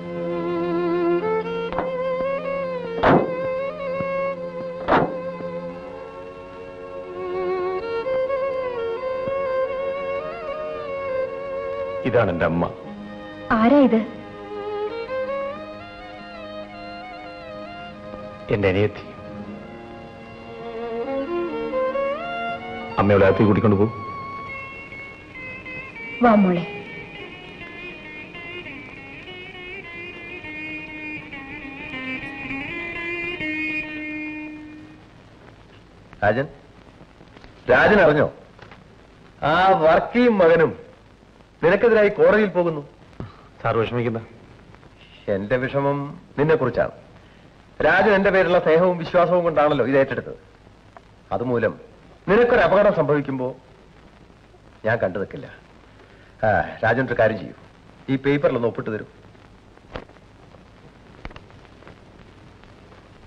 ഇതാണ് എന്റെ അമ്മ. ആരാ ഇത്? എന്റെ അനിയത്തി. അമ്മയുടെ അകത്തേക്ക് കൂട്ടിക്കൊണ്ട് പോകും. വാ മോളെ. രാജൻ അറിഞ്ഞോ? ആ വർക്കിയും മകനും നിനക്കെതിരായി കോടതിയിൽ പോകുന്നു. സാർ വിഷമിക്കുന്ന? എന്റെ വിഷമം നിന്നെ കുറിച്ചാണ്. രാജൻ എന്റെ പേരുള്ള സ്നേഹവും വിശ്വാസവും കൊണ്ടാണല്ലോ ഇത് ഏറ്റെടുത്തത്. അതുമൂലം നിനക്കൊരു അപകടം സംഭവിക്കുമ്പോ ഞാൻ കണ്ടു നിൽക്കില്ല. രാജൻ ഒരു കാര്യം ചെയ്യൂ, ഈ പേപ്പറിലൊന്ന് ഒപ്പിട്ട് തരൂ.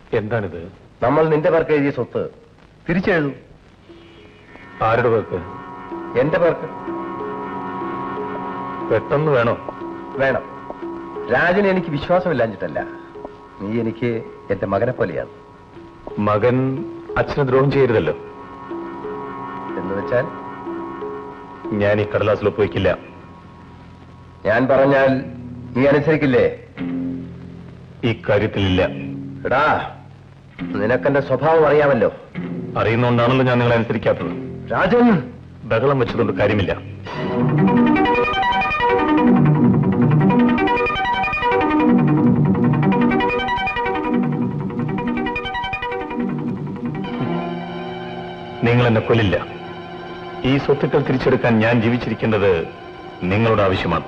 എന്താണിത്? നമ്മൾ നിന്റെ പേർക്ക് എഴുതിയ സ്വത്ത് തിരിച്ചെഴുതും. ആരുടെ പേർക്ക്? എന്റെ പേർക്ക്. പെട്ടെന്ന് വേണോ? വേണം. രാജന് എനിക്ക് വിശ്വാസമില്ലാഞ്ഞിട്ടല്ല, നീ എനിക്ക് എന്റെ മകനെ പോലെയാണ്. മകൻ അച്ഛന് ദ്രോഹം ചെയ്യരുതല്ലോ. എന്ന് വെച്ചാൽ ഞാൻ ഈ കടലാസിൽ ഒപ്പുവയ്ക്കില്ല. ഞാൻ പറഞ്ഞാൽ നീ അനുസരിക്കില്ലേ? ഈ കാര്യത്തിലില്ല. എടാ, നിനക്കെന്റെ സ്വഭാവം അറിയാമല്ലോ. അറിയുന്നോണ്ടാണല്ലോ ഞാൻ നിങ്ങളെ അനുസരിക്കാത്തത്. രാജൻ, ബഹളം വെച്ചതുകൊണ്ട് കാര്യമില്ല. നിങ്ങൾ എന്നെ കൊല്ലില്ല. ഈ സ്വത്തുക്കൾ തിരിച്ചെടുക്കാൻ ഞാൻ ജീവിച്ചിരിക്കേണ്ടത് നിങ്ങളുടെ ആവശ്യമാണ്.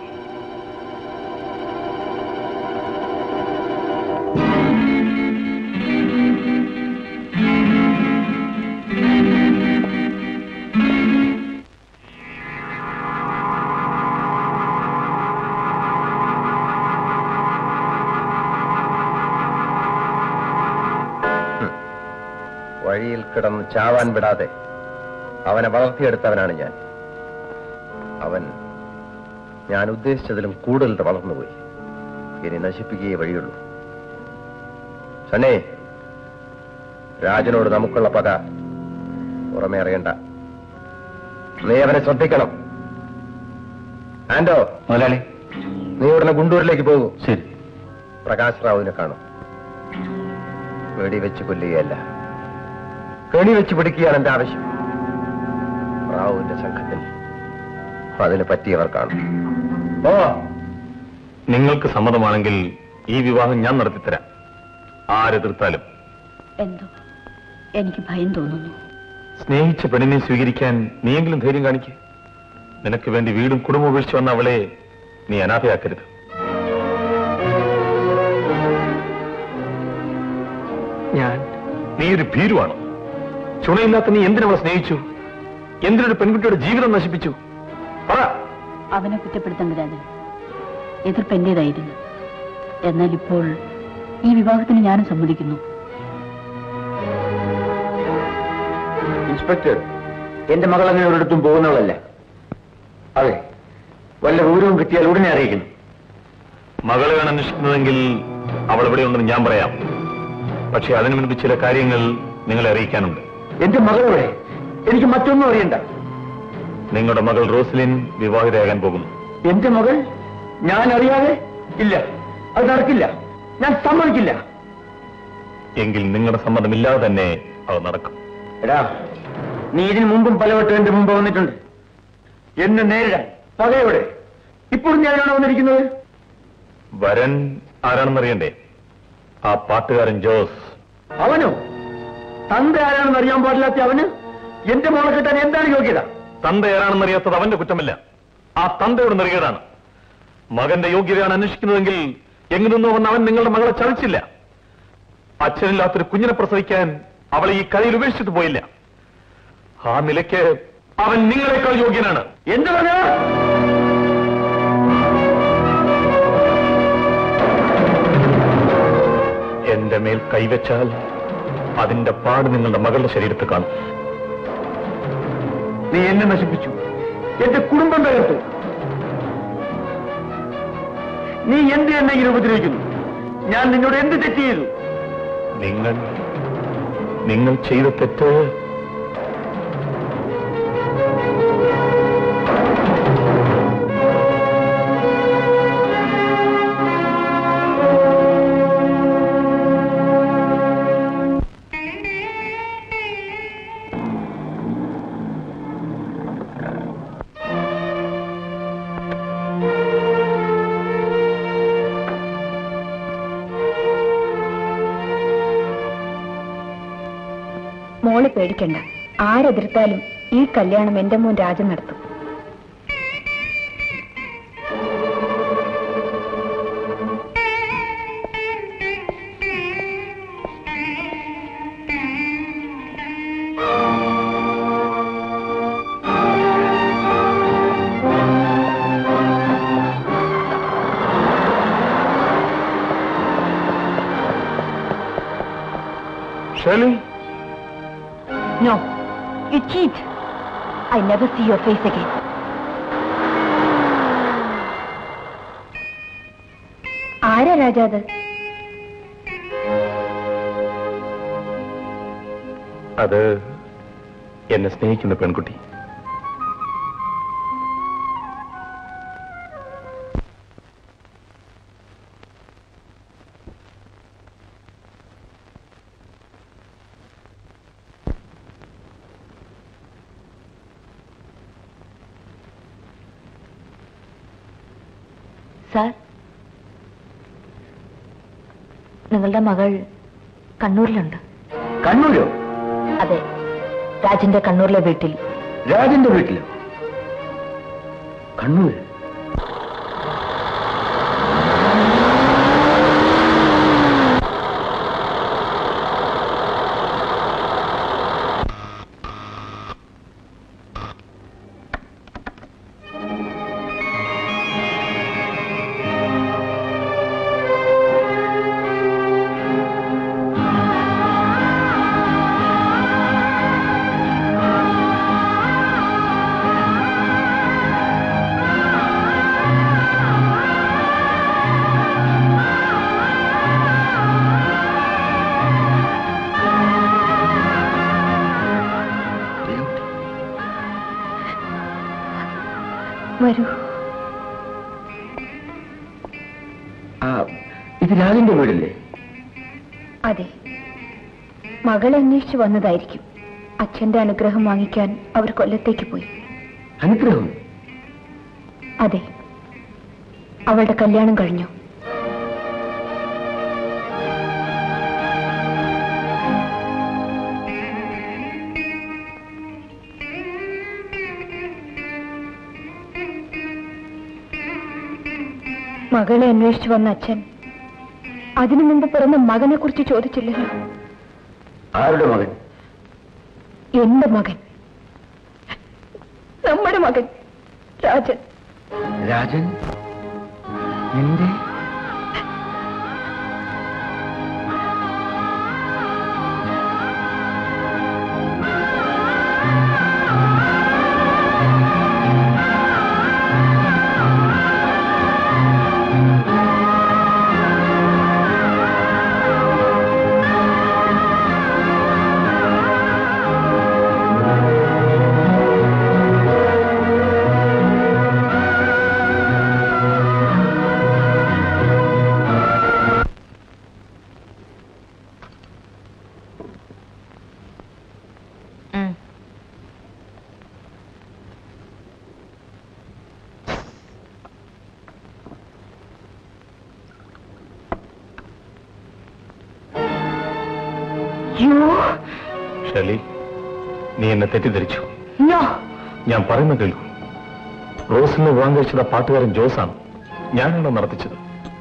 വഴിയിൽ കിടന്ന് ചാവാൻ വിടാതെ അവനെ വളർത്തിയെടുത്തവനാണ് ഞാൻ. അവൻ ഞാൻ ഉദ്ദേശിച്ചതിലും കൂടുതൽ വളർന്നുപോയി. ഇനി നശിപ്പിക്കുകയേ വഴിയുള്ളൂ. സണ്ണേ, രാജനോട് നമുക്കുള്ള പക പുറമേ അറിയണ്ട. നീ അവനെ ശ്രദ്ധിക്കണം. ആൻഡോ മുതലാളി, നീ ഉടനെ ഗുണ്ടൂരിലേക്ക് പോകൂ. ശരി. പ്രകാശ് റാവുവിനെ കാണും. വെടിവെച്ച് കൊല്ലുകയല്ല, കെണി വെച്ച് പിടിക്കുകയാണ് എന്റെ ആവശ്യം. റാവുവിന്റെ സംഘത്തിൽ അതിന് പറ്റിയവർ കാണും. ഓ, നിങ്ങൾക്ക് സമ്മതമാണെങ്കിൽ ഈ വിവാഹം ഞാൻ നടത്തിത്തരാം, ആരെതിർത്താലും. എന്തോ എനിക്ക് ഭയം തോന്നുന്നു. സ്നേഹിച്ച പെണ്ണിനെ സ്വീകരിക്കാൻ നീയെങ്കിലും ധൈര്യം കാണിക്ക്. നിനക്ക് വേണ്ടി വീടും കുടുംബം ഉപേക്ഷിച്ച് വന്ന അവളെ നീ അനാഥയാക്കരുത്. നീ ഒരു ഭീരുവാണോ? ചുണയില്ലാത്ത നീ എന്തിനവളെ സ്നേഹിച്ചു? എന്തിനൊരു പെൺകുട്ടിയുടെ ജീവിതം നശിപ്പിച്ചു? പറ. അവനെ കുറ്റപ്പെടുത്തേണ്ട രാജൻ, എതിർപ്പ് എന്റേതായിരുന്നു. എന്നാൽ ഇപ്പോൾ ഈ വിവാഹത്തിന് ഞാനും സമ്മതിക്കുന്നു. ഇൻസ്പെക്ടർ, എന്റെ മകൾ അങ്ങനെ ഒരിടത്തും പോകുന്നവളല്ല. അതെ, വല്ല വിവരവും കിട്ടിയാൽ ഉടനെ അറിയിക്കണം. മകളെയാണ് അന്വേഷിക്കുന്നതെങ്കിൽ അവൾ എവിടെയുണ്ടെന്ന് ഞാൻ പറയാം. പക്ഷെ അതിനു മുൻപ് ചില കാര്യങ്ങൾ നിങ്ങളെ അറിയിക്കാനുണ്ട്. എന്റെ മകളെവിടെ? എനിക്ക് മറ്റൊന്നും അറിയണ്ട. നിങ്ങളുടെ മകൾ റോസ്ലിൻ വിവാഹിതയാകാൻ പോകുന്നു. എന്റെ മകൾ? ഞാൻ അറിയാതെ? ഇല്ല, അത് നടക്കില്ല. ഞാൻ സമ്മതിക്കില്ല. എങ്കിൽ നിങ്ങളുടെ സമ്മതമില്ലാതെ തന്നെ അത് നടക്കും. എടാ, നീ ഇതിനു മുമ്പും പലവട്ടം എന്റെ മുമ്പ് വന്നിട്ടുണ്ട് എന്നെ നേരിടാൻ. പകയോടെ ഇപ്പോഴും ഞാനാണ് വന്നിരിക്കുന്നത്. വരൻ ആരാണെന്നറിയണ്ടേ? ആ പാട്ടുകാരൻ ജോസ്. അവനോ? തന്റെ ആരാണെന്ന് അറിയാൻ പാടില്ലാത്ത അവന് എന്റെ മോളെ കിട്ടാൻ എന്താണ് യോഗ്യത? തന്ത ആരാണെന്നറിയാത്തത് അവന്റെ കുറ്റമല്ല, ആ തന്തയുടെ നെറുകേടാണ്. മകന്റെ യോഗ്യതയാണ് അന്വേഷിക്കുന്നതെങ്കിൽ എങ്ങു നിന്നോ വന്ന് അവൻ നിങ്ങളുടെ മകളെ ചതിച്ചില്ല. അച്ഛനില്ലാത്തൊരു കുഞ്ഞിനെ പ്രസവിക്കാൻ അവളെ ഈ കരയിൽ ഉപേക്ഷിച്ചിട്ട് പോയില്ല. ആ നിലയ്ക്ക് അവൻ നിങ്ങളെക്കാൾ യോഗ്യനാണ്. എന്ത് പറഞ്ഞ? എന്റെ മേൽ കൈവച്ചാൽ അതിന്റെ പാട് നിങ്ങളുടെ മകളുടെ ശരീരത്തിൽ കാണും. നീ എന്നെ നശിപ്പിച്ചു, എന്റെ കുടുംബം തകർത്തു. നീ എന്ത് എന്നെ ഇങ്ങനെ ഉപദ്രവിക്കുന്നു? ഞാൻ നിന്നോട് എന്ത് തെറ്റ് ചെയ്തു? നിങ്ങൾ ചെയ്ത തെറ്റ് മോള് പേടിക്കണ്ട. ആരെതിർത്താലും ഈ കല്യാണം എന്റെ മോൻ രാജൻ നടത്തും. Shirley? No, you cheat. I never see your face again. ആരാ രാജാ അത്? അത് എന്നെ സ്നേഹിക്കുന്ന പെൺകുട്ടി. സാർ, നിങ്ങളുടെ മകൾ കണ്ണൂരിലുണ്ട്. കണ്ണൂരോ? അതെ, രാജന്റെ കണ്ണൂരിലെ വീട്ടിൽ. രാജന്റെ വീട്ടിലോ? കണ്ണൂർ? വരൂ. ഇത് രാജന്റെ വീടല്ലേ? അതെ, മകളെ അന്വേഷിച്ചു വന്നതായിരിക്കും. അച്ഛന്റെ അനുഗ്രഹം വാങ്ങിക്കാൻ അവർ കൊല്ലത്തേക്ക് പോയി. അനുഗ്രഹം? അതെ, അവളുടെ കല്യാണം കഴിഞ്ഞു. മകളെ അന്വേഷിച്ചു വന്ന അച്ഛൻ അതിനു മുമ്പ് പിറന്ന മകനെ കുറിച്ച് ചോദിച്ചില്ലല്ലോ. ആരുടെ മകൻ? എന്റെ മകൻ, നമ്മുടെ മകൻ രാജൻ. രാജൻ? എന്റെ? ഷെർലി, നീ എന്നെ തെറ്റിദ്ധരിച്ചു. ഞാൻ പറയുന്ന കേൾക്കൂ. റോസിനെ വിവാഹം കഴിച്ചത് പാട്ടുകാരൻ ജോസാണ്. ഞാനാണ് നടത്തിച്ചത്.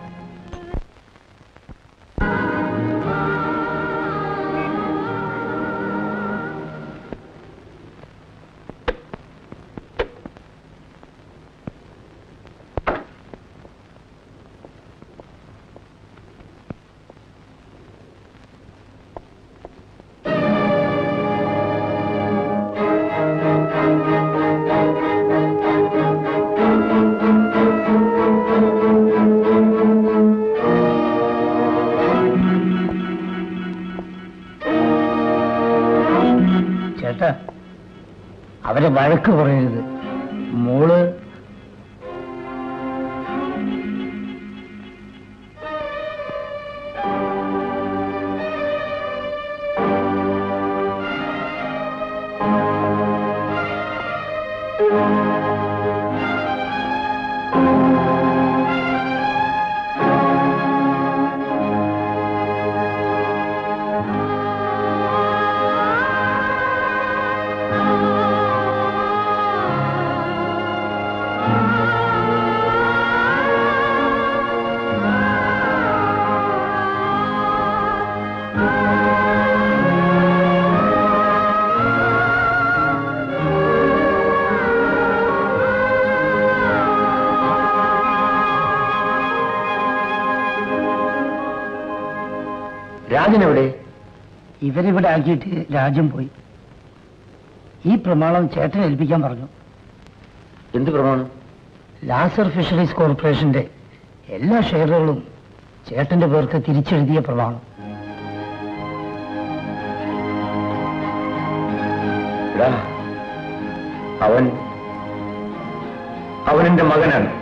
അവരെ വഴക്ക് പറയരുത്. മോള് രാജൻ എവിടെ? ഇവരിവിടെ ആക്കിയിട്ട് രാജ്യം പോയി. ഈ പ്രമാണം ചേട്ടനെ ഏൽപ്പിക്കാൻ പറഞ്ഞു. എന്ത് പ്രമാണം? ലാസർ ഫിഷറീസ് കോർപ്പറേഷന്റെ എല്ലാ ഷെയറുകളും ചേട്ടന്റെ പേർക്ക് തിരിച്ചെഴുതിയ പ്രമാണം. അവൻ എന്റെ മകനാണ്.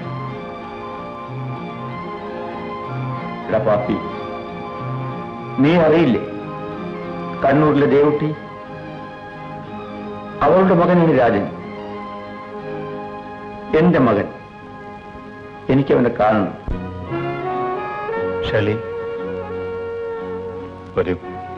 പാപ്പി, നീ അറിയില്ലേ കണ്ണൂരിലെ ദേവുട്ടി? അവളുടെ മകനാണ് രാജൻ. എന്റെ മകൻ. എനിക്കവനെ കാണണം. ഷലി, വരൂ.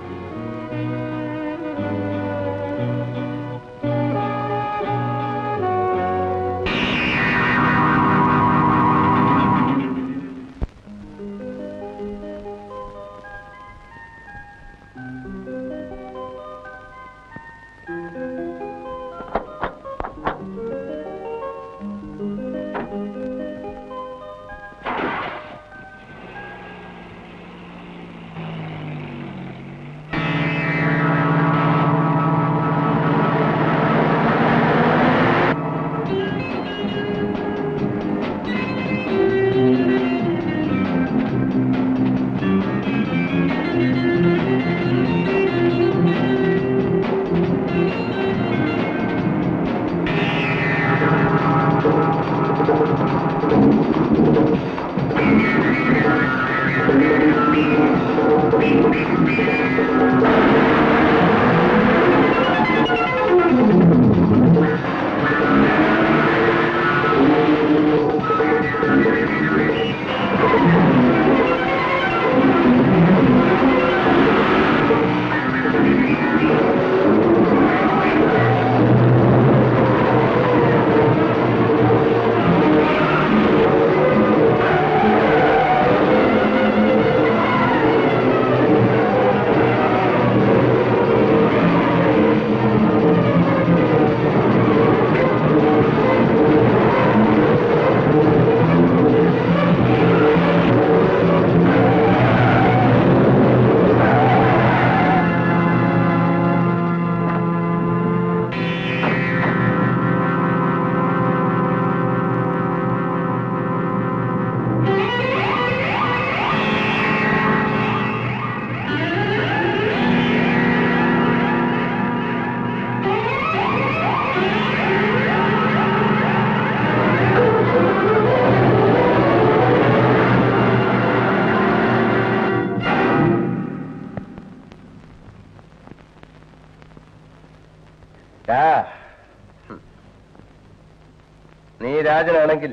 നീ രാജനാണെങ്കിൽ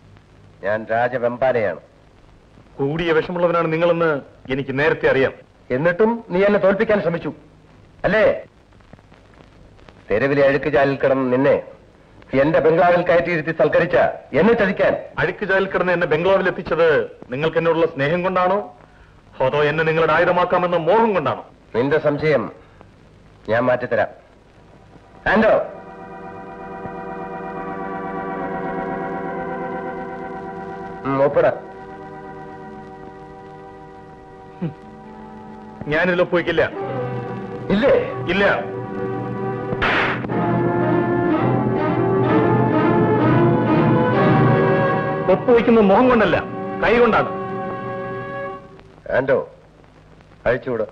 ഞാൻ രാജവെമ്പാലയാണ്. കൂടിയ വിഷമുള്ളവനാണ് നിങ്ങളെന്ന് എനിക്ക് നേരത്തെ അറിയാം. എന്നിട്ടും നീ എന്നെ തോൽപ്പിക്കാൻ ശ്രമിച്ചു അല്ലേ? തെരുവിലെ അഴുക്കുചാലിൽ കിടന്ന് നിന്നെ എന്റെ ബംഗ്ലാവിൽ കയറ്റിയിരുത്തി സൽക്കരിച്ച എന്നെ ചതിക്കാൻ. അഴുക്കുചാലിൽ കിടന്ന് എന്നെ ബംഗ്ലാവിൽ എത്തിച്ചത് നിങ്ങൾക്ക് എന്നോടുള്ള സ്നേഹം കൊണ്ടാണോ, അതോ എന്നെ നിങ്ങളുടെ ആയുധമാക്കാമെന്ന മോഹം കൊണ്ടാണോ? നിന്റെ സംശയം ഞാൻ മാറ്റിത്തരാം. ആൻഡോ, ഒപ്പിട. ഞാനിതിൽ ഒപ്പുവയ്ക്കില്ല. ഇല്ലേ? ഇല്ല. ഒപ്പുവയ്ക്കുന്നത് മോഹം കൊണ്ടല്ല, കൈ കൊണ്ടാണ്. ആൻഡോ, അഴിച്ചുവിട.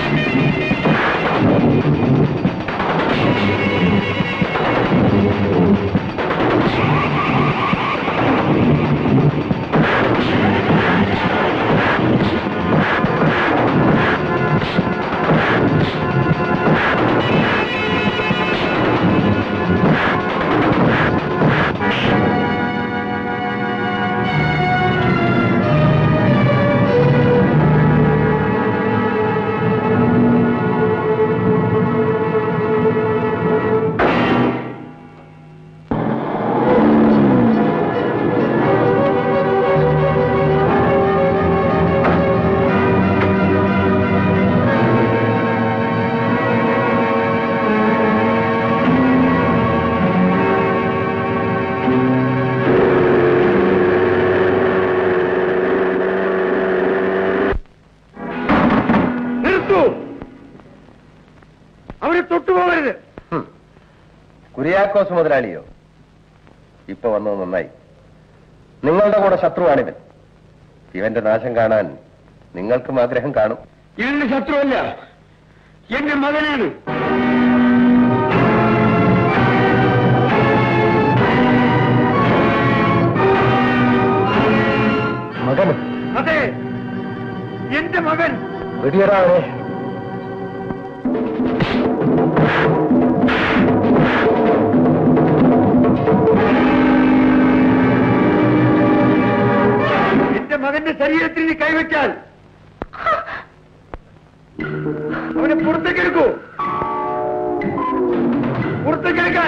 കുര്യാക്കോസ് മുതലാളിയോ? ഇപ്പൊ വന്നത് നന്നായി. നിങ്ങളുടെ കൂടെ ശത്രുവാണിവൻ. ഇവന്റെ നാശം കാണാൻ നിങ്ങൾക്കും ആഗ്രഹം കാണും. ഇവന്റെ ശത്രുവല്ല, എന്റെ മകനാണ്. മകൻ? അതെ, എന്റെ മകൻ. വെടിയറാവേ. എന്റെ മകന്റെ ശരീരത്തിൽ നീ കൈവച്ചാൽ അവനെ പുറത്തേക്കെടുക്കൂ. പുറത്തേക്കെടുക്കാൻ.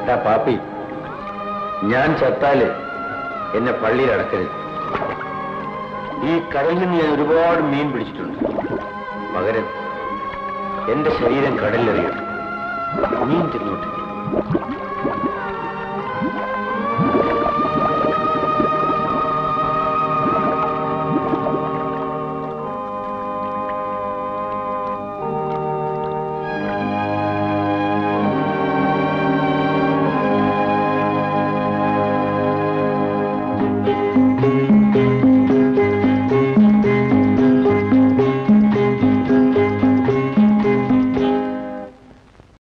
പാപ്പി, ഞാൻ ചത്താല് എന്നെ പള്ളിയിൽ അടക്കരുത്. ഈ കടലിൽ നിന്ന് ഞാൻ ഒരുപാട് മീൻ പിടിച്ചിട്ടുണ്ട്. പകരം എന്റെ ശരീരം കടലിലെറിയണം. മീൻ തിന്നോട്ടെ.